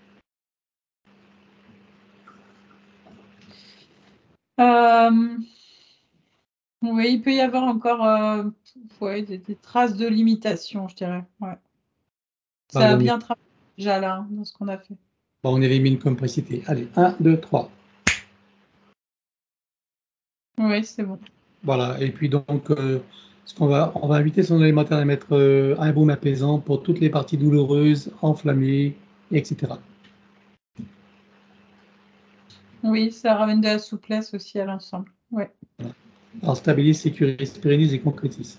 Euh, oui, il peut y avoir encore euh, ouais, des, des traces de limitation, je dirais. Ouais. Bah, Ça a on, y- bien travaillé déjà là, hein, dans ce qu'on a fait. bah, on élimine compressité. Allez, un, deux, trois. Oui, c'est bon. Voilà. Et puis donc, euh, ce qu'on va, on va inviter son élémentaire à mettre euh, un baume apaisant pour toutes les parties douloureuses, enflammées, et cetera. Oui, ça ramène de la souplesse aussi à l'ensemble. Ouais. Alors, stabilise, sécurise, pérennise et concrétise.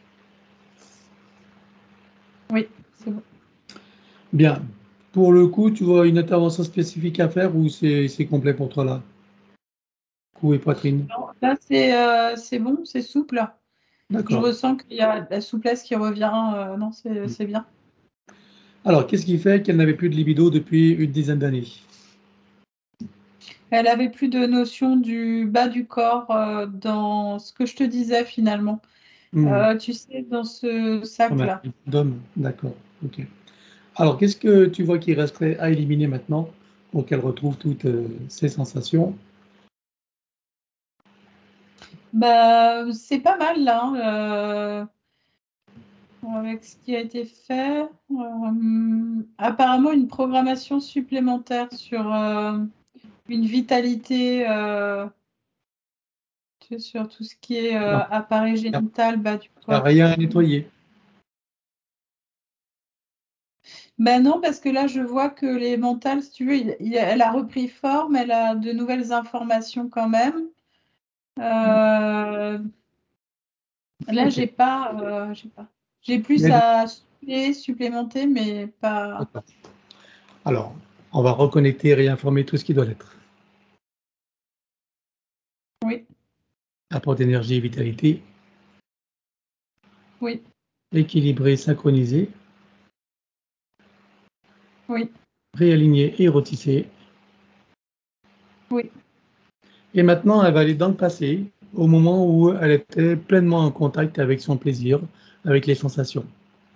Oui, c'est bon. Bien. Pour le coup, tu vois une intervention spécifique à faire ou c'est c'est complet pour toi là? Cou et poitrine. Non, là, c'est euh, c'est bon, c'est souple. Je D'accord. ressens qu'il y a de la souplesse qui revient. euh, non, c'est c'est bien. Alors, qu'est-ce qui fait qu'elle n'avait plus de libido depuis une dizaine d'années? Elle avait plus de notion du bas du corps euh, dans ce que je te disais finalement. Hmm. Euh, tu sais, dans ce Comme un sac-là. type d'homme. D'accord. Ok. Alors, qu'est-ce que tu vois qui resterait à éliminer maintenant pour qu'elle retrouve toutes euh, ses sensations? Bah, c'est pas mal là, hein, euh, avec ce qui a été fait. Euh, apparemment, une programmation supplémentaire sur euh, une vitalité, euh, tu sais, sur tout ce qui est euh, Non, appareil il n'y a, génital, bas du il y a corps. rien à nettoyer. Ben non, parce que là, je vois que les mentales, si tu veux, il- il- elle a repris forme, elle a de nouvelles informations quand même. Euh, là, Ok. j'ai pas, euh, j'ai pas. J'ai plus Mais de- à suppléer, supplémenter, mais pas. D'accord. Alors, on va reconnecter et réinformer tout ce qui doit l'être. Oui, Apport d'énergie et vitalité, oui, équilibré, synchronisé, oui, réaligné et rotissé. Oui. Et maintenant, elle va aller dans le passé, au moment où elle était pleinement en contact avec son plaisir, avec les sensations.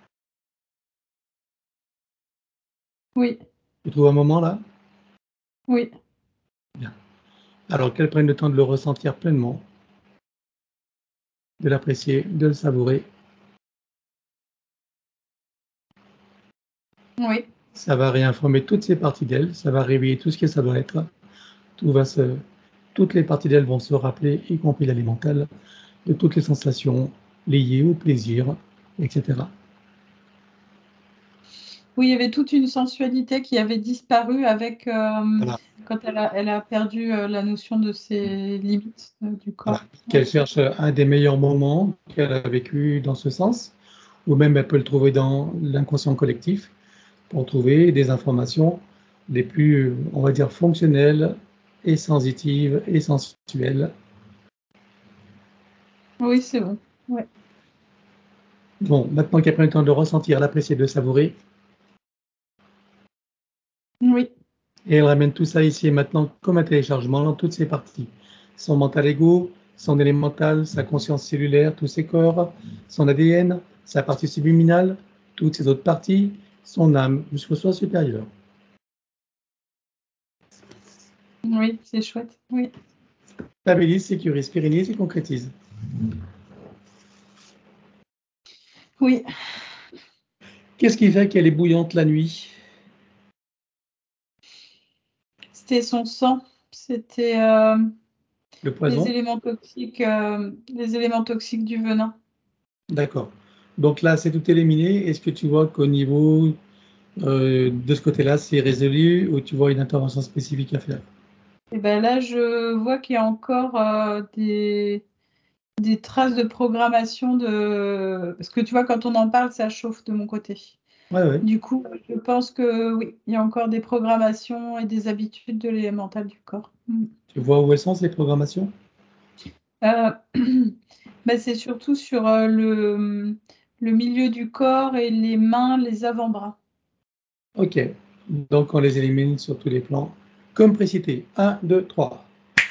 Oui. Tu trouves un moment là? Oui. Bien. Alors qu'elle prenne le temps de le ressentir pleinement, de l'apprécier, de le savourer. Oui. Ça va réinformer toutes ces parties d'elle, ça va réveiller tout ce que ça doit être. Tout va se, toutes les parties d'elle vont se rappeler, y compris l'alimentale, de toutes les sensations liées au plaisir, et cetera. Oui, il y avait toute une sensualité qui avait disparu avec euh, Voilà. quand elle a, elle a perdu euh, la notion de ses limites euh, du corps. Voilà. Qu'elle cherche un des meilleurs moments qu'elle a vécu dans ce sens, ou même elle peut le trouver dans l'inconscient collectif pour trouver des informations les plus, on va dire, fonctionnelles et sensitives et sensuelles. Oui, c'est bon. Ouais. Bon, maintenant qu'elle prend le temps de ressentir, l'apprécier, de savourer, Oui. et elle ramène tout ça ici et maintenant comme un téléchargement dans toutes ses parties. Son mental égo, son élémental, sa conscience cellulaire, tous ses corps, son A D N, sa partie subliminale, toutes ses autres parties, son âme, jusqu'au soi supérieur. Oui, c'est chouette. Oui. Stabilise, sécurise, pérennise et concrétise. Oui. Qu'est-ce qui fait qu'elle est bouillante la nuit? C'était son sang. C'était euh, Le les poison? éléments toxiques, euh, les éléments toxiques du venin. D'accord. Donc là, c'est tout éliminé. Est-ce que tu vois qu'au niveau euh, de ce côté-là, c'est résolu ou tu vois une intervention spécifique à faire? Et ben là, je vois qu'il y a encore euh, des, des traces de programmation de. Parce que tu vois, quand on en parle, ça chauffe de mon côté. Ouais, ouais. Du coup, je pense que oui, il y a encore des programmations et des habitudes de l'élémental du corps. Mm. Tu vois où elles sont ces programmations? Euh, ben, c'est surtout sur euh, le, le milieu du corps et les mains, les avant-bras. Ok. Donc on les élimine sur tous les plans. Comme précité. un, deux, trois.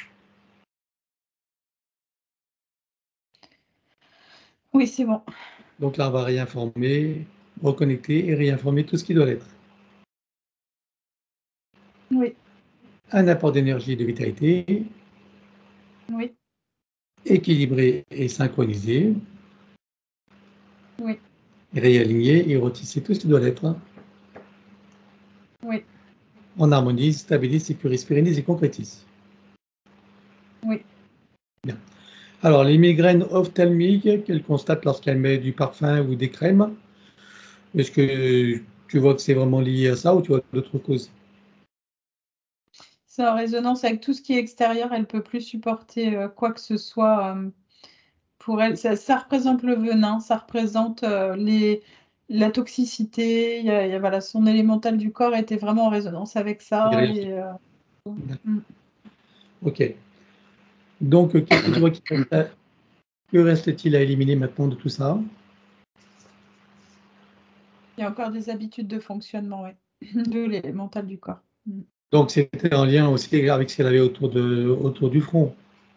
Oui, c'est bon. Donc là, on va réinformer, reconnecter et réinformer tout ce qui doit l'être. Oui, Un apport d'énergie et de vitalité, oui, équilibré et synchronisé, oui, réaligné et retisser tout ce qui doit l'être. oui, On harmonise, stabilise, sécurise, pérennise et concrétise. oui. Bien. Alors, les migraines ophtalmiques qu'elle constate lorsqu'elle met du parfum ou des crèmes, est-ce que tu vois que c'est vraiment lié à ça ou tu vois d'autres causes? C'est en résonance avec tout ce qui est extérieur. Elle ne peut plus supporter euh, quoi que ce soit. euh, pour elle, ça, ça représente le venin, ça représente euh, les, la toxicité. Il y a, il y a, voilà, son élémental du corps était vraiment en résonance avec ça. Et, euh, mm. Ok. Donc, qu'est-ce que tu vois qui reste à- que reste-t-il à éliminer maintenant de tout ça? Il y a encore des habitudes de fonctionnement, ouais, de l'élémental du corps. Mm. Donc, c'était en lien aussi avec ce qu'elle avait autour, de, autour du front.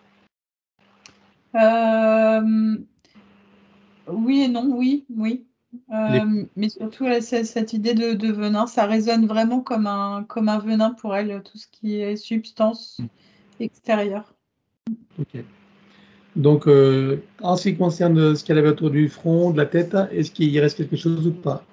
Euh, oui et non, oui, oui. Les- Euh, mais surtout, là, c'est- cette idée de, de venin, ça résonne vraiment comme un, comme un venin pour elle, tout ce qui est substance extérieure. ok. Donc, euh, en ce qui concerne ce qu'elle avait autour du front, de la tête, est-ce qu'il y reste quelque chose ou pas?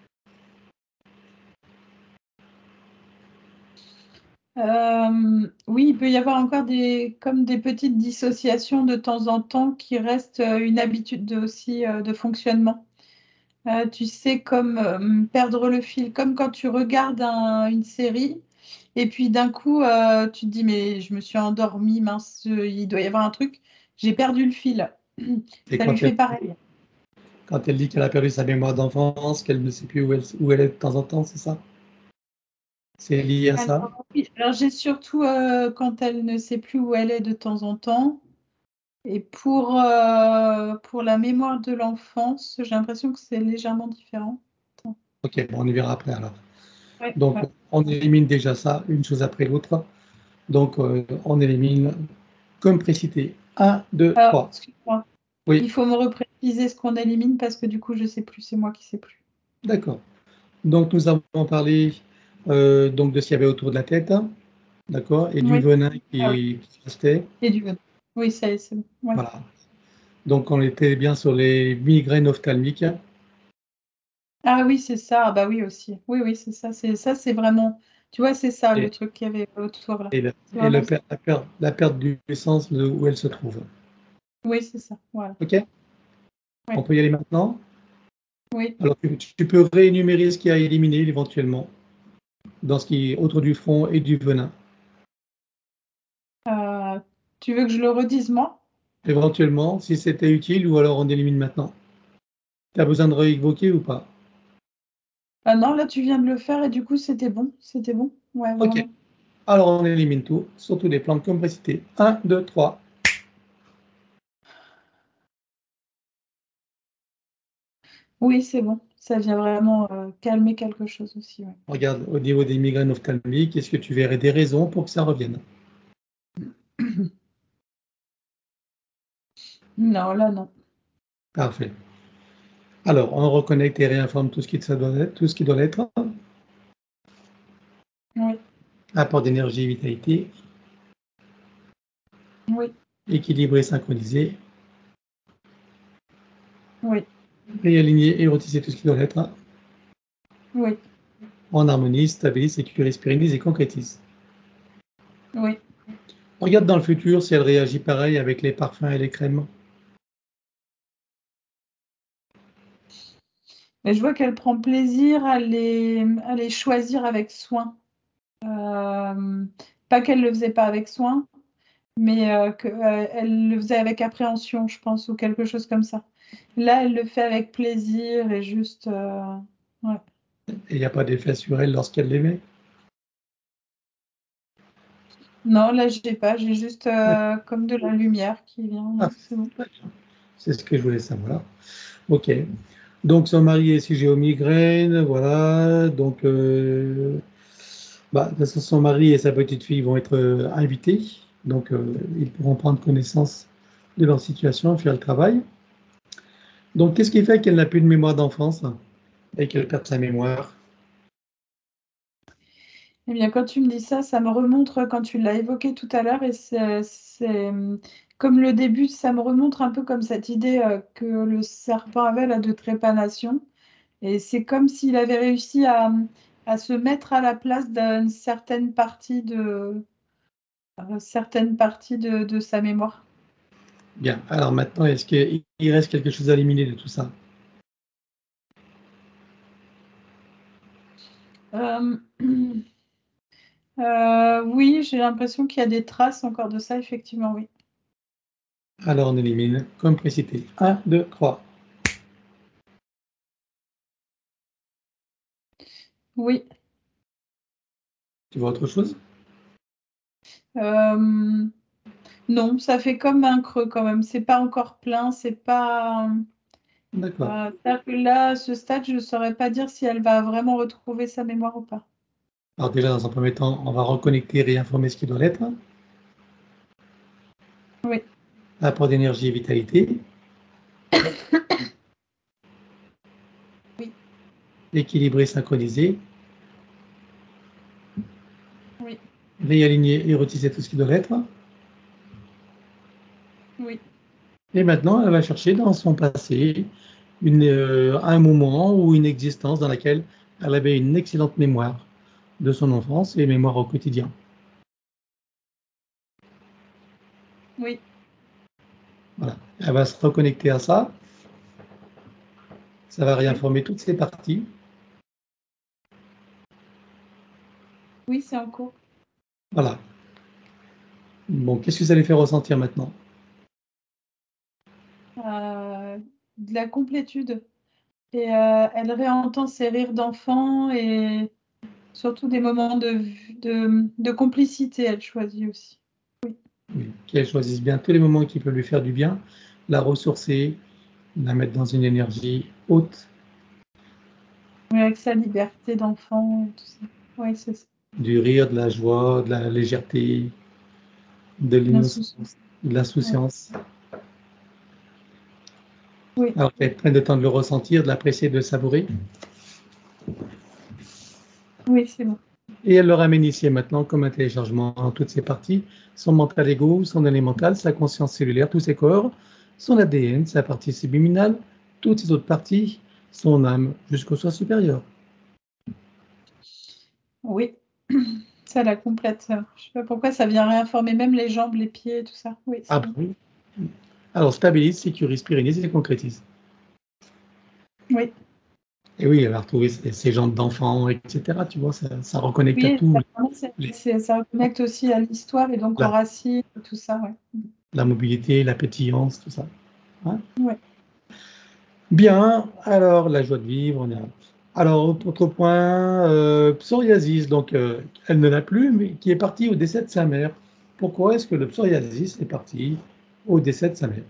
Euh, oui, il peut y avoir encore des, comme des petites dissociations de temps en temps qui restent euh, une habitude de, aussi euh, de fonctionnement. Euh, tu sais, comme euh, perdre le fil, comme quand tu regardes un- une série et puis d'un coup, euh, tu te dis, mais je me suis endormie, mince, il doit y avoir un truc, j'ai perdu le fil. Et Ça lui quand elle, fait pareil. quand elle dit qu'elle a perdu sa mémoire d'enfance, qu'elle ne sait plus où elle, où elle est de temps en temps, c'est ça? C'est lié à ça? Alors, oui, alors j'ai surtout euh, quand elle ne sait plus où elle est de temps en temps. Et pour, euh, pour la mémoire de l'enfance, j'ai l'impression que c'est légèrement différent. Attends. Ok, bon, on y verra après alors. Ouais, Donc, ouais. on élimine déjà ça, une chose après l'autre. Donc, euh, on élimine, comme précité, un, deux, Alors, trois. excuse-moi. Oui. Il faut me repréciser ce qu'on élimine parce que du coup, je ne sais plus. C'est moi qui ne sais plus. D'accord. Donc, nous avons parlé euh, donc de ce qu'il y avait autour de la tête, d'accord, et du Oui. venin qui, Ah oui. qui restait. Et du venin. Oui, ça y est, c'est bon. Ouais. Voilà. Donc, on était bien sur les migraines ophtalmiques. Ah oui, c'est ça. Ah bah oui, aussi. Oui, oui, c'est ça. C'est ça, c'est vraiment. Tu vois, c'est ça Et- le truc qu'il y avait autour là. Et, le- C'est et vraiment le ça. per- la, perte, la perte du sens de où elle se trouve. Oui, c'est ça. Voilà. OK? Ouais. On peut y aller maintenant? Oui. Alors, tu, tu peux réénumérer ce qui a éliminé éventuellement dans ce qui est autour du front et du venin. Euh, tu veux que je le redise, moi? Éventuellement, si c'était utile, ou alors on élimine maintenant. Tu as besoin de réévoquer ou pas? Ah non, là, tu viens de le faire et du coup, c'était bon. C'était bon. Ouais, OK. vraiment. Alors, on élimine tout, surtout les plantes comme précité. un, deux, trois. Oui, c'est bon. Ça vient vraiment euh, calmer quelque chose aussi. Ouais. Regarde, au niveau des migraines ophtalmiques, est-ce que tu verrais des raisons pour que ça revienne? Non, là, non. Parfait. Alors, on reconnecte et réinforme tout ce qui, ça doit être, tout ce qui doit l'être. Oui, Apport d'énergie et vitalité, oui, équilibré, synchronisé, oui, réaligner et retisser tout ce qui doit l'être. oui, En harmonie, stabilise, sécurise, pérennise et concrétise. oui. Regarde dans le futur si elle réagit pareil avec les parfums et les crèmes. Mais je vois qu'elle prend plaisir à les, à les choisir avec soin. Euh, pas qu'elle le faisait pas avec soin, mais euh, qu'elle le faisait avec appréhension, je pense, ou quelque chose comme ça. Là, elle le fait avec plaisir et juste. euh, ouais. Et il n'y a pas d'effet sur elle lorsqu'elle les met. Non, là, je n'ai pas. J'ai juste euh, comme de la lumière qui vient. Ah, C'est bon. c'est ce que je voulais savoir. Ok. Donc, son mari est sujet aux migraines, voilà. Donc, euh, bah, de toute façon, son mari et sa petite fille vont être euh, invités. Donc, euh, ils pourront prendre connaissance de leur situation et faire le travail. Donc, qu'est-ce qui fait qu'elle n'a plus de mémoire d'enfance et qu'elle perd sa mémoire? Eh bien, quand tu me dis ça, ça me remonte quand tu l'as évoqué tout à l'heure et c'est c'est, hum, comme le début, ça me remonte un peu comme cette idée euh, que le serpent avait là de trépanation. Et c'est comme s'il avait réussi à, à se mettre à la place d'une certaine partie de, euh, certaine partie de, de sa mémoire. Bien. Alors maintenant, est-ce qu'il reste quelque chose à éliminer de tout ça? Euh, euh, oui, j'ai l'impression qu'il y a des traces encore de ça, effectivement, oui. Alors on élimine, comme précité. un, deux, trois. Oui. Tu vois autre chose? Euh, non, ça fait comme un creux quand même. C'est pas encore plein, c'est pas. D'accord. Euh, c'est-à-dire que là, à ce stade, je ne saurais pas dire si elle va vraiment retrouver sa mémoire ou pas. Alors déjà, dans un premier temps, on va reconnecter et réinformer ce qui doit l'être. Oui, Apport d'énergie et vitalité. oui, Équilibré, synchronisé. oui, Réaligner et retisser tout ce qui doit l'être. oui. Et maintenant, elle va chercher dans son passé une, euh, un moment ou une existence dans laquelle elle avait une excellente mémoire de son enfance et mémoire au quotidien. Oui, Voilà. Elle va se reconnecter à ça. Ça va oui, réinformer toutes ces parties. oui, c'est en cours. Voilà. Bon, qu'est-ce que ça lui fait ressentir maintenant? Euh, de la complétude. Et euh, elle réentend ses rires d'enfant et surtout des moments de, de, de complicité, elle choisit aussi. Oui. Qu'elle choisisse bien tous les moments qui peuvent lui faire du bien, la ressourcer, la mettre dans une énergie haute. Oui, avec sa liberté d'enfant, tout ça. Oui, c'est ça. du rire, de la joie, de la légèreté, de l'innocence, de l'insouciance. Oui. Alors, prenne le temps de le ressentir, de l'apprécier, de le savourer. Oui, c'est bon. Et elle le ramène ici et maintenant comme un téléchargement en toutes ses parties, son mental égo, son élémental, sa conscience cellulaire, tous ses corps, son A D N, sa partie subliminale, toutes ses autres parties, son âme, jusqu'au soi supérieur. Oui, ça la complète. Je ne sais pas pourquoi ça vient réinformer même les jambes, les pieds, tout ça. Oui, Ah bon. oui. Alors, stabilise, sécurise, pyrénise et concrétise. Oui. Et oui, elle va retrouver ses, ses jambes d'enfant, et cetera. Tu vois, ça, ça reconnecte oui, à tout. Ça, les... ça reconnecte aussi à l'histoire et donc la, aux racines, tout ça. Ouais. La mobilité, la pétillance, tout ça. Hein? Ouais. Bien, alors la joie de vivre, on est... Alors, autre point, euh, psoriasis, donc euh, elle ne l'a plus, mais qui est partie au décès de sa mère. Pourquoi est-ce que le psoriasis est parti au décès de sa mère?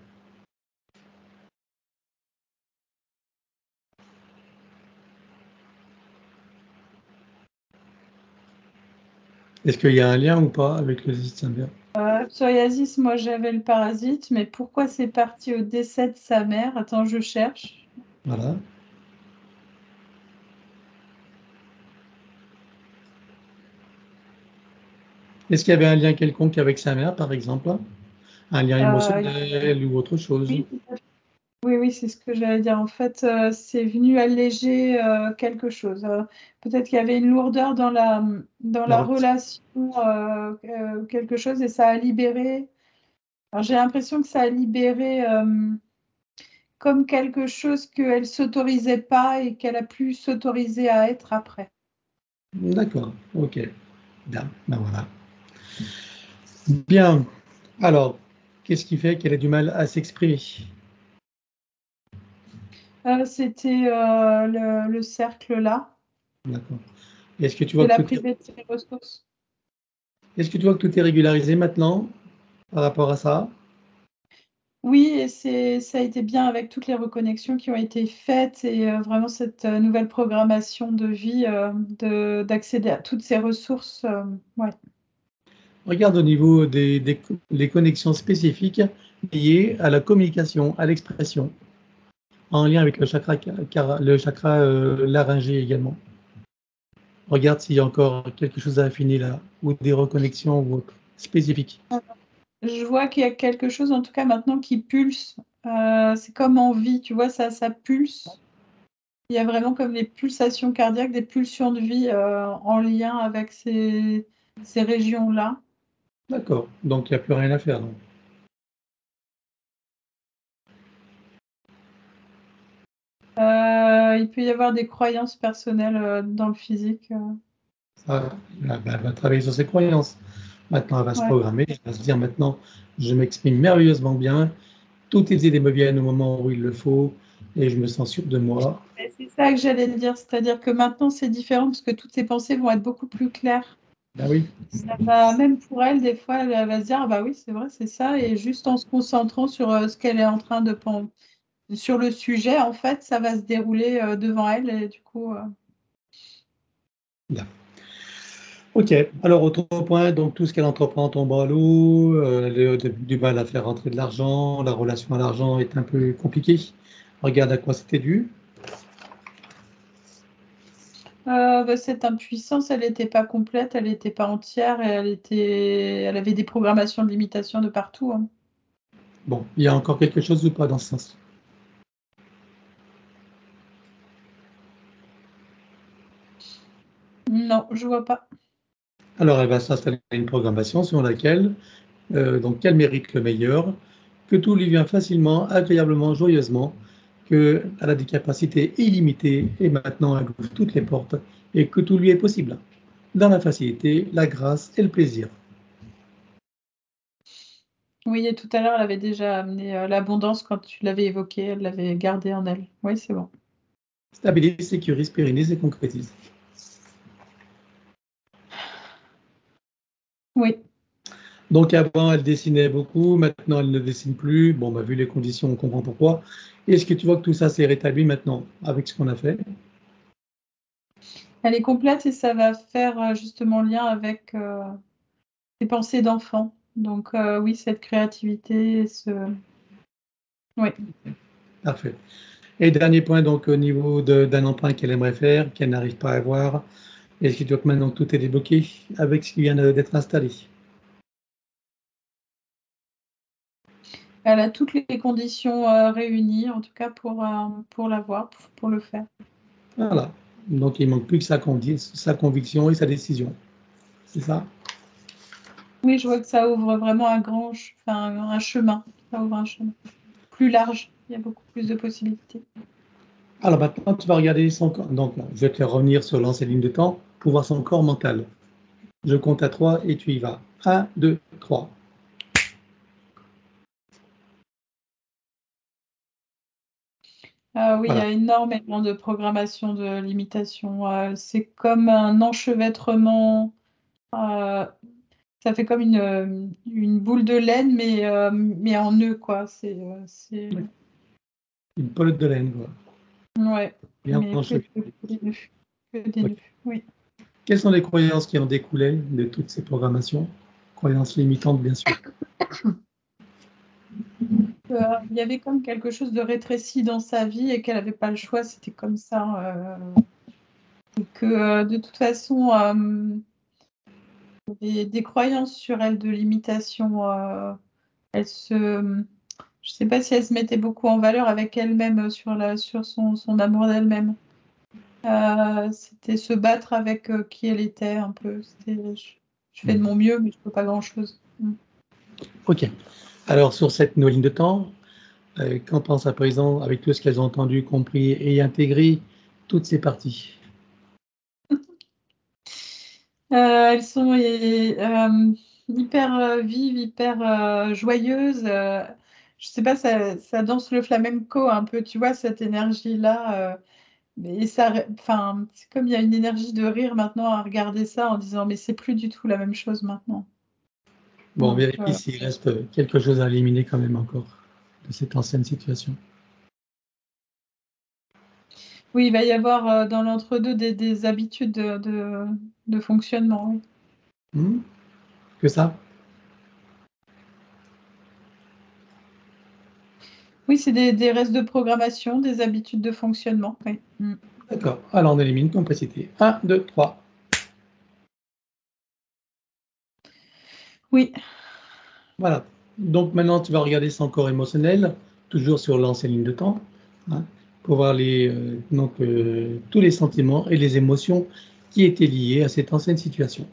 Est-ce qu'il y a un lien ou pas avec le décès de sa mère? euh, Psoriasis, moi j'avais le parasite, mais pourquoi c'est parti au décès de sa mère? Attends, je cherche. Voilà. Est-ce qu'il y avait un lien quelconque avec sa mère, par exemple? Un lien émotionnel euh, ou autre chose? Oui, oui, oui, c'est ce que j'allais dire. En fait, euh, c'est venu alléger euh, quelque chose. Euh, peut-être qu'il y avait une lourdeur dans la, dans la, la relation, euh, euh, quelque chose, et ça a libéré. Alors, j'ai l'impression que ça a libéré euh, comme quelque chose qu'elle ne s'autorisait pas et qu'elle a pu s'autoriser à être après. D'accord, ok. Bien, ben voilà. Bien. Alors, qu'est-ce qui fait qu'elle a du mal à s'exprimer? euh, C'était euh, le, le cercle là. D'accord. Est-ce que tu vois de que la tout est... privée de ses ressources. Est-ce que tu vois que tout est régularisé maintenant par rapport à ça? Oui, et c'est, ça a été bien avec toutes les reconnexions qui ont été faites et euh, vraiment cette euh, nouvelle programmation de vie, euh, de, d'accéder à toutes ces ressources. Euh, ouais. Regarde au niveau des, des, des connexions spécifiques liées à la communication, à l'expression, en lien avec le chakra, le chakra euh, laryngé également. Regarde s'il y a encore quelque chose à affiner là, ou des reconnexions ou autres, spécifiques. Je vois qu'il y a quelque chose, en tout cas maintenant, qui pulse. Euh, c'est comme en vie, tu vois, ça, ça pulse. Il y a vraiment comme les pulsations cardiaques, des pulsions de vie euh, en lien avec ces, ces régions-là. D'accord, donc il n'y a plus rien à faire. Donc. Euh, il peut y avoir des croyances personnelles euh, dans le physique. Euh. Ça, elle va travailler sur ses croyances. Maintenant, elle va se Ouais. programmer, elle va se dire maintenant, je m'exprime merveilleusement bien, toutes les idées me viennent au moment où il le faut, et je me sens sûr de moi. C'est ça que j'allais dire, c'est-à-dire que maintenant c'est différent parce que toutes ses pensées vont être beaucoup plus claires. Ben oui. Ça va, même pour elle, des fois, elle va se dire, ah bah oui, c'est vrai, c'est ça, et juste en se concentrant sur euh, ce qu'elle est en train de penser, sur le sujet, en fait, ça va se dérouler euh, devant elle, et du coup. Euh... Bien. Ok, alors autre point, donc tout ce qu'elle entreprend tombe à l'eau, euh, elle a du mal à faire rentrer de l'argent, la relation à l'argent est un peu compliquée. Regarde à quoi c'était dû. Euh, bah, cette impuissance, elle n'était pas complète, elle n'était pas entière, et elle, était... elle avait des programmations de limitation de partout. Hein. Bon, il y a encore quelque chose ou pas dans ce sens? Non, je vois pas. Alors elle va s'installer une programmation sur laquelle, euh, donc qu'elle mérite le meilleur, que tout lui vient facilement, agréablement, joyeusement, qu'elle a des capacités illimitées et maintenant elle ouvre toutes les portes et que tout lui est possible, dans la facilité, la grâce et le plaisir. Oui, et tout à l'heure, elle avait déjà amené euh, l'abondance quand tu l'avais évoqué, elle l'avait gardée en elle. Oui, c'est bon. Stabilise, sécurise, pérennise et concrétise. Oui. Donc avant, elle dessinait beaucoup, maintenant elle ne dessine plus. Bon, bah, vu les conditions, on comprend pourquoi. Est-ce que tu vois que tout ça s'est rétabli maintenant avec ce qu'on a fait? Elle est complète et ça va faire euh, justement lien avec euh, les pensées d'enfant. Donc euh, oui, cette créativité, ce... Oui. Parfait. Et dernier point, donc au niveau de- d'un emprunt qu'elle aimerait faire, qu'elle n'arrive pas à avoir, est-ce que tu vois que maintenant tout est débloqué avec ce qui vient de- d'être installé? Elle a toutes les conditions euh, réunies, en tout cas pour, euh, pour l'avoir, pour, pour le faire. Voilà. Donc il manque plus que sa, convi- sa conviction et sa décision. C'est ça? Oui, je vois que ça ouvre vraiment un grand, ch- enfin, un chemin. Ça ouvre un chemin plus large. Il y a beaucoup plus de possibilités. Alors maintenant, tu vas regarder son corps. Donc, je vais te faire revenir sur l'ancienne ligne de temps pour voir son corps mental. Je compte à trois et tu y vas. Un, deux, trois. Ah oui, il y Voilà. a énormément de programmation de limitation. Euh, c'est comme un enchevêtrement. euh, ça fait comme une, euh, une boule de laine, mais, euh, mais en nœud, quoi. C'est, euh, c'est... Une pelote de laine, quoi. Ouais, Bien mais que, penché. que des nœuds. Que des Ok. nœuds, oui. Quelles sont les croyances qui en découlaient de toutes ces programmations? Croyances limitantes, bien sûr. Euh, il y avait comme quelque chose de rétréci dans sa vie et qu'elle n'avait pas le choix, c'était comme ça. euh, et que euh, de toute façon, euh, des, des croyances sur elle de limitation, euh, elle se, je ne sais pas si elle se mettait beaucoup en valeur avec elle-même sur, la, sur son, son amour d'elle-même. Euh, c'était se battre avec euh, qui elle était un peu. C'était, je, je fais de mon mieux, mais je ne peux pas grand-chose. Mm. Ok. Alors, sur cette nouvelle ligne de temps, euh, qu'en pense à présent, avec tout ce qu'elles ont entendu, compris et intégré, toutes ces parties? Euh, elles sont euh, hyper euh, vives, hyper euh, joyeuses. euh, je sais pas, ça, ça danse le flamenco un peu, tu vois, cette énergie-là. euh, et ça, enfin, c'est comme il y a une énergie de rire maintenant à regarder ça en disant, mais c'est plus du tout la même chose maintenant. Bon, on Donc, vérifie euh, s'il reste quelque chose à éliminer quand même encore de cette ancienne situation. oui, il va y avoir euh, dans l'entre-deux des, des habitudes de, de, de fonctionnement. Oui, Hmm? Que ça? oui c'est des, des restes de programmation, des habitudes de fonctionnement. Oui. Mm. D'accord. Alors, on élimine complicité. Un, deux, trois. Oui. Voilà. Donc maintenant, tu vas regarder son corps émotionnel, toujours sur l'ancienne ligne de temps, hein, pour voir les, euh, donc, euh, tous les sentiments et les émotions qui étaient liés à cette ancienne situation.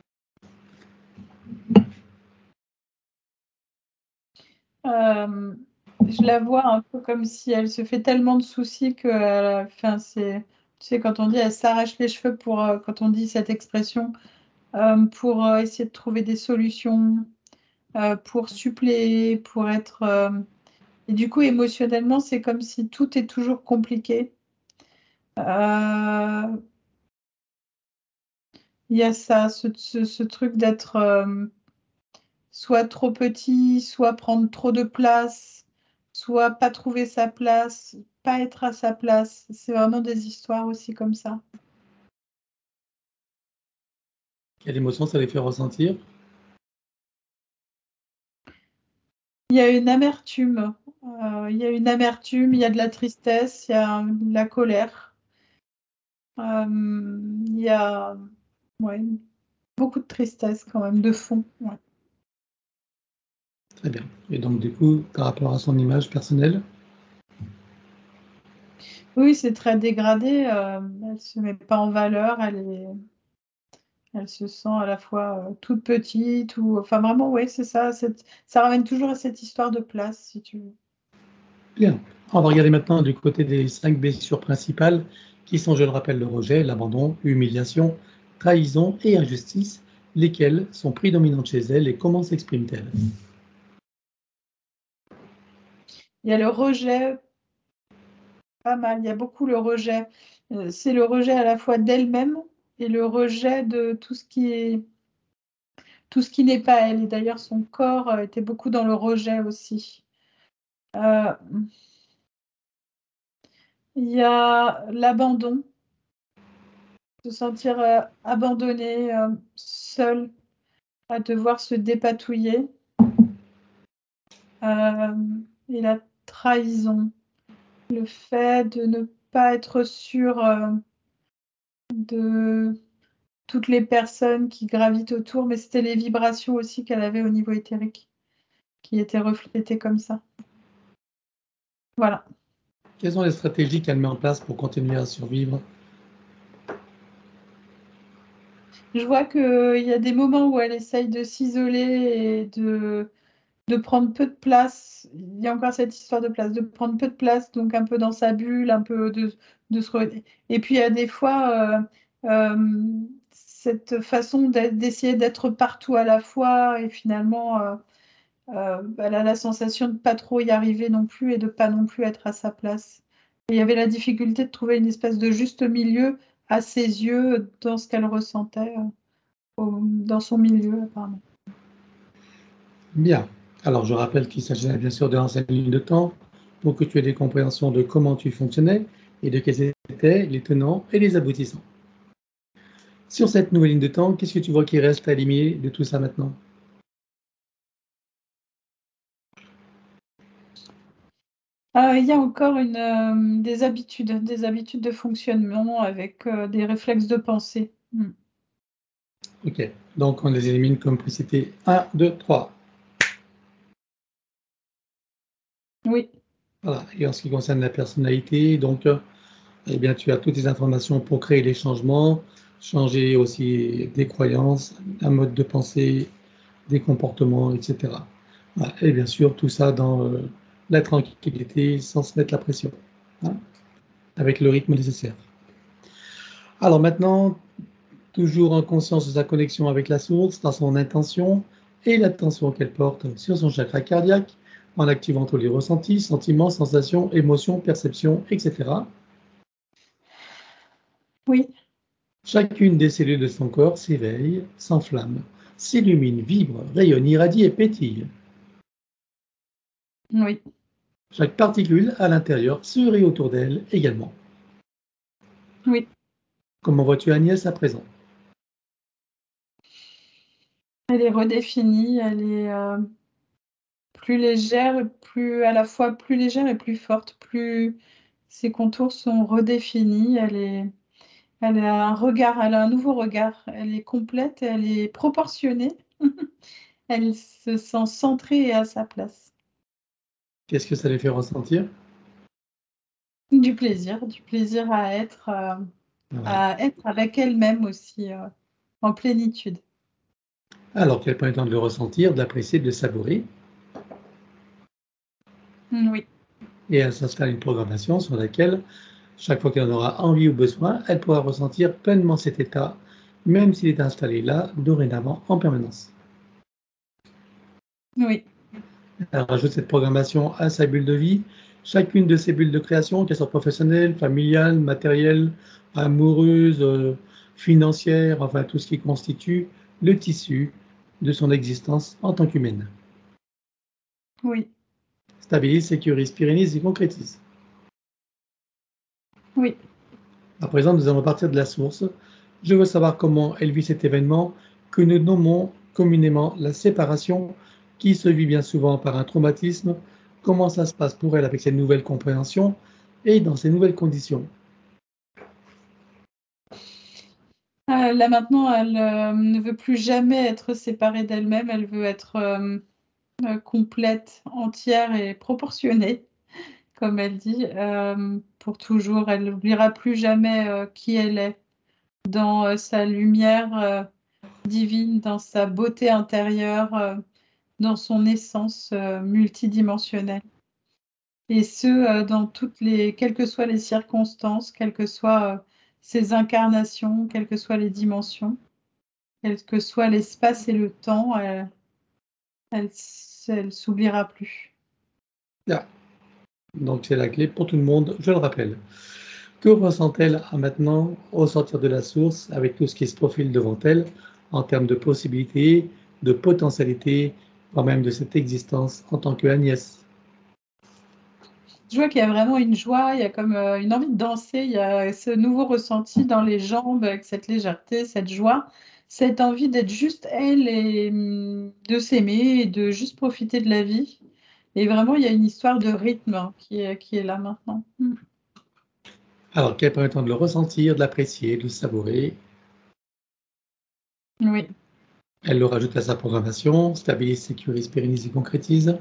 Euh, je la vois un peu comme si elle se fait tellement de soucis que, euh, enfin, c'est, tu sais, quand on dit elle s'arrache les cheveux pour, euh, quand on dit cette expression, euh, pour euh, essayer de trouver des solutions, euh, pour suppléer, pour être. euh, Et du coup, émotionnellement, c'est comme si tout est toujours compliqué. Euh, Il y a ça, ce, ce- ce truc d'être euh, soit trop petit, soit prendre trop de place, soit pas trouver sa place, pas être à sa place. C'est vraiment des histoires aussi comme ça. Quelle émotion ça les fait ressentir? Il y a une amertume. Euh, il y a une amertume, il y a de la tristesse, il y a de la colère. Euh, il y a ouais, beaucoup de tristesse quand même, de fond. Ouais. Très bien. Et donc, du coup, par rapport à son image personnelle, Oui, c'est très dégradé. Euh, elle ne se met pas en valeur. Elle est, elle se sent à la fois euh, toute petite ou, enfin vraiment, oui, c'est ça. cette- Ça ramène toujours à cette histoire de place, si tu veux. bien. On va regarder maintenant du côté des cinq blessures principales, qui sont, je le rappelle, le rejet, l'abandon, l'humiliation, trahison et injustice, lesquelles sont prédominantes chez elle et comment s'expriment-elles? Il y a le rejet, pas mal. Il y a beaucoup le rejet. Euh, c'est le rejet à la fois d'elle-même et le rejet de tout ce qui est, tout ce qui n'est pas elle. Et d'ailleurs, son corps euh, était beaucoup dans le rejet aussi. Euh, il y a l'abandon. se sentir euh, abandonnée, euh, seule, à devoir se dépatouiller. Euh, et la trahison, le fait de ne pas être sûre euh, de toutes les personnes qui gravitent autour, mais c'était les vibrations aussi qu'elle avait au niveau éthérique, qui étaient reflétées comme ça. Voilà. Quelles sont les stratégies qu'elle met en place pour continuer à survivre? Je vois qu'il y a des moments où elle essaye de s'isoler et de, de prendre peu de place. Il y a encore cette histoire de place, de prendre peu de place, donc un peu dans sa bulle, un peu de, de se... Re... Et puis il y a des fois euh, euh, cette façon d'essayer d'être partout à la fois et finalement euh, euh, elle a la sensation de ne pas trop y arriver non plus et de ne pas non plus être à sa place. Et il y avait la difficulté de trouver une espèce de juste milieu à ses yeux dans ce qu'elle ressentait. Euh, dans son milieu, apparemment. Bien. Alors, je rappelle qu'il s'agit bien sûr de l'ancienne ligne de temps pour que tu aies des compréhensions de comment tu fonctionnais et de quels étaient les tenants et les aboutissants. Sur cette nouvelle ligne de temps, qu'est-ce que tu vois qui reste à éliminer de tout ça maintenant? Euh, il y a encore une, euh, des habitudes, des habitudes de fonctionnement avec euh, des réflexes de pensée. Mm. Ok, donc on les élimine comme précité. un, deux, trois. Oui. Voilà, et en ce qui concerne la personnalité, donc, euh, eh bien, tu as toutes les informations pour créer les changements, changer aussi des croyances, un mode de pensée, des comportements, et cetera. Voilà, et bien sûr, tout ça dans euh, la tranquillité, sans se mettre la pression, hein, avec le rythme nécessaire. Alors maintenant, toujours en conscience de sa connexion avec la source, dans son intention et l'attention qu'elle porte sur son chakra cardiaque, en activant tous les ressentis, sentiments, sensations, émotions, perceptions, et cetera. Oui. Chacune des cellules de son corps s'éveille, s'enflamme, s'illumine, vibre, rayonne, irradie et pétille. Oui. Chaque particule à l'intérieur sur et autour d'elle également. Oui. Comment vois-tu Agnès à présent? Elle est redéfinie, elle est euh, plus légère, plus à la fois plus légère et plus forte. Plus ses contours sont redéfinis, elle est, elle a un regard, elle a un nouveau regard. Elle est complète, elle est proportionnée. Elle se sent centrée et à sa place. Qu'est-ce que ça lui fait ressentir? Du plaisir, du plaisir à être, euh, Voilà. à être avec elle-même aussi, euh, en plénitude. Alors qu'elle prend le temps de le ressentir, de l'apprécier, de le savourer, Oui, et elle s'installe une programmation sur laquelle, chaque fois qu'elle en aura envie ou besoin, elle pourra ressentir pleinement cet état, même s'il est installé là, dorénavant, en permanence. oui, Elle rajoute cette programmation à sa bulle de vie. Chacune de ces bulles de création, qu'elles soient professionnelles, familiales, matérielles, amoureuses, euh, financières, enfin tout ce qui constitue le tissu de son existence en tant qu'humaine. oui, Stabilise, sécurise, pérennise et concrétise. oui. À présent, nous allons partir de la source. Je veux savoir comment elle vit cet événement que nous nommons communément la séparation, qui se vit bien souvent par un traumatisme. Comment ça se passe pour elle avec ces nouvelles compréhensions et dans ces nouvelles conditions? Euh, là maintenant, elle euh, ne veut plus jamais être séparée d'elle-même. Elle veut être euh, euh, complète, entière et proportionnée, comme elle dit, euh, pour toujours. Elle n'oubliera plus jamais euh, qui elle est dans euh, sa lumière euh, divine, dans sa beauté intérieure, euh, dans son essence euh, multidimensionnelle. Et ce, euh, dans toutes les, quelles que soient les circonstances, quelles que soient euh, ses incarnations, quelles que soient les dimensions, quel que soit l'espace et le temps, elle, elle, elle s'oubliera plus. Là. Donc c'est la clé pour tout le monde, je le rappelle. Que ressent-elle à maintenant au sortir de la source avec tout ce qui se profile devant elle en termes de possibilités, de potentialités, voire même de cette existence en tant que Agnès? Je vois qu'il y a vraiment une joie, il y a comme euh, une envie de danser, il y a ce nouveau ressenti dans les jambes avec cette légèreté, cette joie, cette envie d'être juste elle et hum, de s'aimer et de juste profiter de la vie. Et vraiment, il y a une histoire de rythme hein, qui est, qui est là maintenant. Mm. Alors, qu'elle permettant de le ressentir, de l'apprécier, de le savourer. Oui, Elle le rajoute à sa programmation, stabilise, sécurise, pérennise et concrétise.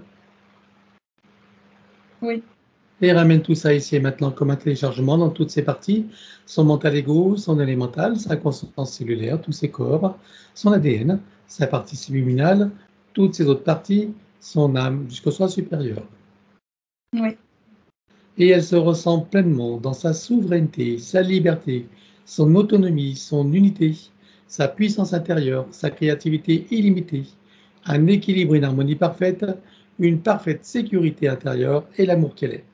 oui, Et ramène tout ça ici et maintenant comme un téléchargement dans toutes ses parties, son mental égo, son élémental, sa conscience cellulaire, tous ses corps, son A D N, sa partie subliminale, toutes ses autres parties, son âme jusqu'au soi supérieur. oui, Et elle se ressent pleinement dans sa souveraineté, sa liberté, son autonomie, son unité, sa puissance intérieure, sa créativité illimitée, un équilibre, une harmonie parfaite, une parfaite sécurité intérieure et l'amour qu'elle est.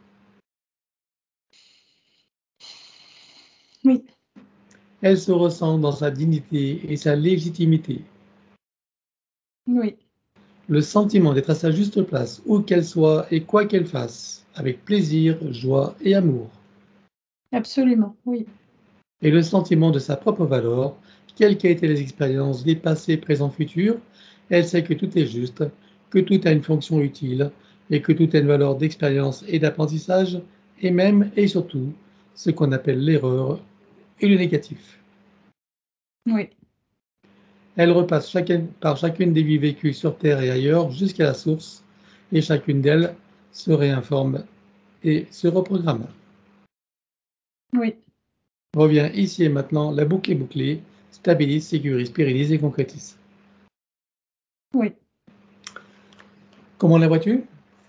oui, Elle se ressent dans sa dignité et sa légitimité. oui, Le sentiment d'être à sa juste place, où qu'elle soit et quoi qu'elle fasse, avec plaisir, joie et amour. absolument, oui, Et le sentiment de sa propre valeur, quelles qu'aient été les expériences des passés, présents, futurs, elle sait que tout est juste, que tout a une fonction utile et que tout a une valeur d'expérience et d'apprentissage, et même et surtout ce qu'on appelle l'erreur et le négatif. oui, Elle repasse chacune, par chacune des vies vécues sur Terre et ailleurs jusqu'à la source, et chacune d'elles se réinforme et se reprogramme. oui, Revient ici et maintenant, la boucle est bouclée, stabilise, sécurise, pérennise et concrétise. oui. Comment la vois-tu?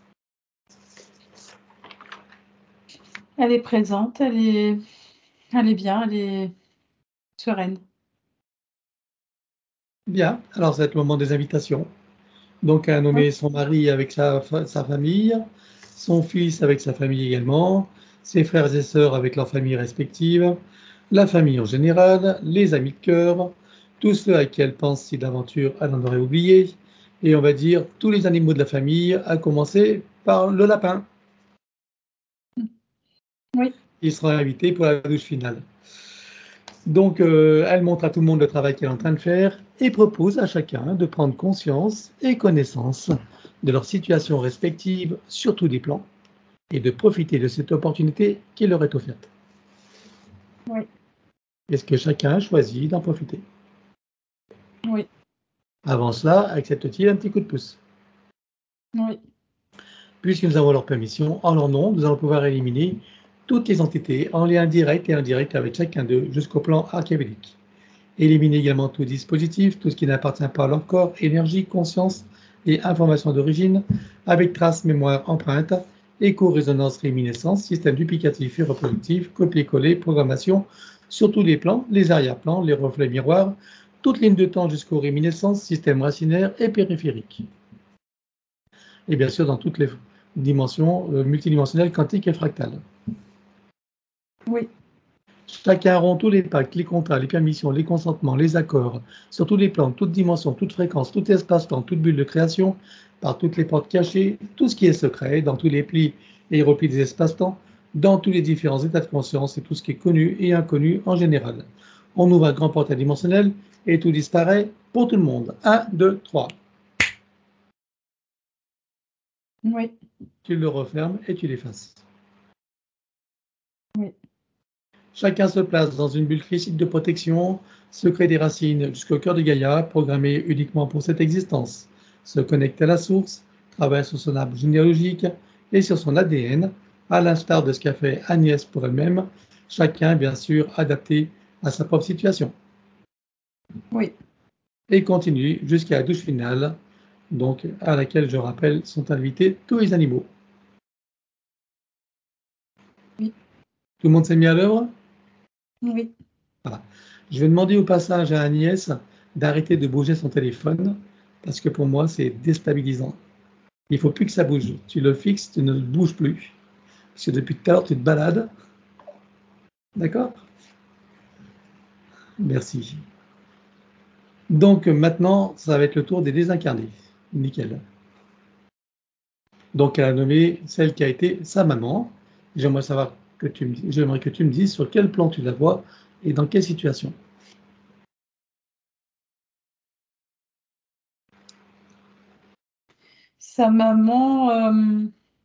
Elle est présente, elle est, elle est bien, elle est sereine. Bien, alors ça va être le moment des invitations. Donc, à Oui, nommer son mari avec sa, fa- sa famille, son fils avec sa famille également, ses frères et sœurs avec leurs familles respectives, la famille en général, les amis de cœur, tous ceux à qui elle pense si d'aventure elle en aurait oublié, et on va dire tous les animaux de la famille, à commencer par le lapin, oui, qui sera invité pour la douche finale. Donc, euh, elle montre à tout le monde le travail qu'elle est en train de faire et propose à chacun de prendre conscience et connaissance de leur situation respective sur tous les plans et de profiter de cette opportunité qui leur est offerte. oui, Est-ce que chacun choisit d'en profiter? oui, Avant cela, accepte-t-il un petit coup de pouce? oui, Puisque nous avons leur permission, en leur nom, nous allons pouvoir éliminer toutes les entités en lien direct et indirect avec chacun d'eux jusqu'au plan archéologique. Éliminer également tout dispositif, tout ce qui n'appartient pas à leur corps, énergie, conscience et information d'origine, avec traces, mémoire, empreinte, écho-résonance, réminiscence, système duplicatif et reproductif, copier-coller, programmation, sur tous les plans, les arrière-plans, les reflets miroirs, toute ligne de temps jusqu'aux réminiscences, système racinaire et périphérique. Et bien sûr dans toutes les dimensions euh, multidimensionnelles, quantiques et fractales. oui, Chacun rompt tous les pactes, les contrats, les permissions, les consentements, les accords, sur tous les plans, toutes dimensions, toutes fréquences, tout espace-temps, toute bulle de création, par toutes les portes cachées, tout ce qui est secret, dans tous les plis et replis des espaces-temps, dans tous les différents états de conscience et tout ce qui est connu et inconnu en général. On ouvre un grand portail dimensionnel et tout disparaît pour tout le monde. Un, deux, trois. oui, Tu le refermes et tu l'effaces. oui, Chacun se place dans une bulle critique de protection, secret des racines jusqu'au cœur de Gaïa, programmé uniquement pour cette existence. Se connecte à la source, travaille sur son arbre généalogique et sur son A D N, à l'instar de ce qu'a fait Agnès pour elle-même, chacun bien sûr adapté à sa propre situation. oui, Et continue jusqu'à la douche finale, donc à laquelle, je rappelle, sont invités tous les animaux. oui, Tout le monde s'est mis à l'œuvre? oui. Voilà. Je vais demander au passage à Agnès d'arrêter de bouger son téléphone parce que pour moi, c'est déstabilisant. Il ne faut plus que ça bouge. Tu le fixes, tu ne le bouges plus. Parce que depuis tout à l'heure, tu te balades. D'accord? Merci. Donc maintenant, ça va être le tour des désincarnés. Nickel. Donc, elle a nommé celle qui a été sa maman. J'aimerais savoir que tu me, j'aimerais que tu me dises sur quel plan tu la vois et dans quelle situation. Sa maman, euh,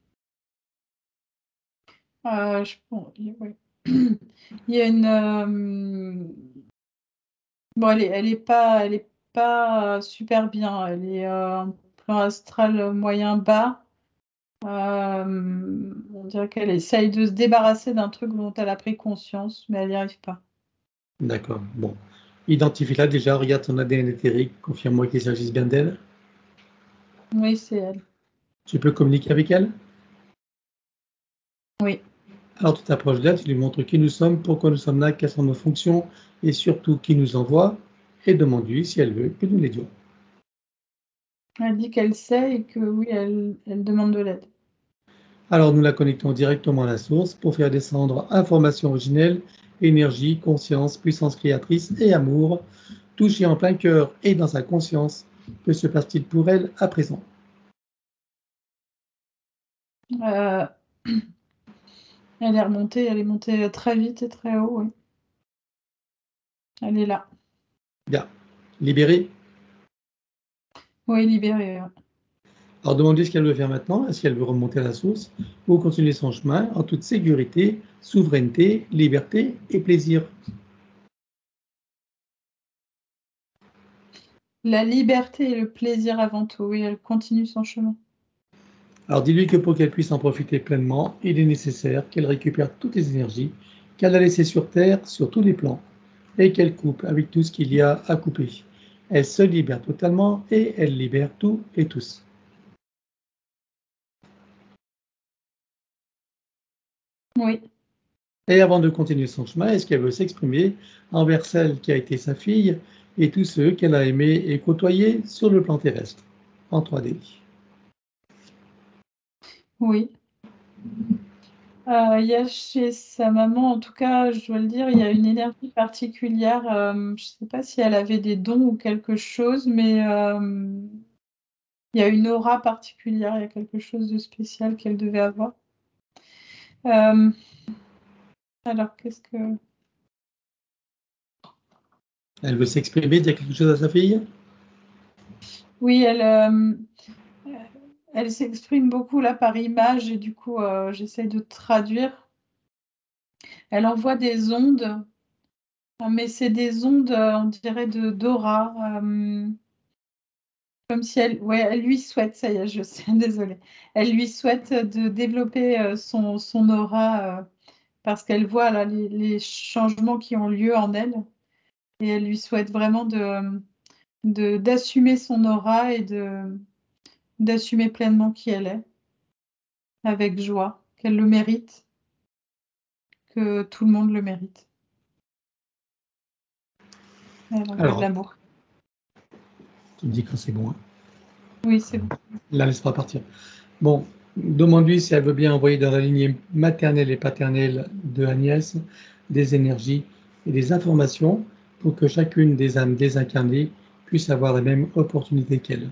euh, je, bon, il ouais. il y a une. euh, bon, elle est, elle est pas, elle est pas super bien. Elle est euh, un plan astral moyen bas. Euh, on dirait qu'elle essaye de se débarrasser d'un truc dont elle a pris conscience, mais elle n'y arrive pas. D'accord. Bon. Identifie-la déjà, regarde son A D N éthérique, confirme-moi qu'il s'agisse bien d'elle. Oui, c'est elle. Tu peux communiquer avec elle? Oui. Alors tu t'approches d'elle, tu lui montres qui nous sommes, pourquoi nous sommes là, quelles sont nos fonctions, et surtout qui nous envoie, et demande-lui si elle veut que nous l'aidions. Elle dit qu'elle sait et que oui, elle, elle demande de l'aide. Alors nous la connectons directement à la source pour faire descendre information originelle, énergie, conscience, puissance créatrice et amour, touchée en plein cœur et dans sa conscience. Que se passe-t-il pour elle à présent? Euh, elle est remontée, elle est montée très vite et très haut, oui. Elle est là. Bien. Libérée? Oui, libérée. Ouais. Alors demandez ce qu'elle veut faire maintenant. Est-ce qu'elle veut remonter à la source ou continuer son chemin en toute sécurité, souveraineté, liberté et plaisir? La liberté et le plaisir avant tout, oui, elle continue son chemin. Alors dis-lui que pour qu'elle puisse en profiter pleinement, il est nécessaire qu'elle récupère toutes les énergies qu'elle a laissées sur Terre sur tous les plans et qu'elle coupe avec tout ce qu'il y a à couper. Elle se libère totalement et elle libère tout et tous. Oui. Et avant de continuer son chemin, est-ce qu'elle veut s'exprimer envers celle qui a été sa fille et tous ceux qu'elle a aimés et côtoyés sur le plan terrestre, en trois D? Oui. Euh, il y a chez sa maman, en tout cas, je dois le dire, il y a une énergie particulière. Euh, je ne sais pas si elle avait des dons ou quelque chose, mais euh, il y a une aura particulière, il y a quelque chose de spécial qu'elle devait avoir. Euh, alors, qu'est-ce que... Elle veut s'exprimer, dire quelque chose à sa fille? Oui, elle, euh, elle s'exprime beaucoup là par image et du coup, euh, j'essaie de traduire. Elle envoie des ondes, mais c'est des ondes, euh, on dirait, de d'aura. Euh, comme si elle, ouais, elle lui souhaite, ça y est, je sais, désolée. Elle lui souhaite de développer euh, son, son aura euh, parce qu'elle voit là, les, les changements qui ont lieu en elle. Et elle lui souhaite vraiment de, de, d'assumer son aura et de, d'assumer pleinement qui elle est, avec joie, qu'elle le mérite, que tout le monde le mérite. Elle envoie de Alors, l'amour. tu me dis quand c'est bon. Hein. Oui, c'est bon. La laissera partir. Bon, demande-lui si elle veut bien envoyer dans la lignée maternelle et paternelle de Agnès des énergies et des informations pour que chacune des âmes désincarnées puisse avoir la même opportunité qu'elle.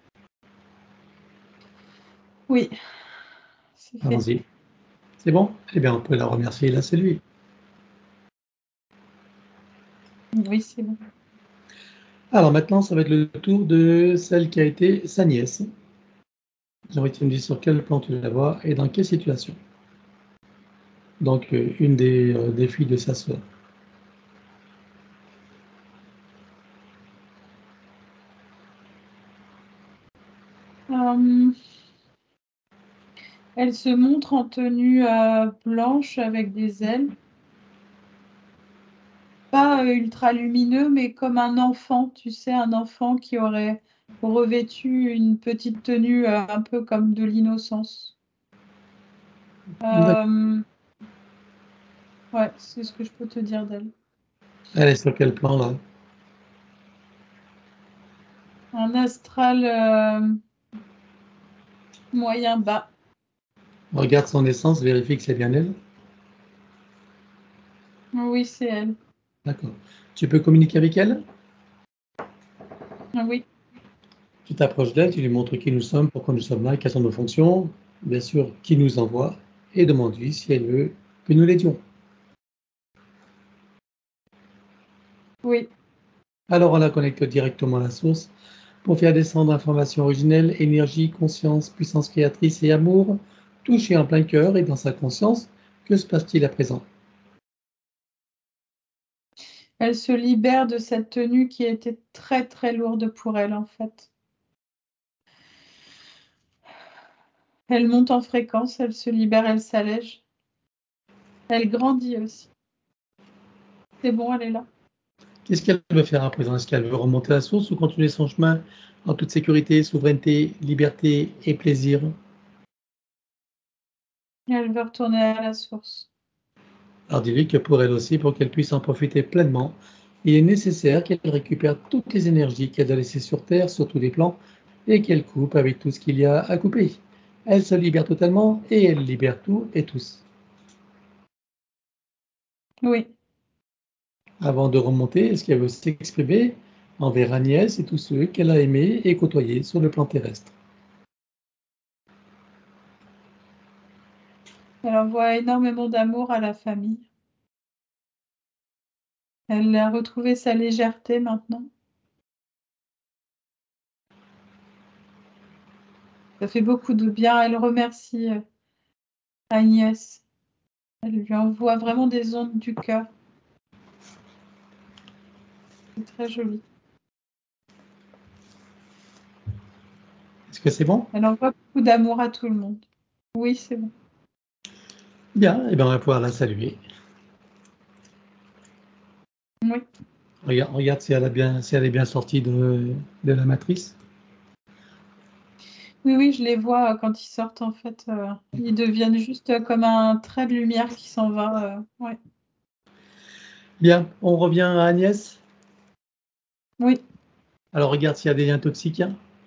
Oui, c'est fait. Allons-y. C'est bon? Eh bien, on peut la remercier, là, c'est lui. Oui, c'est bon. Alors maintenant, ça va être le tour de celle qui a été sa nièce. J'aimerais que tu me dises sur quel plan tu la vois et dans quelle situation. Donc, euh, une des, euh, des filles de sa sœur. Euh, elle se montre en tenue euh, blanche avec des ailes. Pas euh, ultra lumineux, mais comme un enfant, tu sais, un enfant qui aurait revêtu une petite tenue euh, un peu comme de l'innocence. Euh, ouais, c'est ce que je peux te dire d'elle. Elle est sur quel plan là? Un astral euh, moyen bas. Regarde son essence, vérifie que c'est bien elle. Oui, c'est elle. D'accord. Tu peux communiquer avec elle? Oui. Tu t'approches d'elle, tu lui montres qui nous sommes, pourquoi nous sommes là, quelles sont nos fonctions. bien sûr, qui nous envoie et demande-lui si elle veut que nous l'aidions. Oui. Alors on la connecte directement à la source pour faire descendre information originelle, énergie, conscience, puissance créatrice et amour, touché en plein cœur et dans sa conscience. Que se passe-t-il à présent? Elle se libère de cette tenue qui était très très lourde pour elle en fait. Elle monte en fréquence, elle se libère, elle s'allège. Elle grandit aussi. C'est bon, elle est là. Qu'est-ce qu'elle veut faire à présent? Est-ce qu'elle veut remonter à la source ou continuer son chemin en toute sécurité, souveraineté, liberté et plaisir? Elle veut retourner à la source. Alors dis-lui que pour elle aussi, pour qu'elle puisse en profiter pleinement, il est nécessaire qu'elle récupère toutes les énergies qu'elle a laissées sur Terre, sur tous les plans, et qu'elle coupe avec tout ce qu'il y a à couper. Elle se libère totalement et elle libère tout et tous. Oui. Avant de remonter, est-ce qu'elle veut s'exprimer envers Agnès et tous ceux qu'elle a aimés et côtoyés sur le plan terrestre? Elle envoie énormément d'amour à la famille. Elle a retrouvé sa légèreté maintenant. Ça fait beaucoup de bien. Elle remercie Agnès. Elle lui envoie vraiment des ondes du cœur. C'est très joli. Est-ce que c'est bon? Elle envoie beaucoup d'amour à tout le monde. Oui, c'est bon. Bien, et bien on va pouvoir la saluer. Oui. Regarde, regarde si elle, a bien, si elle est bien sortie de, de la matrice. Oui, oui, je les vois euh, quand ils sortent, en fait. Euh, ils deviennent juste euh, comme un trait de lumière qui s'en va. Euh, ouais. Bien, on revient à Agnès. Oui. Alors regarde s'il y a des liens toxiques.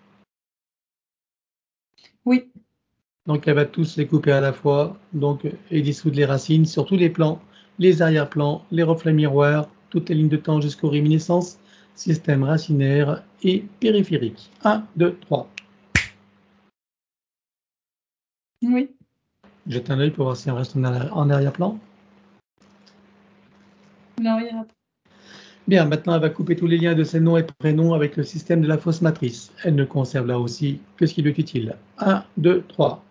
Oui. Donc elle va tous les couper à la fois, donc et dissoudre les racines sur tous les plans, les arrière-plans, les reflets miroirs, toutes les lignes de temps jusqu'aux réminiscences, système racinaire et périphérique. un, deux, trois. Oui. Jette un œil pour voir si on reste en arri- en arrière-plan. Non, il y en a pas. Bien, maintenant elle va couper tous les liens de ses noms et prénoms avec le système de la fausse matrice. Elle ne conserve là aussi que ce qui lui est utile. un, deux, trois.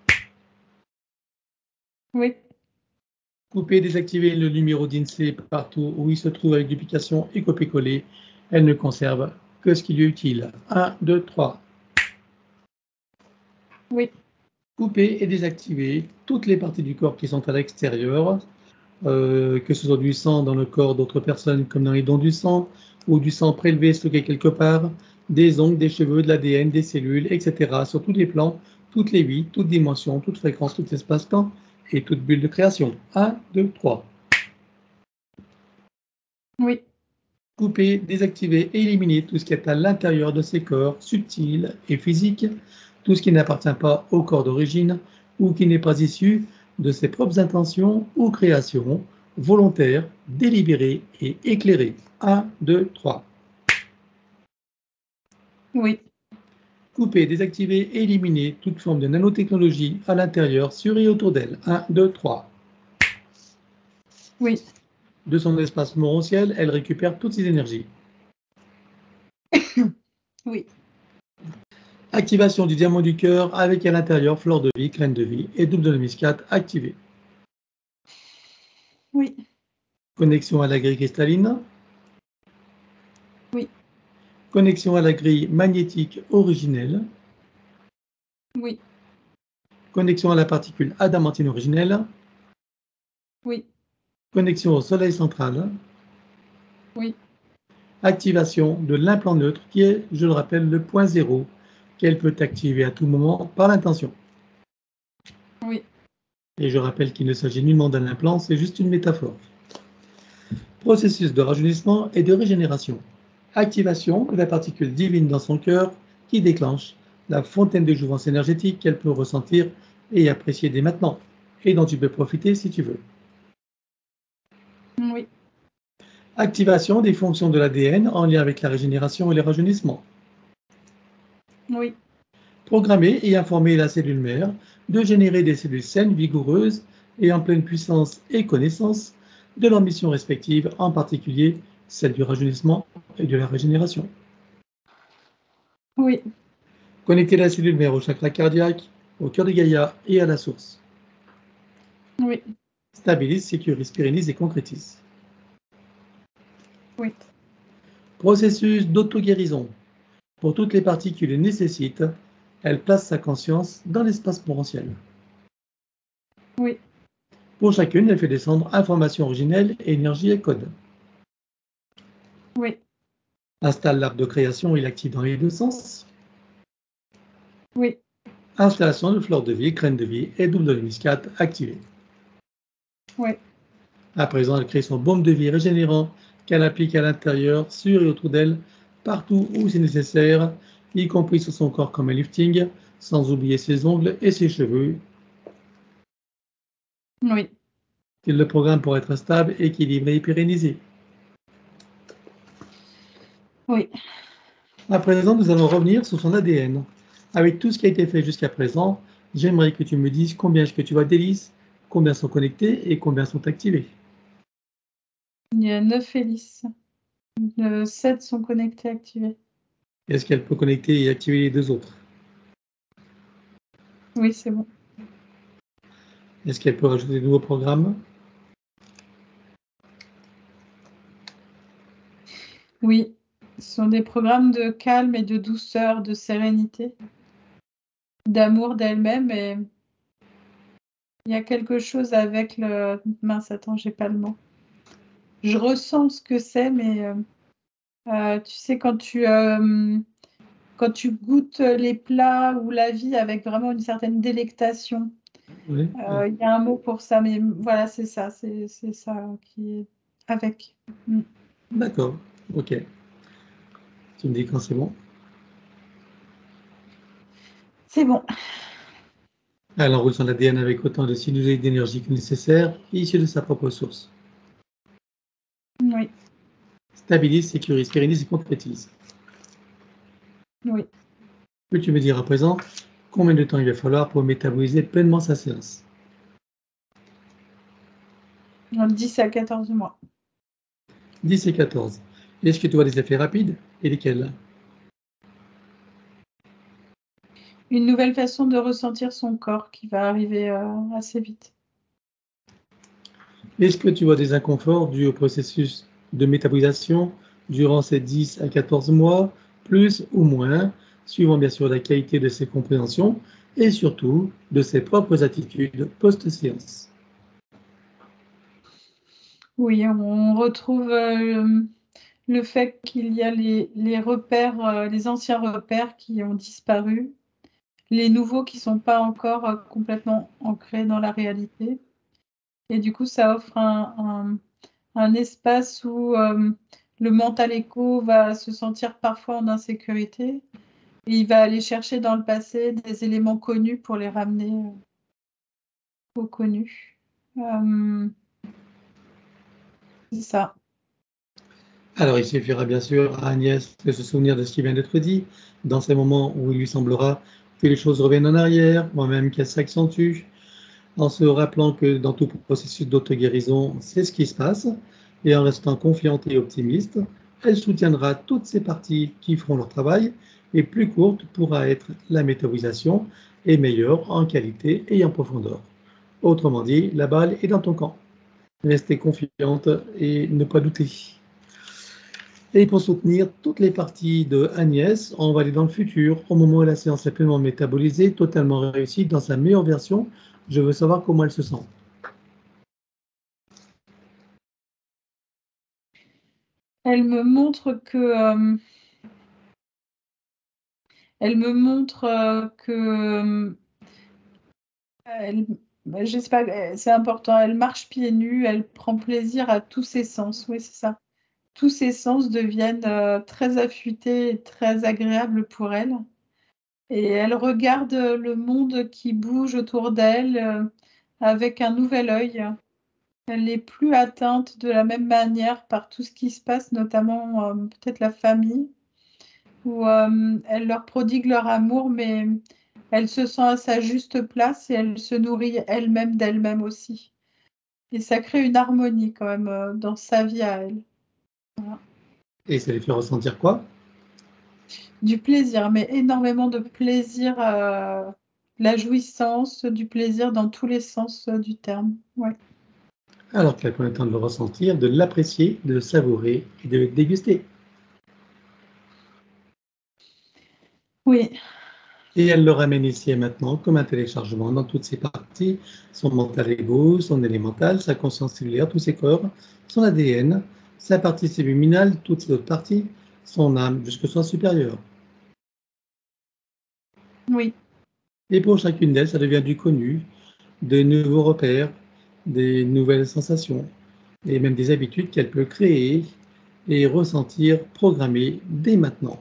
Oui. Couper et désactiver le numéro d'INSEE partout où il se trouve avec duplication et copier-coller. Elle ne conserve que ce qui lui est utile. un, deux, trois. Oui. Couper et désactiver toutes les parties du corps qui sont à l'extérieur, euh, que ce soit du sang dans le corps d'autres personnes comme dans les dons du sang, ou du sang prélevé stocké quelque part, des ongles, des cheveux, de l'A D N, des cellules, et cetera. Sur tous les plans, toutes les vies, toutes dimensions, toutes fréquences, tout espace-temps et toute bulle de création. un, deux, trois. Oui. Couper, désactiver et éliminer tout ce qui est à l'intérieur de ces corps subtils et physiques, tout ce qui n'appartient pas au corps d'origine ou qui n'est pas issu de ses propres intentions ou créations volontaires, délibérées et éclairées. un, deux, trois. Oui. Couper, désactiver et éliminer toute forme de nanotechnologie à l'intérieur, sur et autour d'elle. un, deux, trois. Oui. De son espace morontiel, elle récupère toutes ses énergies. Oui. Activation du diamant du cœur avec à l'intérieur fleur de vie, graine de vie et double de la muscade activée. Oui. Connexion à la grille cristalline. Oui. Connexion à la grille magnétique originelle. Oui. Connexion à la particule adamantine originelle. Oui. Connexion au soleil central. Oui. Activation de l'implant neutre qui est, je le rappelle, le point zéro qu'elle peut activer à tout moment par l'intention. Oui. Et je rappelle qu'il ne s'agit nullement d'un implant, c'est juste une métaphore. Processus de rajeunissement et de régénération. Activation de la particule divine dans son cœur qui déclenche la fontaine de jouvence énergétique qu'elle peut ressentir et apprécier dès maintenant, et dont tu peux profiter si tu veux. Oui. Activation des fonctions de l'A D N en lien avec la régénération et le rajeunissement. Oui. Programmer et informer la cellule mère de générer des cellules saines, vigoureuses et en pleine puissance et connaissance de leurs missions respectives, en particulier celle du rajeunissement et de la régénération. Oui. Connecter la cellule mère au chakra cardiaque, au cœur de Gaïa et à la source. Oui. Stabilise, sécurise, pérennise et concrétise. Oui. Processus d'auto-guérison. Pour toutes les parties qui le nécessitent, elle place sa conscience dans l'espace potentiel. Oui. Pour chacune, elle fait descendre information originelle, énergie et code. Oui. Installe l'arbre de création et l'active dans les deux sens. Oui. Installation de fleurs de vie, graines de vie et double de muscade activée. Oui. À présent, elle crée son baume de vie régénérant qu'elle applique à l'intérieur, sur et autour d'elle, partout où c'est nécessaire, y compris sur son corps comme un lifting, sans oublier ses ongles et ses cheveux. Oui. Il le programme pour être stable, équilibré et pérennisé. Oui. À présent, nous allons revenir sur son A D N. Avec tout ce qui a été fait jusqu'à présent, j'aimerais que tu me dises combien est-ce que tu vois d'hélices, combien sont connectées et combien sont activées. Il y a neuf hélices. Euh, sept sont connectés, activés. Est-ce qu'elle peut connecter et activer les deux autres? Oui, c'est bon. Est-ce qu'elle peut rajouter de nouveaux programmes? Oui. Ce sont des programmes de calme et de douceur, de sérénité, d'amour d'elle-même. Et il y a quelque chose avec le... Mince, attends, j'ai pas le mot. Je ressens ce que c'est, mais euh, euh, tu sais, quand tu, euh, quand tu goûtes les plats ou la vie avec vraiment une certaine délectation, Oui. euh, il y a un mot pour ça, mais voilà, c'est ça, c'est c'est ça qui est avec. Mm. D'accord, ok. Tu me dis quand c'est bon. C'est bon. Elle enroule son A D N avec autant de sinusoïdes d'énergie que nécessaire, issus de sa propre source. Oui, Stabilise, sécurise, pérennise et concrétise. oui. Peux-tu me dire à présent combien de temps il va falloir pour métaboliser pleinement sa séance? dix à quatorze mois. dix et quatorze. Est-ce que tu vois des effets rapides et lesquels? Une nouvelle façon de ressentir son corps qui va arriver euh, assez vite. Est-ce que tu vois des inconforts dus au processus de métabolisation durant ces dix à quatorze mois, plus ou moins, suivant bien sûr la qualité de ses compréhensions et surtout de ses propres attitudes post-séance? Oui, on retrouve euh, le fait qu'il y a les, les repères, euh, les anciens repères qui ont disparu, les nouveaux qui ne sont pas encore euh, complètement ancrés dans la réalité. Et du coup, ça offre un, un, un espace où euh, le mental écho va se sentir parfois en insécurité et il va aller chercher dans le passé des éléments connus pour les ramener euh, au connu. Euh, c'est ça. Alors, il suffira bien sûr à Agnès de se souvenir de ce qui vient d'être dit, dans ces moments où il lui semblera que les choses reviennent en arrière, voire même qu'elles s'accentuent, en se rappelant que dans tout processus d'auto-guérison, c'est ce qui se passe, et en restant confiante et optimiste, elle soutiendra toutes ces parties qui feront leur travail, et plus courte pourra être la métabolisation, et meilleure en qualité et en profondeur. Autrement dit, la balle est dans ton camp. Restez confiante et ne pas douter. Et pour soutenir toutes les parties de Agnès, on va aller dans le futur, au moment où la séance est pleinement métabolisée, totalement réussie, dans sa meilleure version. Je veux savoir comment elle se sent. Elle me montre que euh, elle me montre euh, que euh, elle, bah, je sais pas, euh, c'est important. Elle marche pieds nus, elle prend plaisir à tous ses sens. Oui, c'est ça. Tous ses sens deviennent euh, très affûtés et très agréables pour elle. Et elle regarde le monde qui bouge autour d'elle euh, avec un nouvel œil. Elle n'est plus atteinte de la même manière par tout ce qui se passe, notamment euh, peut-être la famille, où euh, elle leur prodigue leur amour, mais elle se sent à sa juste place et elle se nourrit elle-même d'elle-même aussi. Et ça crée une harmonie quand même euh, dans sa vie à elle. Voilà. Et ça lui fait ressentir quoi? Du plaisir, mais énormément de plaisir, euh, la jouissance, du plaisir dans tous les sens euh, du terme. Ouais. Alors qu'elle prend le temps de le ressentir, de l'apprécier, de le savourer et de le déguster. Oui. Et elle le ramène ici et maintenant comme un téléchargement dans toutes ses parties, son mental égo, son élémental, sa conscience cellulaire, tous ses corps, son A D N, sa partie subliminale, toutes ses autres parties, son âme, jusque son supérieur. Oui. Et pour chacune d'elles, ça devient du connu, de nouveaux repères, des nouvelles sensations, et même des habitudes qu'elle peut créer et ressentir, programmer dès maintenant.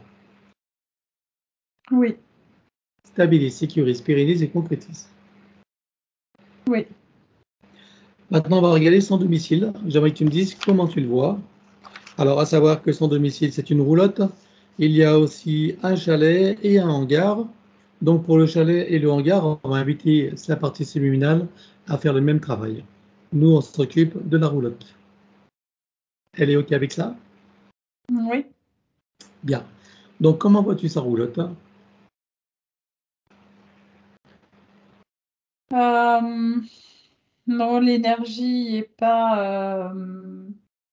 Oui. Stabilise, sécurise, pérennise et concrétise. Oui. Maintenant, on va regarder son domicile. J'aimerais que tu me dises comment tu le vois. Alors, à savoir que son domicile, c'est une roulotte. Il y a aussi un chalet et un hangar. Donc, pour le chalet et le hangar, on va inviter sa partie subliminale à faire le même travail. Nous, on s'occupe de la roulotte. Elle est OK avec ça? Oui. Bien. Donc, comment vois-tu sa roulotte? Euh, non, l'énergie n'est pas... euh,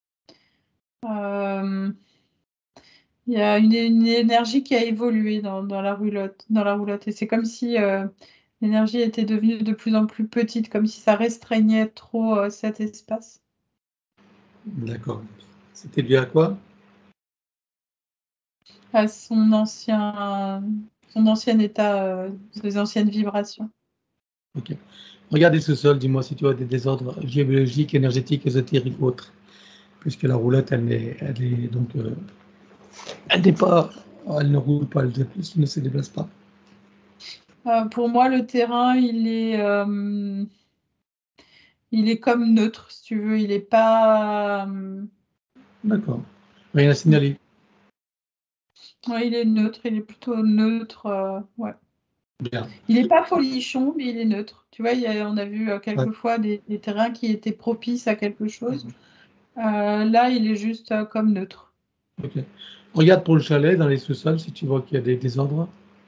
euh, il y a une, une énergie qui a évolué dans, dans la roulotte, dans la roulotte. Et c'est comme si euh, l'énergie était devenue de plus en plus petite, comme si ça restreignait trop euh, cet espace. D'accord. C'était dû à quoi? À son ancien, son ancien état, euh, ses anciennes vibrations. Ok. Regarde le sous-sol, dis-moi si tu as des désordres géologiques, énergétiques, ésotériques ou autres. Puisque la roulotte, elle est, elle est donc, euh, elle n'est pas, elle ne roule pas, elle se- ne se déplace pas. Euh, pour moi, le terrain, il est, euh, il est comme neutre, si tu veux. Il n'est pas... euh, D'accord. Rien à signaler. ouais, il est neutre, il est plutôt neutre. euh, ouais. Bien. Il n'est pas folichon, mais il est neutre. Tu vois, il y a- on a vu euh, Ouais. quelquefois des, des terrains qui étaient propices à quelque chose. Euh, là, il est juste euh, comme neutre. Ok. Regarde pour le chalet, dans les sous-sols, si tu vois qu'il y a des désordres.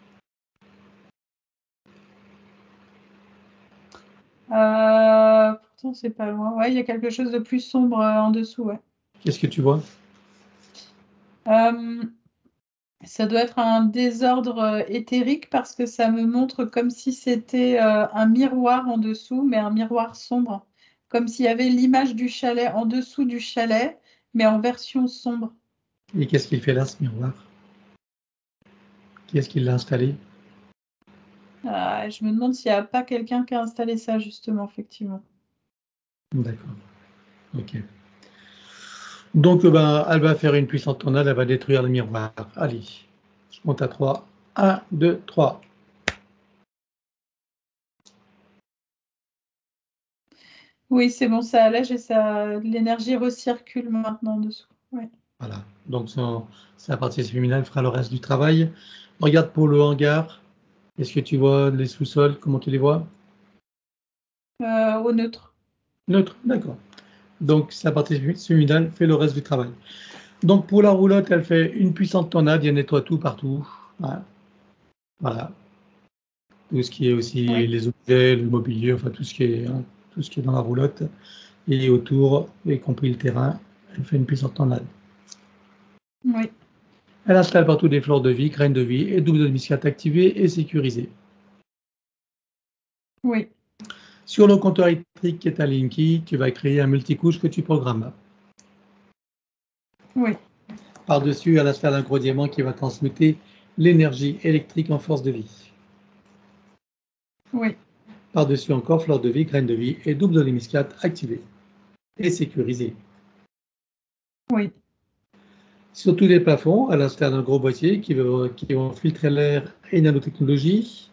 Euh, pourtant, c'est pas loin. Ouais, il y a quelque chose de plus sombre euh, en dessous. Ouais. Qu'est-ce que tu vois? Euh, ça doit être un désordre euh, éthérique parce que ça me montre comme si c'était euh, un miroir en dessous, mais un miroir sombre. Comme s'il y avait l'image du chalet en dessous du chalet, mais en version sombre. Et qu'est-ce qu'il fait là, ce miroir? Qui est-ce qui l'a installé? Ah, je me demande s'il n'y a pas quelqu'un qui a installé ça, justement, effectivement. D'accord. Ok. Donc, ben, elle va faire une puissante tornade, elle va détruire le miroir. Allez, je compte à trois. Un, deux, trois. Oui, c'est bon, ça allège et ça, l'énergie recircule maintenant en dessous. Ouais. Voilà. Donc, son, sa partie subliminale fera le reste du travail. Regarde pour le hangar. Est-ce que tu vois les sous-sols? Comment tu les vois? Euh, au neutre. Neutre, d'accord. Donc, sa partie subliminale fait le reste du travail. Donc, pour la roulotte, elle fait une puissante tornade, elle nettoie tout partout. Voilà. Voilà. Tout ce qui est aussi Oui. les objets, le mobilier, enfin tout ce qui est, hein, tout ce qui est dans la roulotte et autour, y compris le terrain, elle fait une puissante tornade. Oui. Elle installe partout des fleurs de vie, graines de vie et double domicile activées et sécurisées. Oui. Sur le compteur électrique qui est à Linky, tu vas créer un multicouche que tu programmes. Oui. Par-dessus, elle installe un gros diamant qui va transmuter l'énergie électrique en force de vie. Oui. Par-dessus encore, fleur de vie, graines de vie et double domicile activées et sécurisées. Oui. Sur tous les plafonds, à l'instar d'un gros boîtier qui va, qui va filtrer l'air et nanotechnologie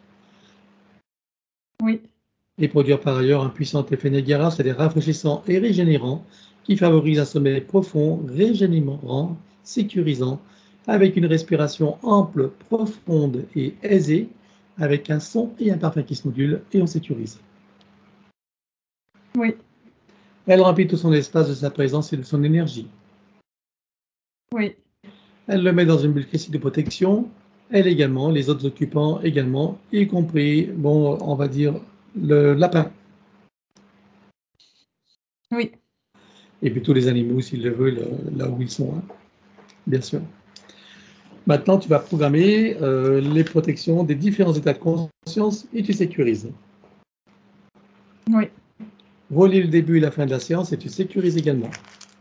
Oui. et produire par ailleurs un puissant effet Niagara, c'est-à-dire rafraîchissant et régénérant, qui favorise un sommeil profond, régénérant, sécurisant, avec une respiration ample, profonde et aisée, avec un son et un parfum qui se modulent et on sécurise. Oui. Elle remplit tout son espace de sa présence et de son énergie. Oui. Elle le met dans une bulle critique de protection. Elle également, les autres occupants également, y compris, bon, on va dire, le lapin. Oui. Et puis tous les animaux, s'ils le veulent, là où ils sont, hein, bien sûr. Maintenant, tu vas programmer euh, les protections des différents états de conscience et tu sécurises. Oui. Relis le début et la fin de la séance et tu sécurises également.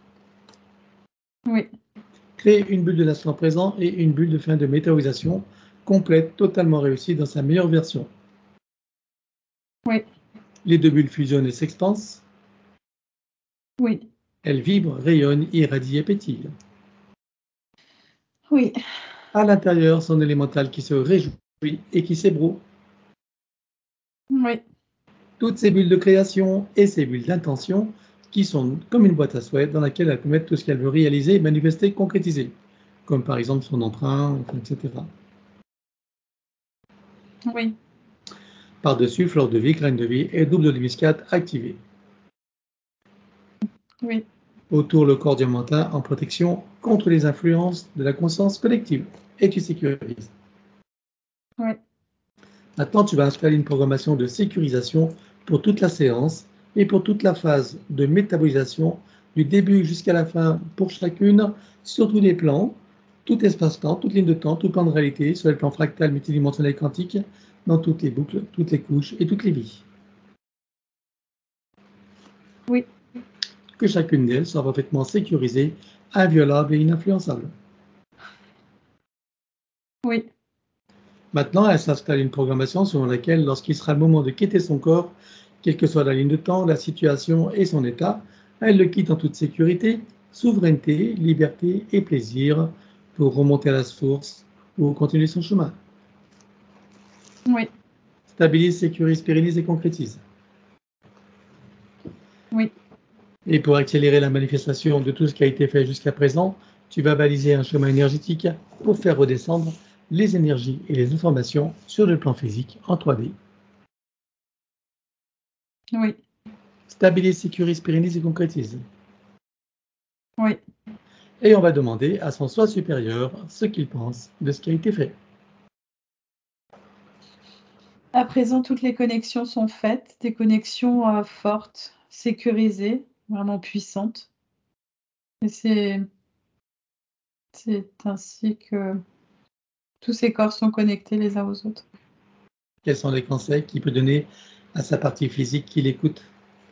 Oui. Crée une bulle de l'instant présent et une bulle de fin de météorisation complète, totalement réussie dans sa meilleure version. Oui. Les deux bulles fusionnent et s'expansent. Oui. Elles vibrent, rayonnent, irradient et pétillent. Oui. À l'intérieur, son élémental qui se réjouit et qui s'ébroue. Oui. Toutes ces bulles de création et ces bulles d'intention qui sont comme une boîte à souhaits dans laquelle elle peut mettre tout ce qu'elle veut réaliser, manifester, concrétiser, comme par exemple son emprunt, et cetera. Oui. Par-dessus, fleur de vie, graine de vie et double de l'hémiscate activé. Oui. Autour, le corps diamantin en protection contre les influences de la conscience collective. Et tu sécurises. Oui. Maintenant, tu vas installer une programmation de sécurisation pour toute la séance et pour toute la phase de métabolisation, du début jusqu'à la fin pour chacune, sur tous les plans, tout espace-temps, toute ligne de temps, tout plan de réalité, sur les plans fractal, multidimensionnel, quantique, dans toutes les boucles, toutes les couches et toutes les vies. Oui. Que chacune d'elles soit parfaitement sécurisée, inviolable et ininfluençable. Oui. Maintenant, elle s'installe une programmation selon laquelle, lorsqu'il sera le moment de quitter son corps, quelle que soit la ligne de temps, la situation et son état, elle le quitte en toute sécurité, souveraineté, liberté et plaisir pour remonter à la source ou continuer son chemin. Oui. Stabilise, sécurise, pérennise et concrétise. Oui. Et pour accélérer la manifestation de tout ce qui a été fait jusqu'à présent, tu vas baliser un chemin énergétique pour faire redescendre les énergies et les informations sur le plan physique en trois D. Oui. Stabilise, sécurise, pérennise et concrétise. Oui. Et on va demander à son soi supérieur ce qu'il pense de ce qui a été fait. À présent, toutes les connexions sont faites, des connexions euh, fortes, sécurisées, vraiment puissantes. Et c'est, c'est ainsi que tous ces corps sont connectés les uns aux autres. Quels sont les conseils qu'il peut donner à sa partie physique qui l'écoute?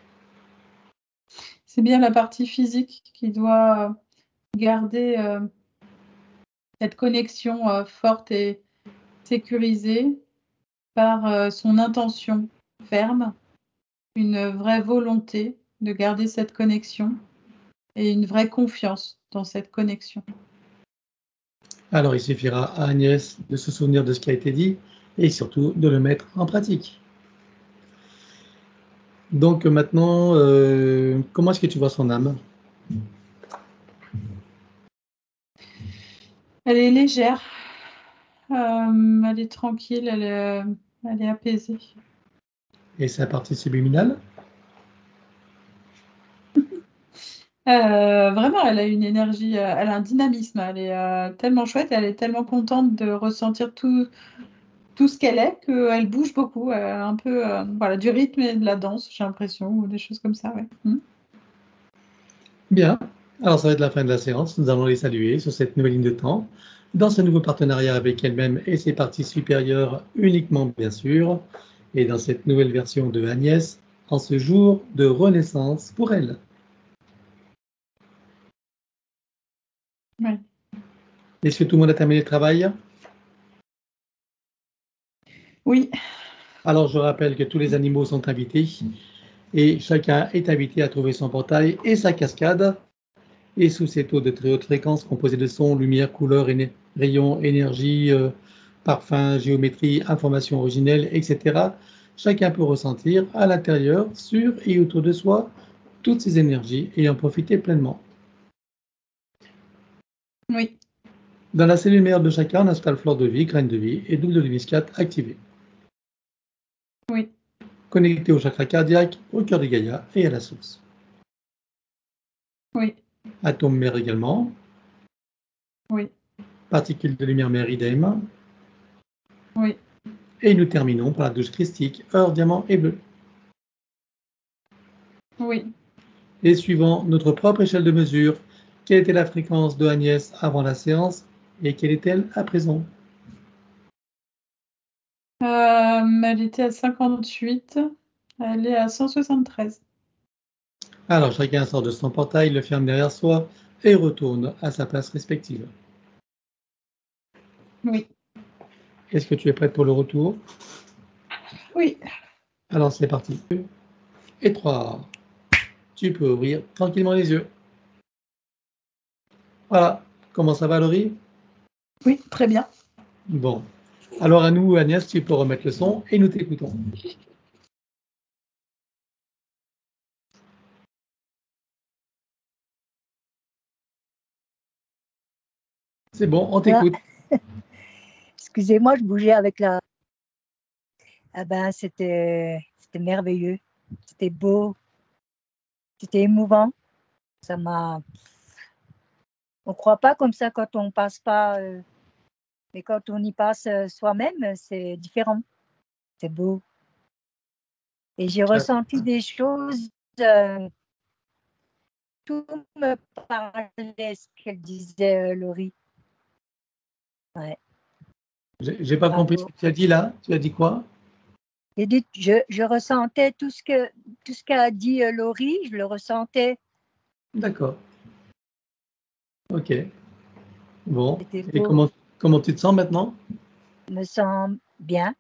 C'est bien la partie physique qui doit garder euh, cette connexion euh, forte et sécurisée par euh, son intention ferme, une vraie volonté de garder cette connexion et une vraie confiance dans cette connexion. Alors il suffira à Agnès de se souvenir de ce qui a été dit et surtout de le mettre en pratique. Donc maintenant, euh, comment est-ce que tu vois son âme? Elle est légère, euh, elle est tranquille, elle est, elle est apaisée. Et sa partie subliminale? Euh, vraiment, elle a une énergie, euh, elle a un dynamisme, elle est euh, tellement chouette, elle est tellement contente de ressentir tout, tout ce qu'elle est, qu'elle bouge beaucoup, elle a un peu euh, voilà, du rythme et de la danse, j'ai l'impression, ou des choses comme ça. Ouais. Mm. Bien. Alors ça va être la fin de la séance. Nous allons les saluer sur cette nouvelle ligne de temps, dans ce nouveau partenariat avec elle-même et ses parties supérieures uniquement, bien sûr, et dans cette nouvelle version de Agnès, en ce jour de renaissance pour elle. Ouais. Est-ce que tout le monde a terminé le travail? Oui, Alors je rappelle que tous les animaux sont invités et chacun est invité à trouver son portail et sa cascade. Et sous ces taux de très haute fréquence composés de sons, lumière, couleurs, éne- rayons, énergie, euh, parfums, géométrie, informations originelles, et cetera, chacun peut ressentir à l'intérieur, sur et autour de soi, toutes ces énergies et en profiter pleinement. oui, Dans la cellule mère de chacun, on installe fleur de vie, graine de vie et double de l'hémiscate activée. Oui. Connecté au chakra cardiaque, au cœur de Gaïa et à la source. Oui. Atome mère également. Oui. Particules de lumière mère idem. Oui. Et nous terminons par la douche christique, or, diamant et bleu. Oui. Et suivant notre propre échelle de mesure, quelle était la fréquence de Agnès avant la séance et quelle est-elle à présent? Euh, elle était à cinquante-huit, elle est à cent soixante-treize. Alors, chacun sort de son portail, le ferme derrière soi et retourne à sa place respective. Oui. Est-ce que tu es prête pour le retour? Oui. Alors, c'est parti. deux et trois. Tu peux ouvrir tranquillement les yeux. Voilà. Comment ça va, Laurie? Oui, très bien. Bon. Alors, à nous, Agnès, tu peux remettre le son et nous t'écoutons. C'est bon, on t'écoute. Ah. Excusez-moi, je bougeais avec la... Ah ben, c'était c'était merveilleux. C'était beau. C'était émouvant. Ça m'a... On ne croit pas comme ça quand on passe pas... Euh... Mais quand on y passe euh, soi-même, c'est différent. C'est beau. Et j'ai ressenti des choses... Euh... Tout me parlait ce qu'elle disait, euh, Laurie. Ouais. J'ai pas Bravo. compris ce que tu as dit là. Tu as dit quoi? Dit, je, je ressentais tout ce que tout ce qu'a dit euh, Laurie, je le ressentais. D'accord. Ok. Bon. C'était Et beau. comment, comment tu te sens maintenant? Je me sens bien.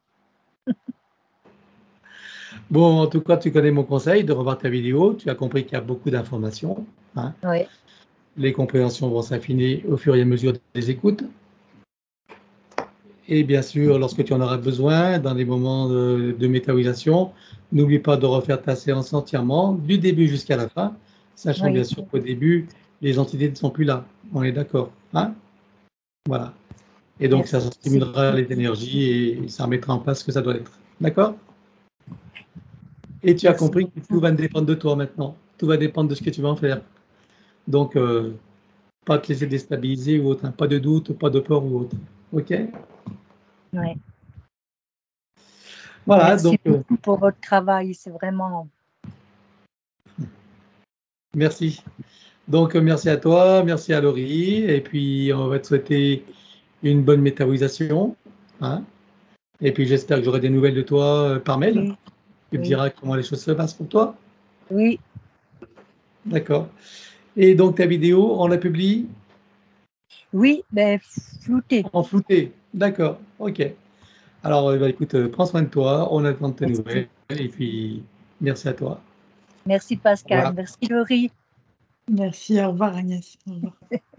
Bon, en tout cas, tu connais mon conseil de revoir ta vidéo. Tu as compris qu'il y a beaucoup d'informations. Hein. Oui. Les compréhensions vont s'affiner au fur et à mesure des écoutes. Et bien sûr, lorsque tu en auras besoin, dans des moments de, de métabolisation, n'oublie pas de refaire ta séance entièrement, du début jusqu'à la fin, sachant oui. bien sûr qu'au début, les entités ne sont plus là. On est d'accord, hein? Voilà. Et donc, Merci. Ça stimulera les énergies et ça remettra en place ce que ça doit être. D'accord? Et tu Merci. as compris que tout va dépendre de toi maintenant. Tout va dépendre de ce que tu vas en faire. Donc, euh, pas te laisser déstabiliser ou autre. Hein. Pas de doute, pas de peur ou autre. OK? Oui. Voilà, Merci donc, beaucoup pour votre travail, c'est vraiment... Merci. Donc, merci à toi, merci à Laurie, et puis on va te souhaiter une bonne métabolisation. Hein, et puis j'espère que j'aurai des nouvelles de toi euh, par mail. Oui. Tu me oui. diras comment les choses se passent pour toi. Oui. D'accord. Et donc ta vidéo, on la publie? Oui, mais floutée. En flouté. D'accord. OK. Alors, bah, écoute, euh, prends soin de toi, on attend tes merci. Nouvelles, et puis merci à toi. Merci Pascal, merci Laurie. Merci, au revoir Agnès. Au revoir.